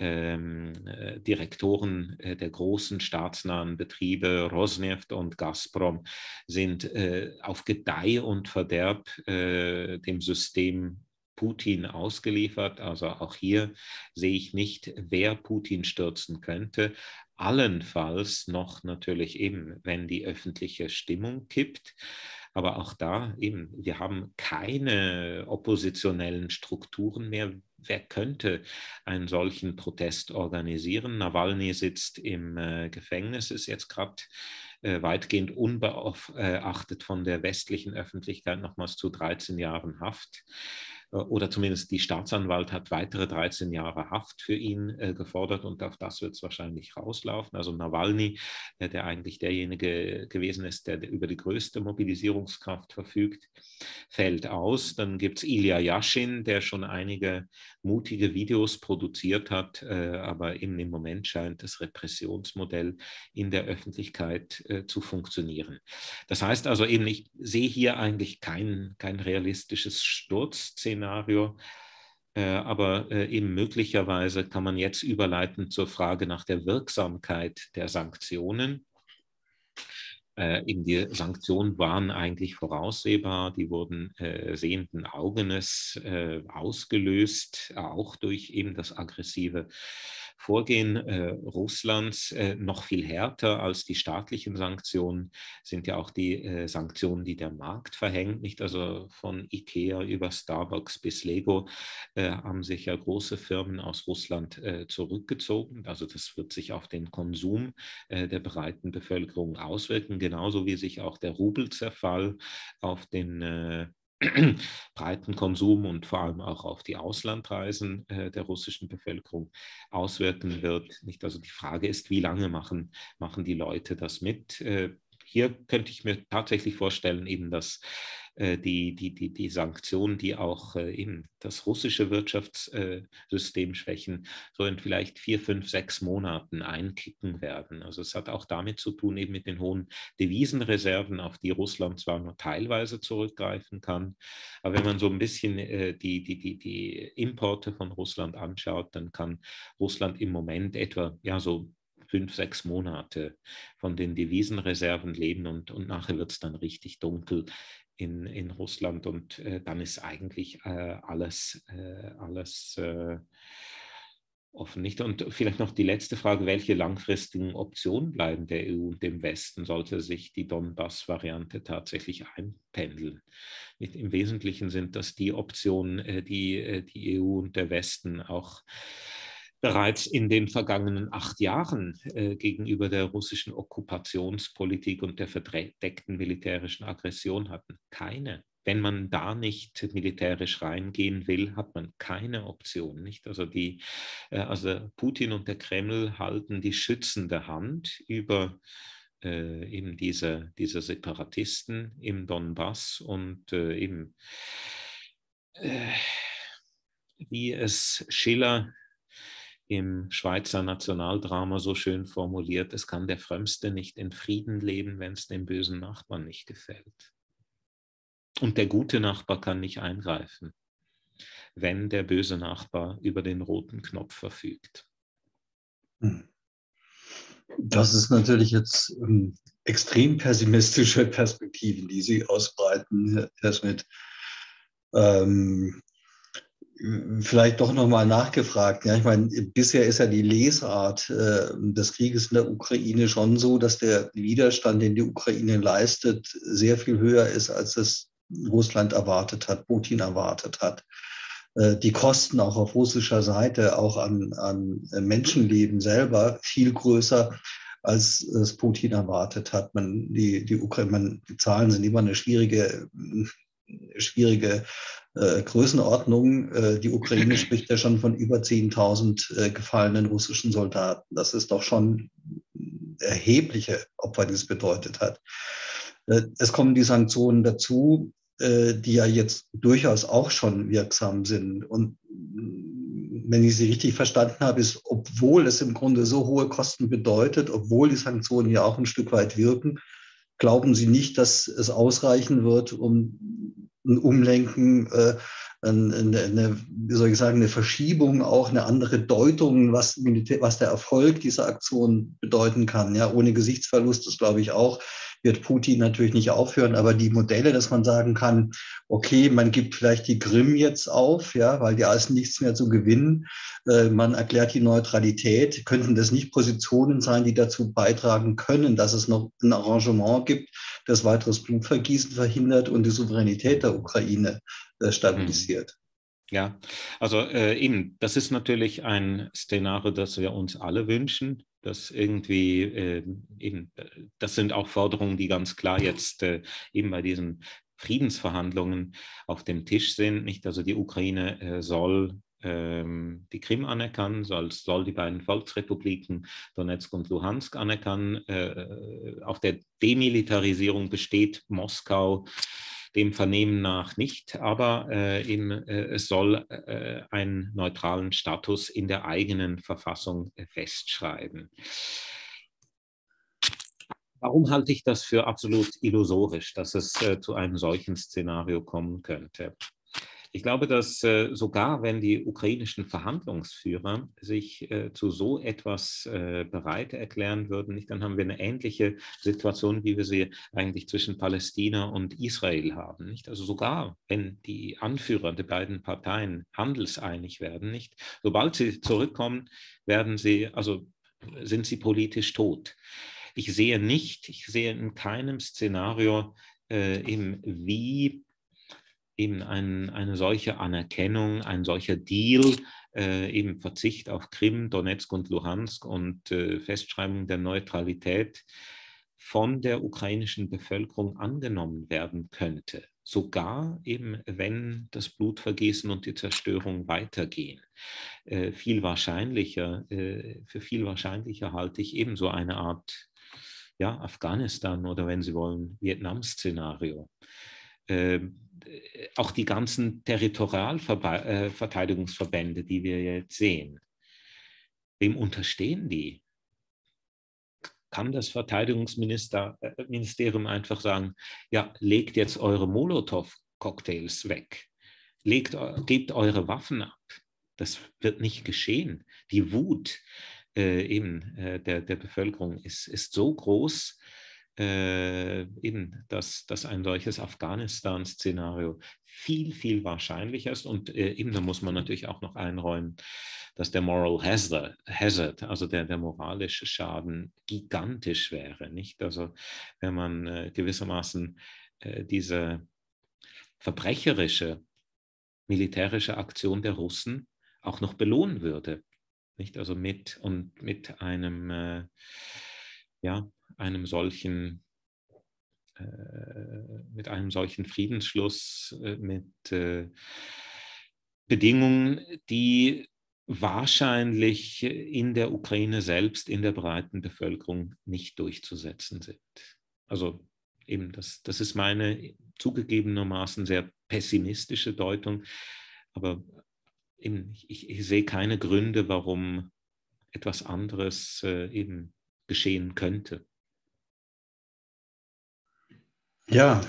Ähm, äh, Direktoren äh, der großen staatsnahen Betriebe, Rosneft und Gazprom, sind äh, auf Gedeih und Verderb äh, dem System Putin ausgeliefert. Also auch hier sehe ich nicht, wer Putin stürzen könnte. Allenfalls noch natürlich eben, wenn die öffentliche Stimmung kippt. Aber auch da eben, wir haben keine oppositionellen Strukturen mehr. Wer könnte einen solchen Protest organisieren? Nawalny sitzt im äh, Gefängnis, ist jetzt gerade äh, weitgehend unbeachtet von der westlichen Öffentlichkeit nochmals zu dreizehn Jahren Haft. Oder zumindest die Staatsanwalt hat weitere dreizehn Jahre Haft für ihn äh, gefordert und auf das wird es wahrscheinlich rauslaufen. Also Nawalny, äh, der eigentlich derjenige gewesen ist, der über die größte Mobilisierungskraft verfügt, fällt aus. Dann gibt es Ilya Yashin, der schon einige mutige Videos produziert hat, äh, aber eben im Moment scheint das Repressionsmodell in der Öffentlichkeit äh, zu funktionieren. Das heißt also eben, ich sehe hier eigentlich kein, kein realistisches Sturzszenario. Szenario. Äh, aber äh, eben möglicherweise kann man jetzt überleiten zur Frage nach der Wirksamkeit der Sanktionen. Äh, eben die Sanktionen waren eigentlich voraussehbar, die wurden äh, sehenden Augenes äh, ausgelöst, auch durch eben das aggressive Vorgehen äh, Russlands. Äh, noch viel härter als die staatlichen Sanktionen sind ja auch die äh, Sanktionen, die der Markt verhängt. Nicht also von Ikea über Starbucks bis Lego äh, haben sich ja große Firmen aus Russland äh, zurückgezogen. Also das wird sich auf den Konsum äh, der breiten Bevölkerung auswirken, genauso wie sich auch der Rubelzerfall auf den äh, breiten Konsum und vor allem auch auf die Auslandreisen äh, der russischen Bevölkerung auswirken wird. Nicht? Also die Frage ist, wie lange machen, machen die Leute das mit? Äh, hier könnte ich mir tatsächlich vorstellen, eben, dass äh, die, die, die, die Sanktionen, die auch äh, eben das russische Wirtschaftssystem äh, schwächen, so in vielleicht vier, fünf, sechs Monaten einkicken werden. Also es hat auch damit zu tun, eben mit den hohen Devisenreserven, auf die Russland zwar nur teilweise zurückgreifen kann, aber wenn man so ein bisschen äh, die, die, die, die Importe von Russland anschaut, dann kann Russland im Moment etwa ja so fünf, sechs Monate von den Devisenreserven leben und, und nachher wird es dann richtig dunkel in, in Russland und äh, dann ist eigentlich äh, alles, äh, alles äh, offen. Nicht? Und vielleicht noch die letzte Frage, welche langfristigen Optionen bleiben der E U und dem Westen, sollte sich die Donbass-Variante tatsächlich einpendeln? Nicht? Im Wesentlichen sind das die Optionen, die die E U und der Westen auch bereits in den vergangenen acht Jahren äh, gegenüber der russischen Okkupationspolitik und der verdeckten militärischen Aggression hatten. Keine wenn man da nicht militärisch reingehen will, hat man keine Option. Nicht? Also, die, also Putin und der Kreml halten die schützende Hand über äh, eben diese, diese Separatisten im Donbass und äh, eben, äh, wie es Schiller im Schweizer Nationaldrama so schön formuliert, es kann der Frömmste nicht in Frieden leben, wenn es dem bösen Nachbarn nicht gefällt. Und der gute Nachbar kann nicht eingreifen, wenn der böse Nachbar über den roten Knopf verfügt. Das ist natürlich jetzt ähm, extrem pessimistische Perspektiven, die Sie ausbreiten, Herr Schmidt. Ähm, vielleicht doch nochmal nachgefragt. Ja, ich meine, bisher ist ja die Lesart äh, des Krieges in der Ukraine schon so, dass der Widerstand, den die Ukraine leistet, sehr viel höher ist, als es Russland erwartet hat, Putin erwartet hat. Äh, die Kosten auch auf russischer Seite, auch an, an Menschenleben selber, viel größer, als es Putin erwartet hat. Man, die, die, Ukraine, man, die Zahlen sind immer eine schwierige, schwierige äh, Größenordnung. Äh, die Ukraine spricht ja schon von über zehntausend äh, gefallenen russischen Soldaten. Das ist doch schon erhebliche Opfer, die es bedeutet hat. Äh, es kommen die Sanktionen dazu, äh, die ja jetzt durchaus auch schon wirksam sind. Und wenn ich Sie richtig verstanden habe, ist, obwohl es im Grunde so hohe Kosten bedeutet, obwohl die Sanktionen ja auch ein Stück weit wirken, glauben Sie nicht, dass es ausreichen wird, um ein Umlenken, äh, eine, eine, wie soll ich sagen, eine Verschiebung, auch eine andere Deutung, was, Militär, was der Erfolg dieser Aktion bedeuten kann. Ja, ohne Gesichtsverlust, das glaube ich auch, wird Putin natürlich nicht aufhören, aber die Modelle, dass man sagen kann, okay, man gibt vielleicht die Krim jetzt auf, ja, weil da ist nichts mehr zu gewinnen. Äh, man erklärt die Neutralität. Könnten das nicht Positionen sein, die dazu beitragen können, dass es noch ein Arrangement gibt, das weiteres Blutvergießen verhindert und die Souveränität der Ukraine äh, stabilisiert? Ja, also äh, eben, das ist natürlich ein Szenario, das wir uns alle wünschen, dass irgendwie äh, eben, das sind auch Forderungen, die ganz klar jetzt äh, eben bei diesen Friedensverhandlungen auf dem Tisch sind. Nicht, also die Ukraine äh, soll ähm, die Krim anerkennen, soll, soll die beiden Volksrepubliken Donetsk und Luhansk anerkennen. Äh, auf der Demilitarisierung besteht Moskau dem Vernehmen nach nicht, aber äh, eben, äh, es soll äh, einen neutralen Status in der eigenen Verfassung äh, festschreiben. Warum halte ich das für absolut illusorisch, dass es äh, zu einem solchen Szenario kommen könnte? Ich glaube, dass äh, sogar wenn die ukrainischen Verhandlungsführer sich äh, zu so etwas äh, bereit erklären würden, nicht, dann haben wir eine ähnliche Situation, wie wir sie eigentlich zwischen Palästina und Israel haben. Nicht? Also sogar wenn die Anführer der beiden Parteien handelseinig werden, nicht, sobald sie zurückkommen, werden sie, also sind sie politisch tot. Ich sehe nicht, ich sehe in keinem Szenario, äh, eben wie eben ein, eine solche Anerkennung, ein solcher Deal, äh, eben Verzicht auf Krim, Donetsk und Luhansk und äh, Festschreibung der Neutralität von der ukrainischen Bevölkerung angenommen werden könnte. Sogar eben, wenn das Blutvergießen und die Zerstörung weitergehen. Äh, viel wahrscheinlicher, äh, für viel wahrscheinlicher halte ich eben so eine Art, ja, Afghanistan oder wenn Sie wollen, Vietnam-Szenario. Äh, auch die ganzen Territorialverteidigungsverbände, die wir jetzt sehen, wem unterstehen die? Kann das Verteidigungsministerium einfach sagen, ja, legt jetzt eure Molotow-Cocktails weg, legt, gebt eure Waffen ab. Das wird nicht geschehen. Die Wut äh, eben äh, der, der Bevölkerung ist, ist so groß, Äh, eben, dass, dass ein solches Afghanistan-Szenario viel, viel wahrscheinlicher ist. Und äh, eben, da muss man natürlich auch noch einräumen, dass der Moral Hazard, Hazard also der, der moralische Schaden, gigantisch wäre. Nicht? Also wenn man äh, gewissermaßen äh, diese verbrecherische militärische Aktion der Russen auch noch belohnen würde. Nicht? Also mit, und mit einem äh, ja, einem solchen äh, mit einem solchen Friedensschluss, äh, mit äh, Bedingungen, die wahrscheinlich in der Ukraine selbst, in der breiten Bevölkerung nicht durchzusetzen sind. Also eben, das, das ist meine zugegebenermaßen sehr pessimistische Deutung, aber eben, ich, ich sehe keine Gründe, warum etwas anderes äh, eben geschehen könnte. Ja,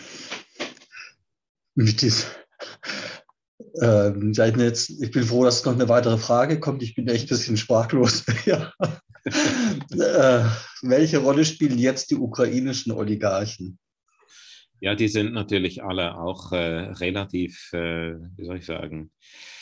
mit dies, ähm, jetzt, ich bin froh, dass noch eine weitere Frage kommt. Ich bin echt ein bisschen sprachlos. Ja. äh, welche Rolle spielen jetzt die ukrainischen Oligarchen? Ja, die sind natürlich alle auch äh, relativ, äh, wie soll ich sagen,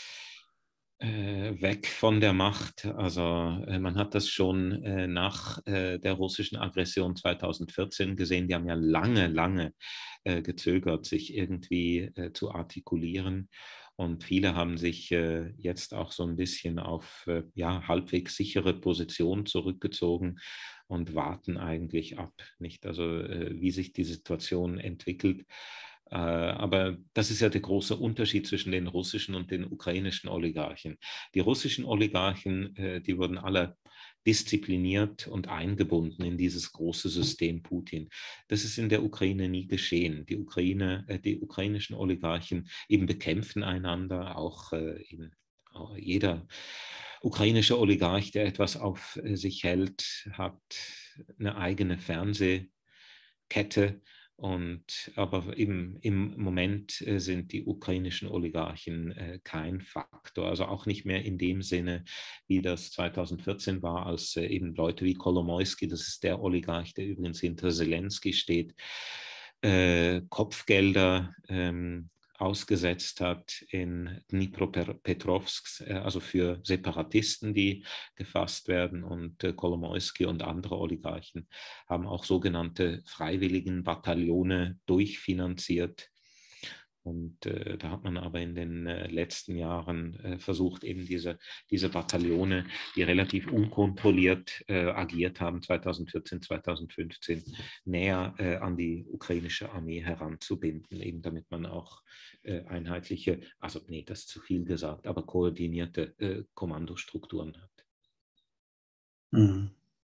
äh, weg von der Macht. Also äh, man hat das schon äh, nach äh, der russischen Aggression zweitausendvierzehn gesehen. Die haben ja lange, lange äh, gezögert, sich irgendwie äh, zu artikulieren. Und viele haben sich äh, jetzt auch so ein bisschen auf äh, ja, halbwegs sichere Position zurückgezogen und warten eigentlich ab, nicht? Also äh, wie sich die Situation entwickelt. Äh, aber das ist ja der große Unterschied zwischen den russischen und den ukrainischen Oligarchen. Die russischen Oligarchen, äh, die wurden alle diszipliniert und eingebunden in dieses große System Putin. Das ist in der Ukraine nie geschehen. Die Ukraine, äh, die ukrainischen Oligarchen eben bekämpfen einander, auch äh, eben, auch jeder ukrainische Oligarch, der etwas auf äh, sich hält, hat eine eigene Fernsehkette. Und, aber eben im Moment äh, sind die ukrainischen Oligarchen äh, kein Faktor, also auch nicht mehr in dem Sinne, wie das zweitausendvierzehn war, als äh, eben Leute wie Kolomoisky, das ist der Oligarch, der übrigens hinter Zelensky steht, äh, Kopfgelder ähm, ausgesetzt hat in Dnipropetrovsk, äh, also für Separatisten, die gefasst werden. Und äh, Kolomoisky und andere Oligarchen haben auch sogenannte Freiwilligenbataillone durchfinanziert. Und äh, da hat man aber in den äh, letzten Jahren äh, versucht, eben diese, diese Bataillone, die relativ unkontrolliert äh, agiert haben, zweitausendvierzehn, zweitausendfünfzehn, näher äh, an die ukrainische Armee heranzubinden, eben damit man auch äh, einheitliche, also nee, das ist zu viel gesagt, aber koordinierte äh, Kommandostrukturen hat. Mhm.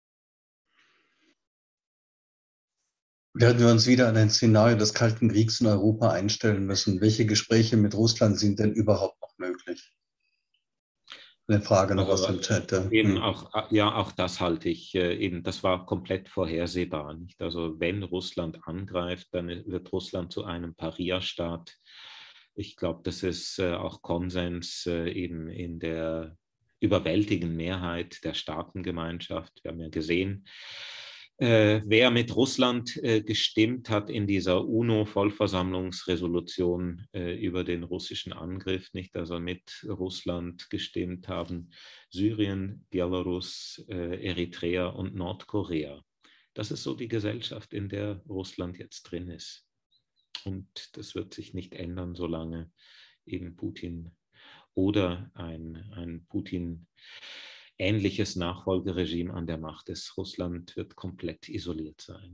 Werden wir uns wieder an ein Szenario des Kalten Kriegs in Europa einstellen müssen? Welche Gespräche mit Russland sind denn überhaupt noch möglich? Eine Frage noch Also aus dem Chat. Ja. eben Hm. auch, ja, auch das halte ich äh, eben, das war komplett vorhersehbar. Nicht? Also wenn Russland angreift, dann wird Russland zu einem Paria-Staat. Ich glaube, das ist äh, auch Konsens äh, eben in der überwältigenden Mehrheit der Staatengemeinschaft. Wir haben ja gesehen, äh, wer mit Russland äh, gestimmt hat in dieser UNO-Vollversammlungsresolution äh, über den russischen Angriff, nicht? Also mit Russland gestimmt haben Syrien, Belarus, äh, Eritrea und Nordkorea. Das ist so die Gesellschaft, in der Russland jetzt drin ist. Und das wird sich nicht ändern, solange eben Putin oder ein, ein Putin ähnliches Nachfolgeregime an der Macht ist. Russland wird komplett isoliert sein.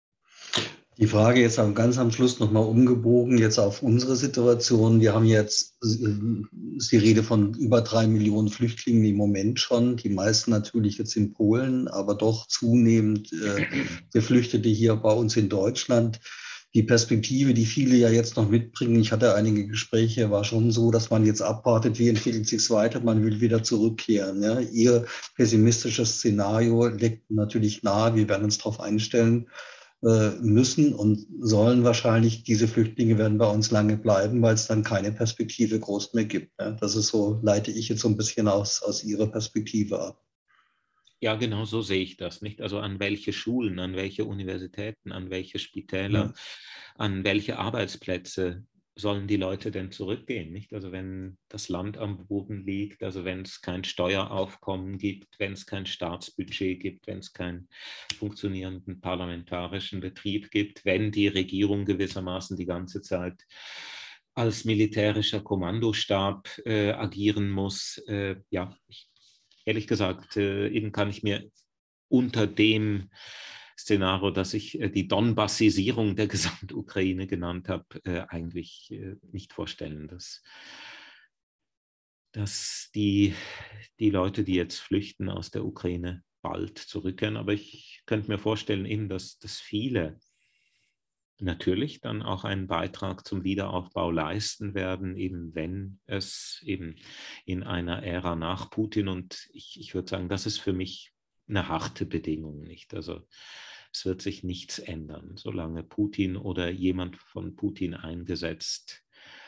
Die Frage jetzt ganz am Schluss nochmal umgebogen, jetzt auf unsere Situation. Wir haben jetzt, ist die Rede von über drei Millionen Flüchtlingen im Moment schon, die meisten natürlich jetzt in Polen, aber doch zunehmend äh, Geflüchtete hier bei uns in Deutschland. Die Perspektive, die viele ja jetzt noch mitbringen, ich hatte einige Gespräche, war schon so, dass man jetzt abwartet, wie entwickelt sich es weiter, man will wieder zurückkehren. Ja. Ihr pessimistisches Szenario legt natürlich nahe, wir werden uns darauf einstellen müssen und sollen wahrscheinlich, diese Flüchtlinge werden bei uns lange bleiben, weil es dann keine Perspektive groß mehr gibt. Ja. Das ist so, leite ich jetzt so ein bisschen aus, aus Ihrer Perspektive ab. Ja, genau so sehe ich das, nicht? Also an welche Schulen, an welche Universitäten, an welche Spitäler, ja. an welche Arbeitsplätze sollen die Leute denn zurückgehen, nicht? Also wenn das Land am Boden liegt, also wenn es kein Steueraufkommen gibt, wenn es kein Staatsbudget gibt, wenn es keinen funktionierenden parlamentarischen Betrieb gibt, wenn die Regierung gewissermaßen die ganze Zeit als militärischer Kommandostab äh, agieren muss, äh, ja, ich Ehrlich gesagt, äh, eben kann ich mir unter dem Szenario, das ich äh, die Donbassisierung der Gesamtukraine genannt habe, äh, eigentlich äh, nicht vorstellen. Dass, dass die, die Leute, die jetzt flüchten aus der Ukraine, bald zurückkehren. Aber ich könnte mir vorstellen, eben, dass, dass viele natürlich dann auch einen Beitrag zum Wiederaufbau leisten werden, eben wenn es eben in einer Ära nach Putin, und ich, ich würde sagen, das ist für mich eine harte Bedingung, nicht? Also es wird sich nichts ändern, solange Putin oder jemand von Putin eingesetzt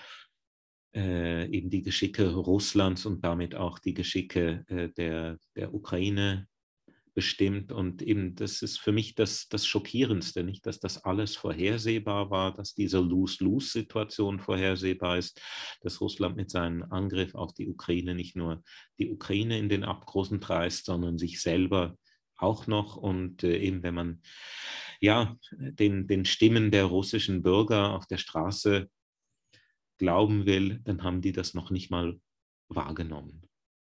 äh, eben die Geschicke Russlands und damit auch die Geschicke äh, der, der Ukraine bestimmt. Und eben das ist für mich das, das Schockierendste, nicht, dass das alles vorhersehbar war, dass diese Lose-Lose-Situation vorhersehbar ist, dass Russland mit seinem Angriff auf die Ukraine nicht nur die Ukraine in den Abgrund reißt, sondern sich selber auch noch. Und äh, eben wenn man ja, den, den Stimmen der russischen Bürger auf der Straße glauben will, dann haben die das noch nicht mal wahrgenommen.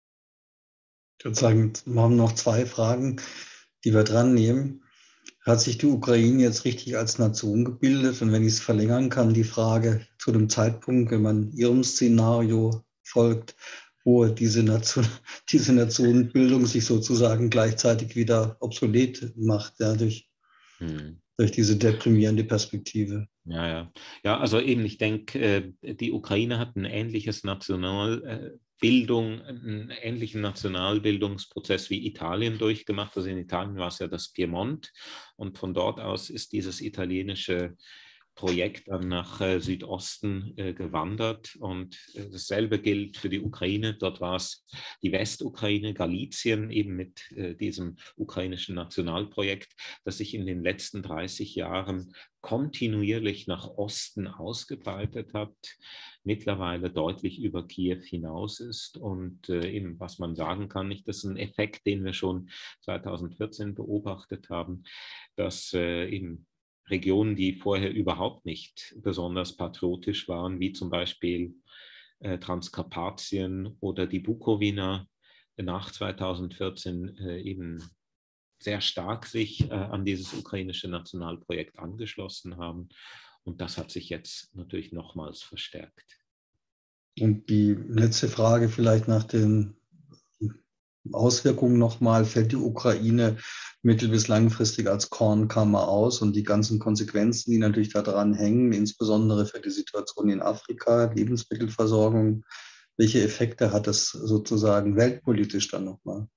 Ich würde sagen, wir haben noch zwei Fragen, die wir dran nehmen. Hat sich die Ukraine jetzt richtig als Nation gebildet? Und wenn ich es verlängern kann, die Frage zu dem Zeitpunkt, wenn man Ihrem Szenario folgt, wo diese Nation, diese Nationenbildung sich sozusagen gleichzeitig wieder obsolet macht, ja, durch, hm. durch diese deprimierende Perspektive. Ja, ja. Ja, also eben, ich denke, die Ukraine hat ein ähnliches Nationalbildung, einen ähnlichen Nationalbildungsprozess wie Italien durchgemacht. Also in Italien war es ja das Piemont und von dort aus ist dieses italienische Projekt dann nach äh, Südosten äh, gewandert und äh, dasselbe gilt für die Ukraine. Dort war es die Westukraine, Galizien, eben mit äh, diesem ukrainischen Nationalprojekt, das sich in den letzten dreißig Jahren kontinuierlich nach Osten ausgebreitet hat, mittlerweile deutlich über Kiew hinaus ist und äh, eben, was man sagen kann, nicht, das ist ein Effekt, den wir schon zweitausendvierzehn beobachtet haben, dass äh, eben Regionen, die vorher überhaupt nicht besonders patriotisch waren, wie zum Beispiel äh, Transkarpatien oder die Bukowina, nach zweitausendvierzehn äh, eben sehr stark sich äh, an dieses ukrainische Nationalprojekt angeschlossen haben. Und das hat sich jetzt natürlich nochmals verstärkt. Und die letzte Frage vielleicht nach den Auswirkungen nochmal, fällt die Ukraine mittel- bis langfristig als Kornkammer aus und die ganzen Konsequenzen, die natürlich daran hängen, insbesondere für die Situation in Afrika, Lebensmittelversorgung, welche Effekte hat das sozusagen weltpolitisch dann nochmal?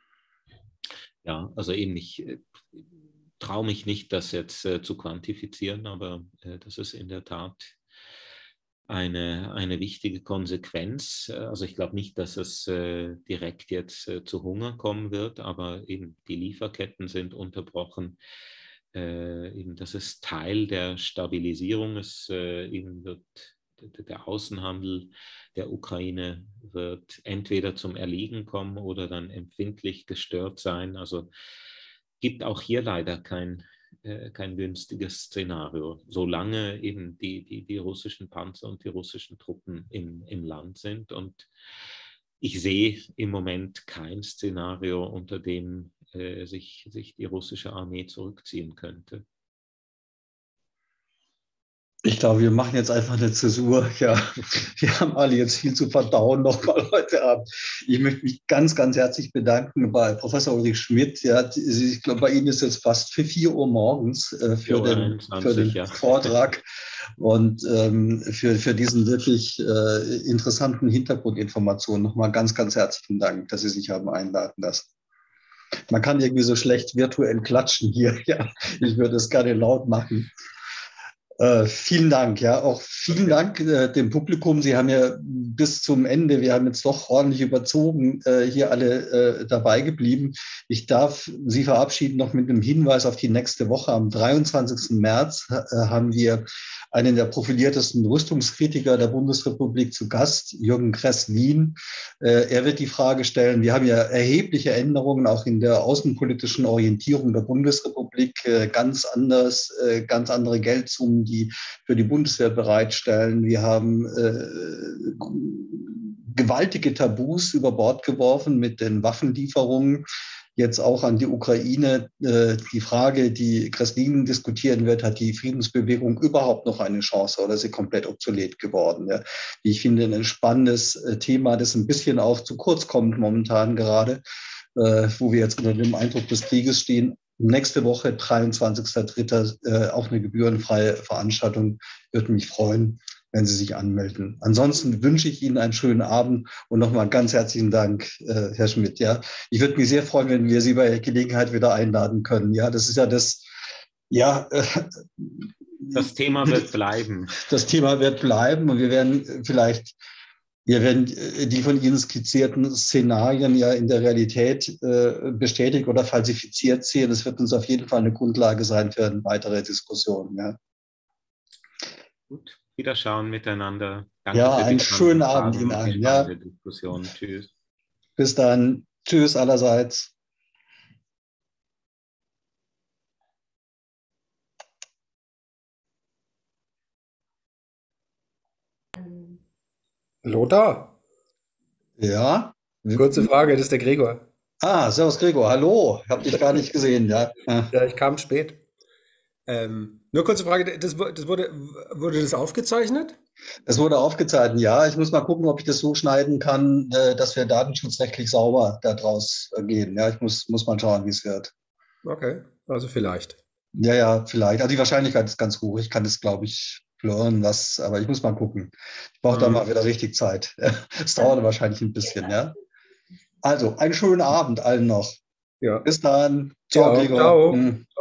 Ja, also eben, ich äh, traue mich nicht, das jetzt äh, zu quantifizieren, aber äh, das ist in der Tat Eine, eine wichtige Konsequenz. Also ich glaube nicht, dass es äh, direkt jetzt äh, zu Hunger kommen wird, aber eben die Lieferketten sind unterbrochen. Äh, eben das ist Teil der Stabilisierung. Es äh, eben wird der Außenhandel der Ukraine wird entweder zum Erliegen kommen oder dann empfindlich gestört sein. Also gibt auch hier leider kein kein günstiges Szenario, solange eben die, die, die russischen Panzer und die russischen Truppen im, im Land sind. Und ich sehe im Moment kein Szenario, unter dem äh, sich, sich die russische Armee zurückziehen könnte. Ich glaube, wir machen jetzt einfach eine Zäsur. Ja, wir haben alle jetzt viel zu verdauen nochmal heute Abend. Ich möchte mich ganz, ganz herzlich bedanken bei Professor Ulrich Schmidt. Ja, ich glaube, bei Ihnen ist es fast für vier Uhr morgens äh, für, den, für den ja. Vortrag und ähm, für, für diesen wirklich äh, interessanten Hintergrundinformationen. Nochmal ganz, ganz herzlichen Dank, dass Sie sich haben einladen lassen. Man kann irgendwie so schlecht virtuell klatschen hier. Ja, ich würde es gerne laut machen. Äh, vielen Dank, ja, auch vielen Dank äh, dem Publikum. Sie haben ja bis zum Ende, wir haben jetzt doch ordentlich überzogen, äh, hier alle äh, dabei geblieben. Ich darf Sie verabschieden noch mit einem Hinweis auf die nächste Woche. Am dreiundzwanzigsten März äh, haben wir einen der profiliertesten Rüstungskritiker der Bundesrepublik zu Gast, Jürgen Kress-Wien. Äh, er wird die Frage stellen, wir haben ja erhebliche Änderungen auch in der außenpolitischen Orientierung der Bundesrepublik, äh, ganz anders, äh, ganz andere Geldsummen, die für die Bundeswehr bereitstellen. Wir haben äh, gewaltige Tabus über Bord geworfen mit den Waffenlieferungen. jetzt auch an die Ukraine. Äh, die Frage, die Kreslin diskutieren wird, hat die Friedensbewegung überhaupt noch eine Chance oder ist sie komplett obsolet geworden? Ja? Ich finde, ein spannendes äh, Thema, das ein bisschen auch zu kurz kommt momentan gerade, äh, wo wir jetzt unter dem Eindruck des Krieges stehen. Nächste Woche, dreiundzwanzigster dritter Äh, auch eine gebührenfreie Veranstaltung. Würde mich freuen, wenn Sie sich anmelden. Ansonsten wünsche ich Ihnen einen schönen Abend und nochmal ganz herzlichen Dank, äh, Herr Schmidt. Ja, ich würde mich sehr freuen, wenn wir Sie bei Gelegenheit wieder einladen können. Ja, das ist ja das, ja. Äh, das Thema wird bleiben. Das Thema wird bleiben und wir werden vielleicht, wir werden die von Ihnen skizzierten Szenarien ja in der Realität äh, bestätigt oder falsifiziert sehen. Das wird uns auf jeden Fall eine Grundlage sein für eine weitere Diskussion. Ja. Gut. Wiederschauen miteinander. Danke ja, für einen die schönen Fragen Abend Ihnen und allen. die Ja. Diskussion. Tschüss. Bis dann. Tschüss allerseits. Lothar? Ja? Kurze Frage, das ist der Gregor. Ah, servus Gregor, hallo. Ich habe dich gar nicht gesehen, ja. Ja, ich kam spät. Ähm, nur kurze Frage, das, das wurde, wurde das aufgezeichnet? Es wurde aufgezeichnet, ja. Ich muss mal gucken, ob ich das so schneiden kann, dass wir datenschutzrechtlich sauber daraus gehen. Ja, ich muss, muss mal schauen, wie es wird. Okay, also vielleicht. Ja, ja, vielleicht. Also die Wahrscheinlichkeit ist ganz hoch. Ich kann das, glaube ich, blurren, was, aber ich muss mal gucken. Ich brauche da mal wieder richtig Zeit. Es dauert wahrscheinlich ein bisschen, ja. Also, einen schönen Abend allen noch. Ja. Bis dann. Ciao, Ja, Gregor. ciao.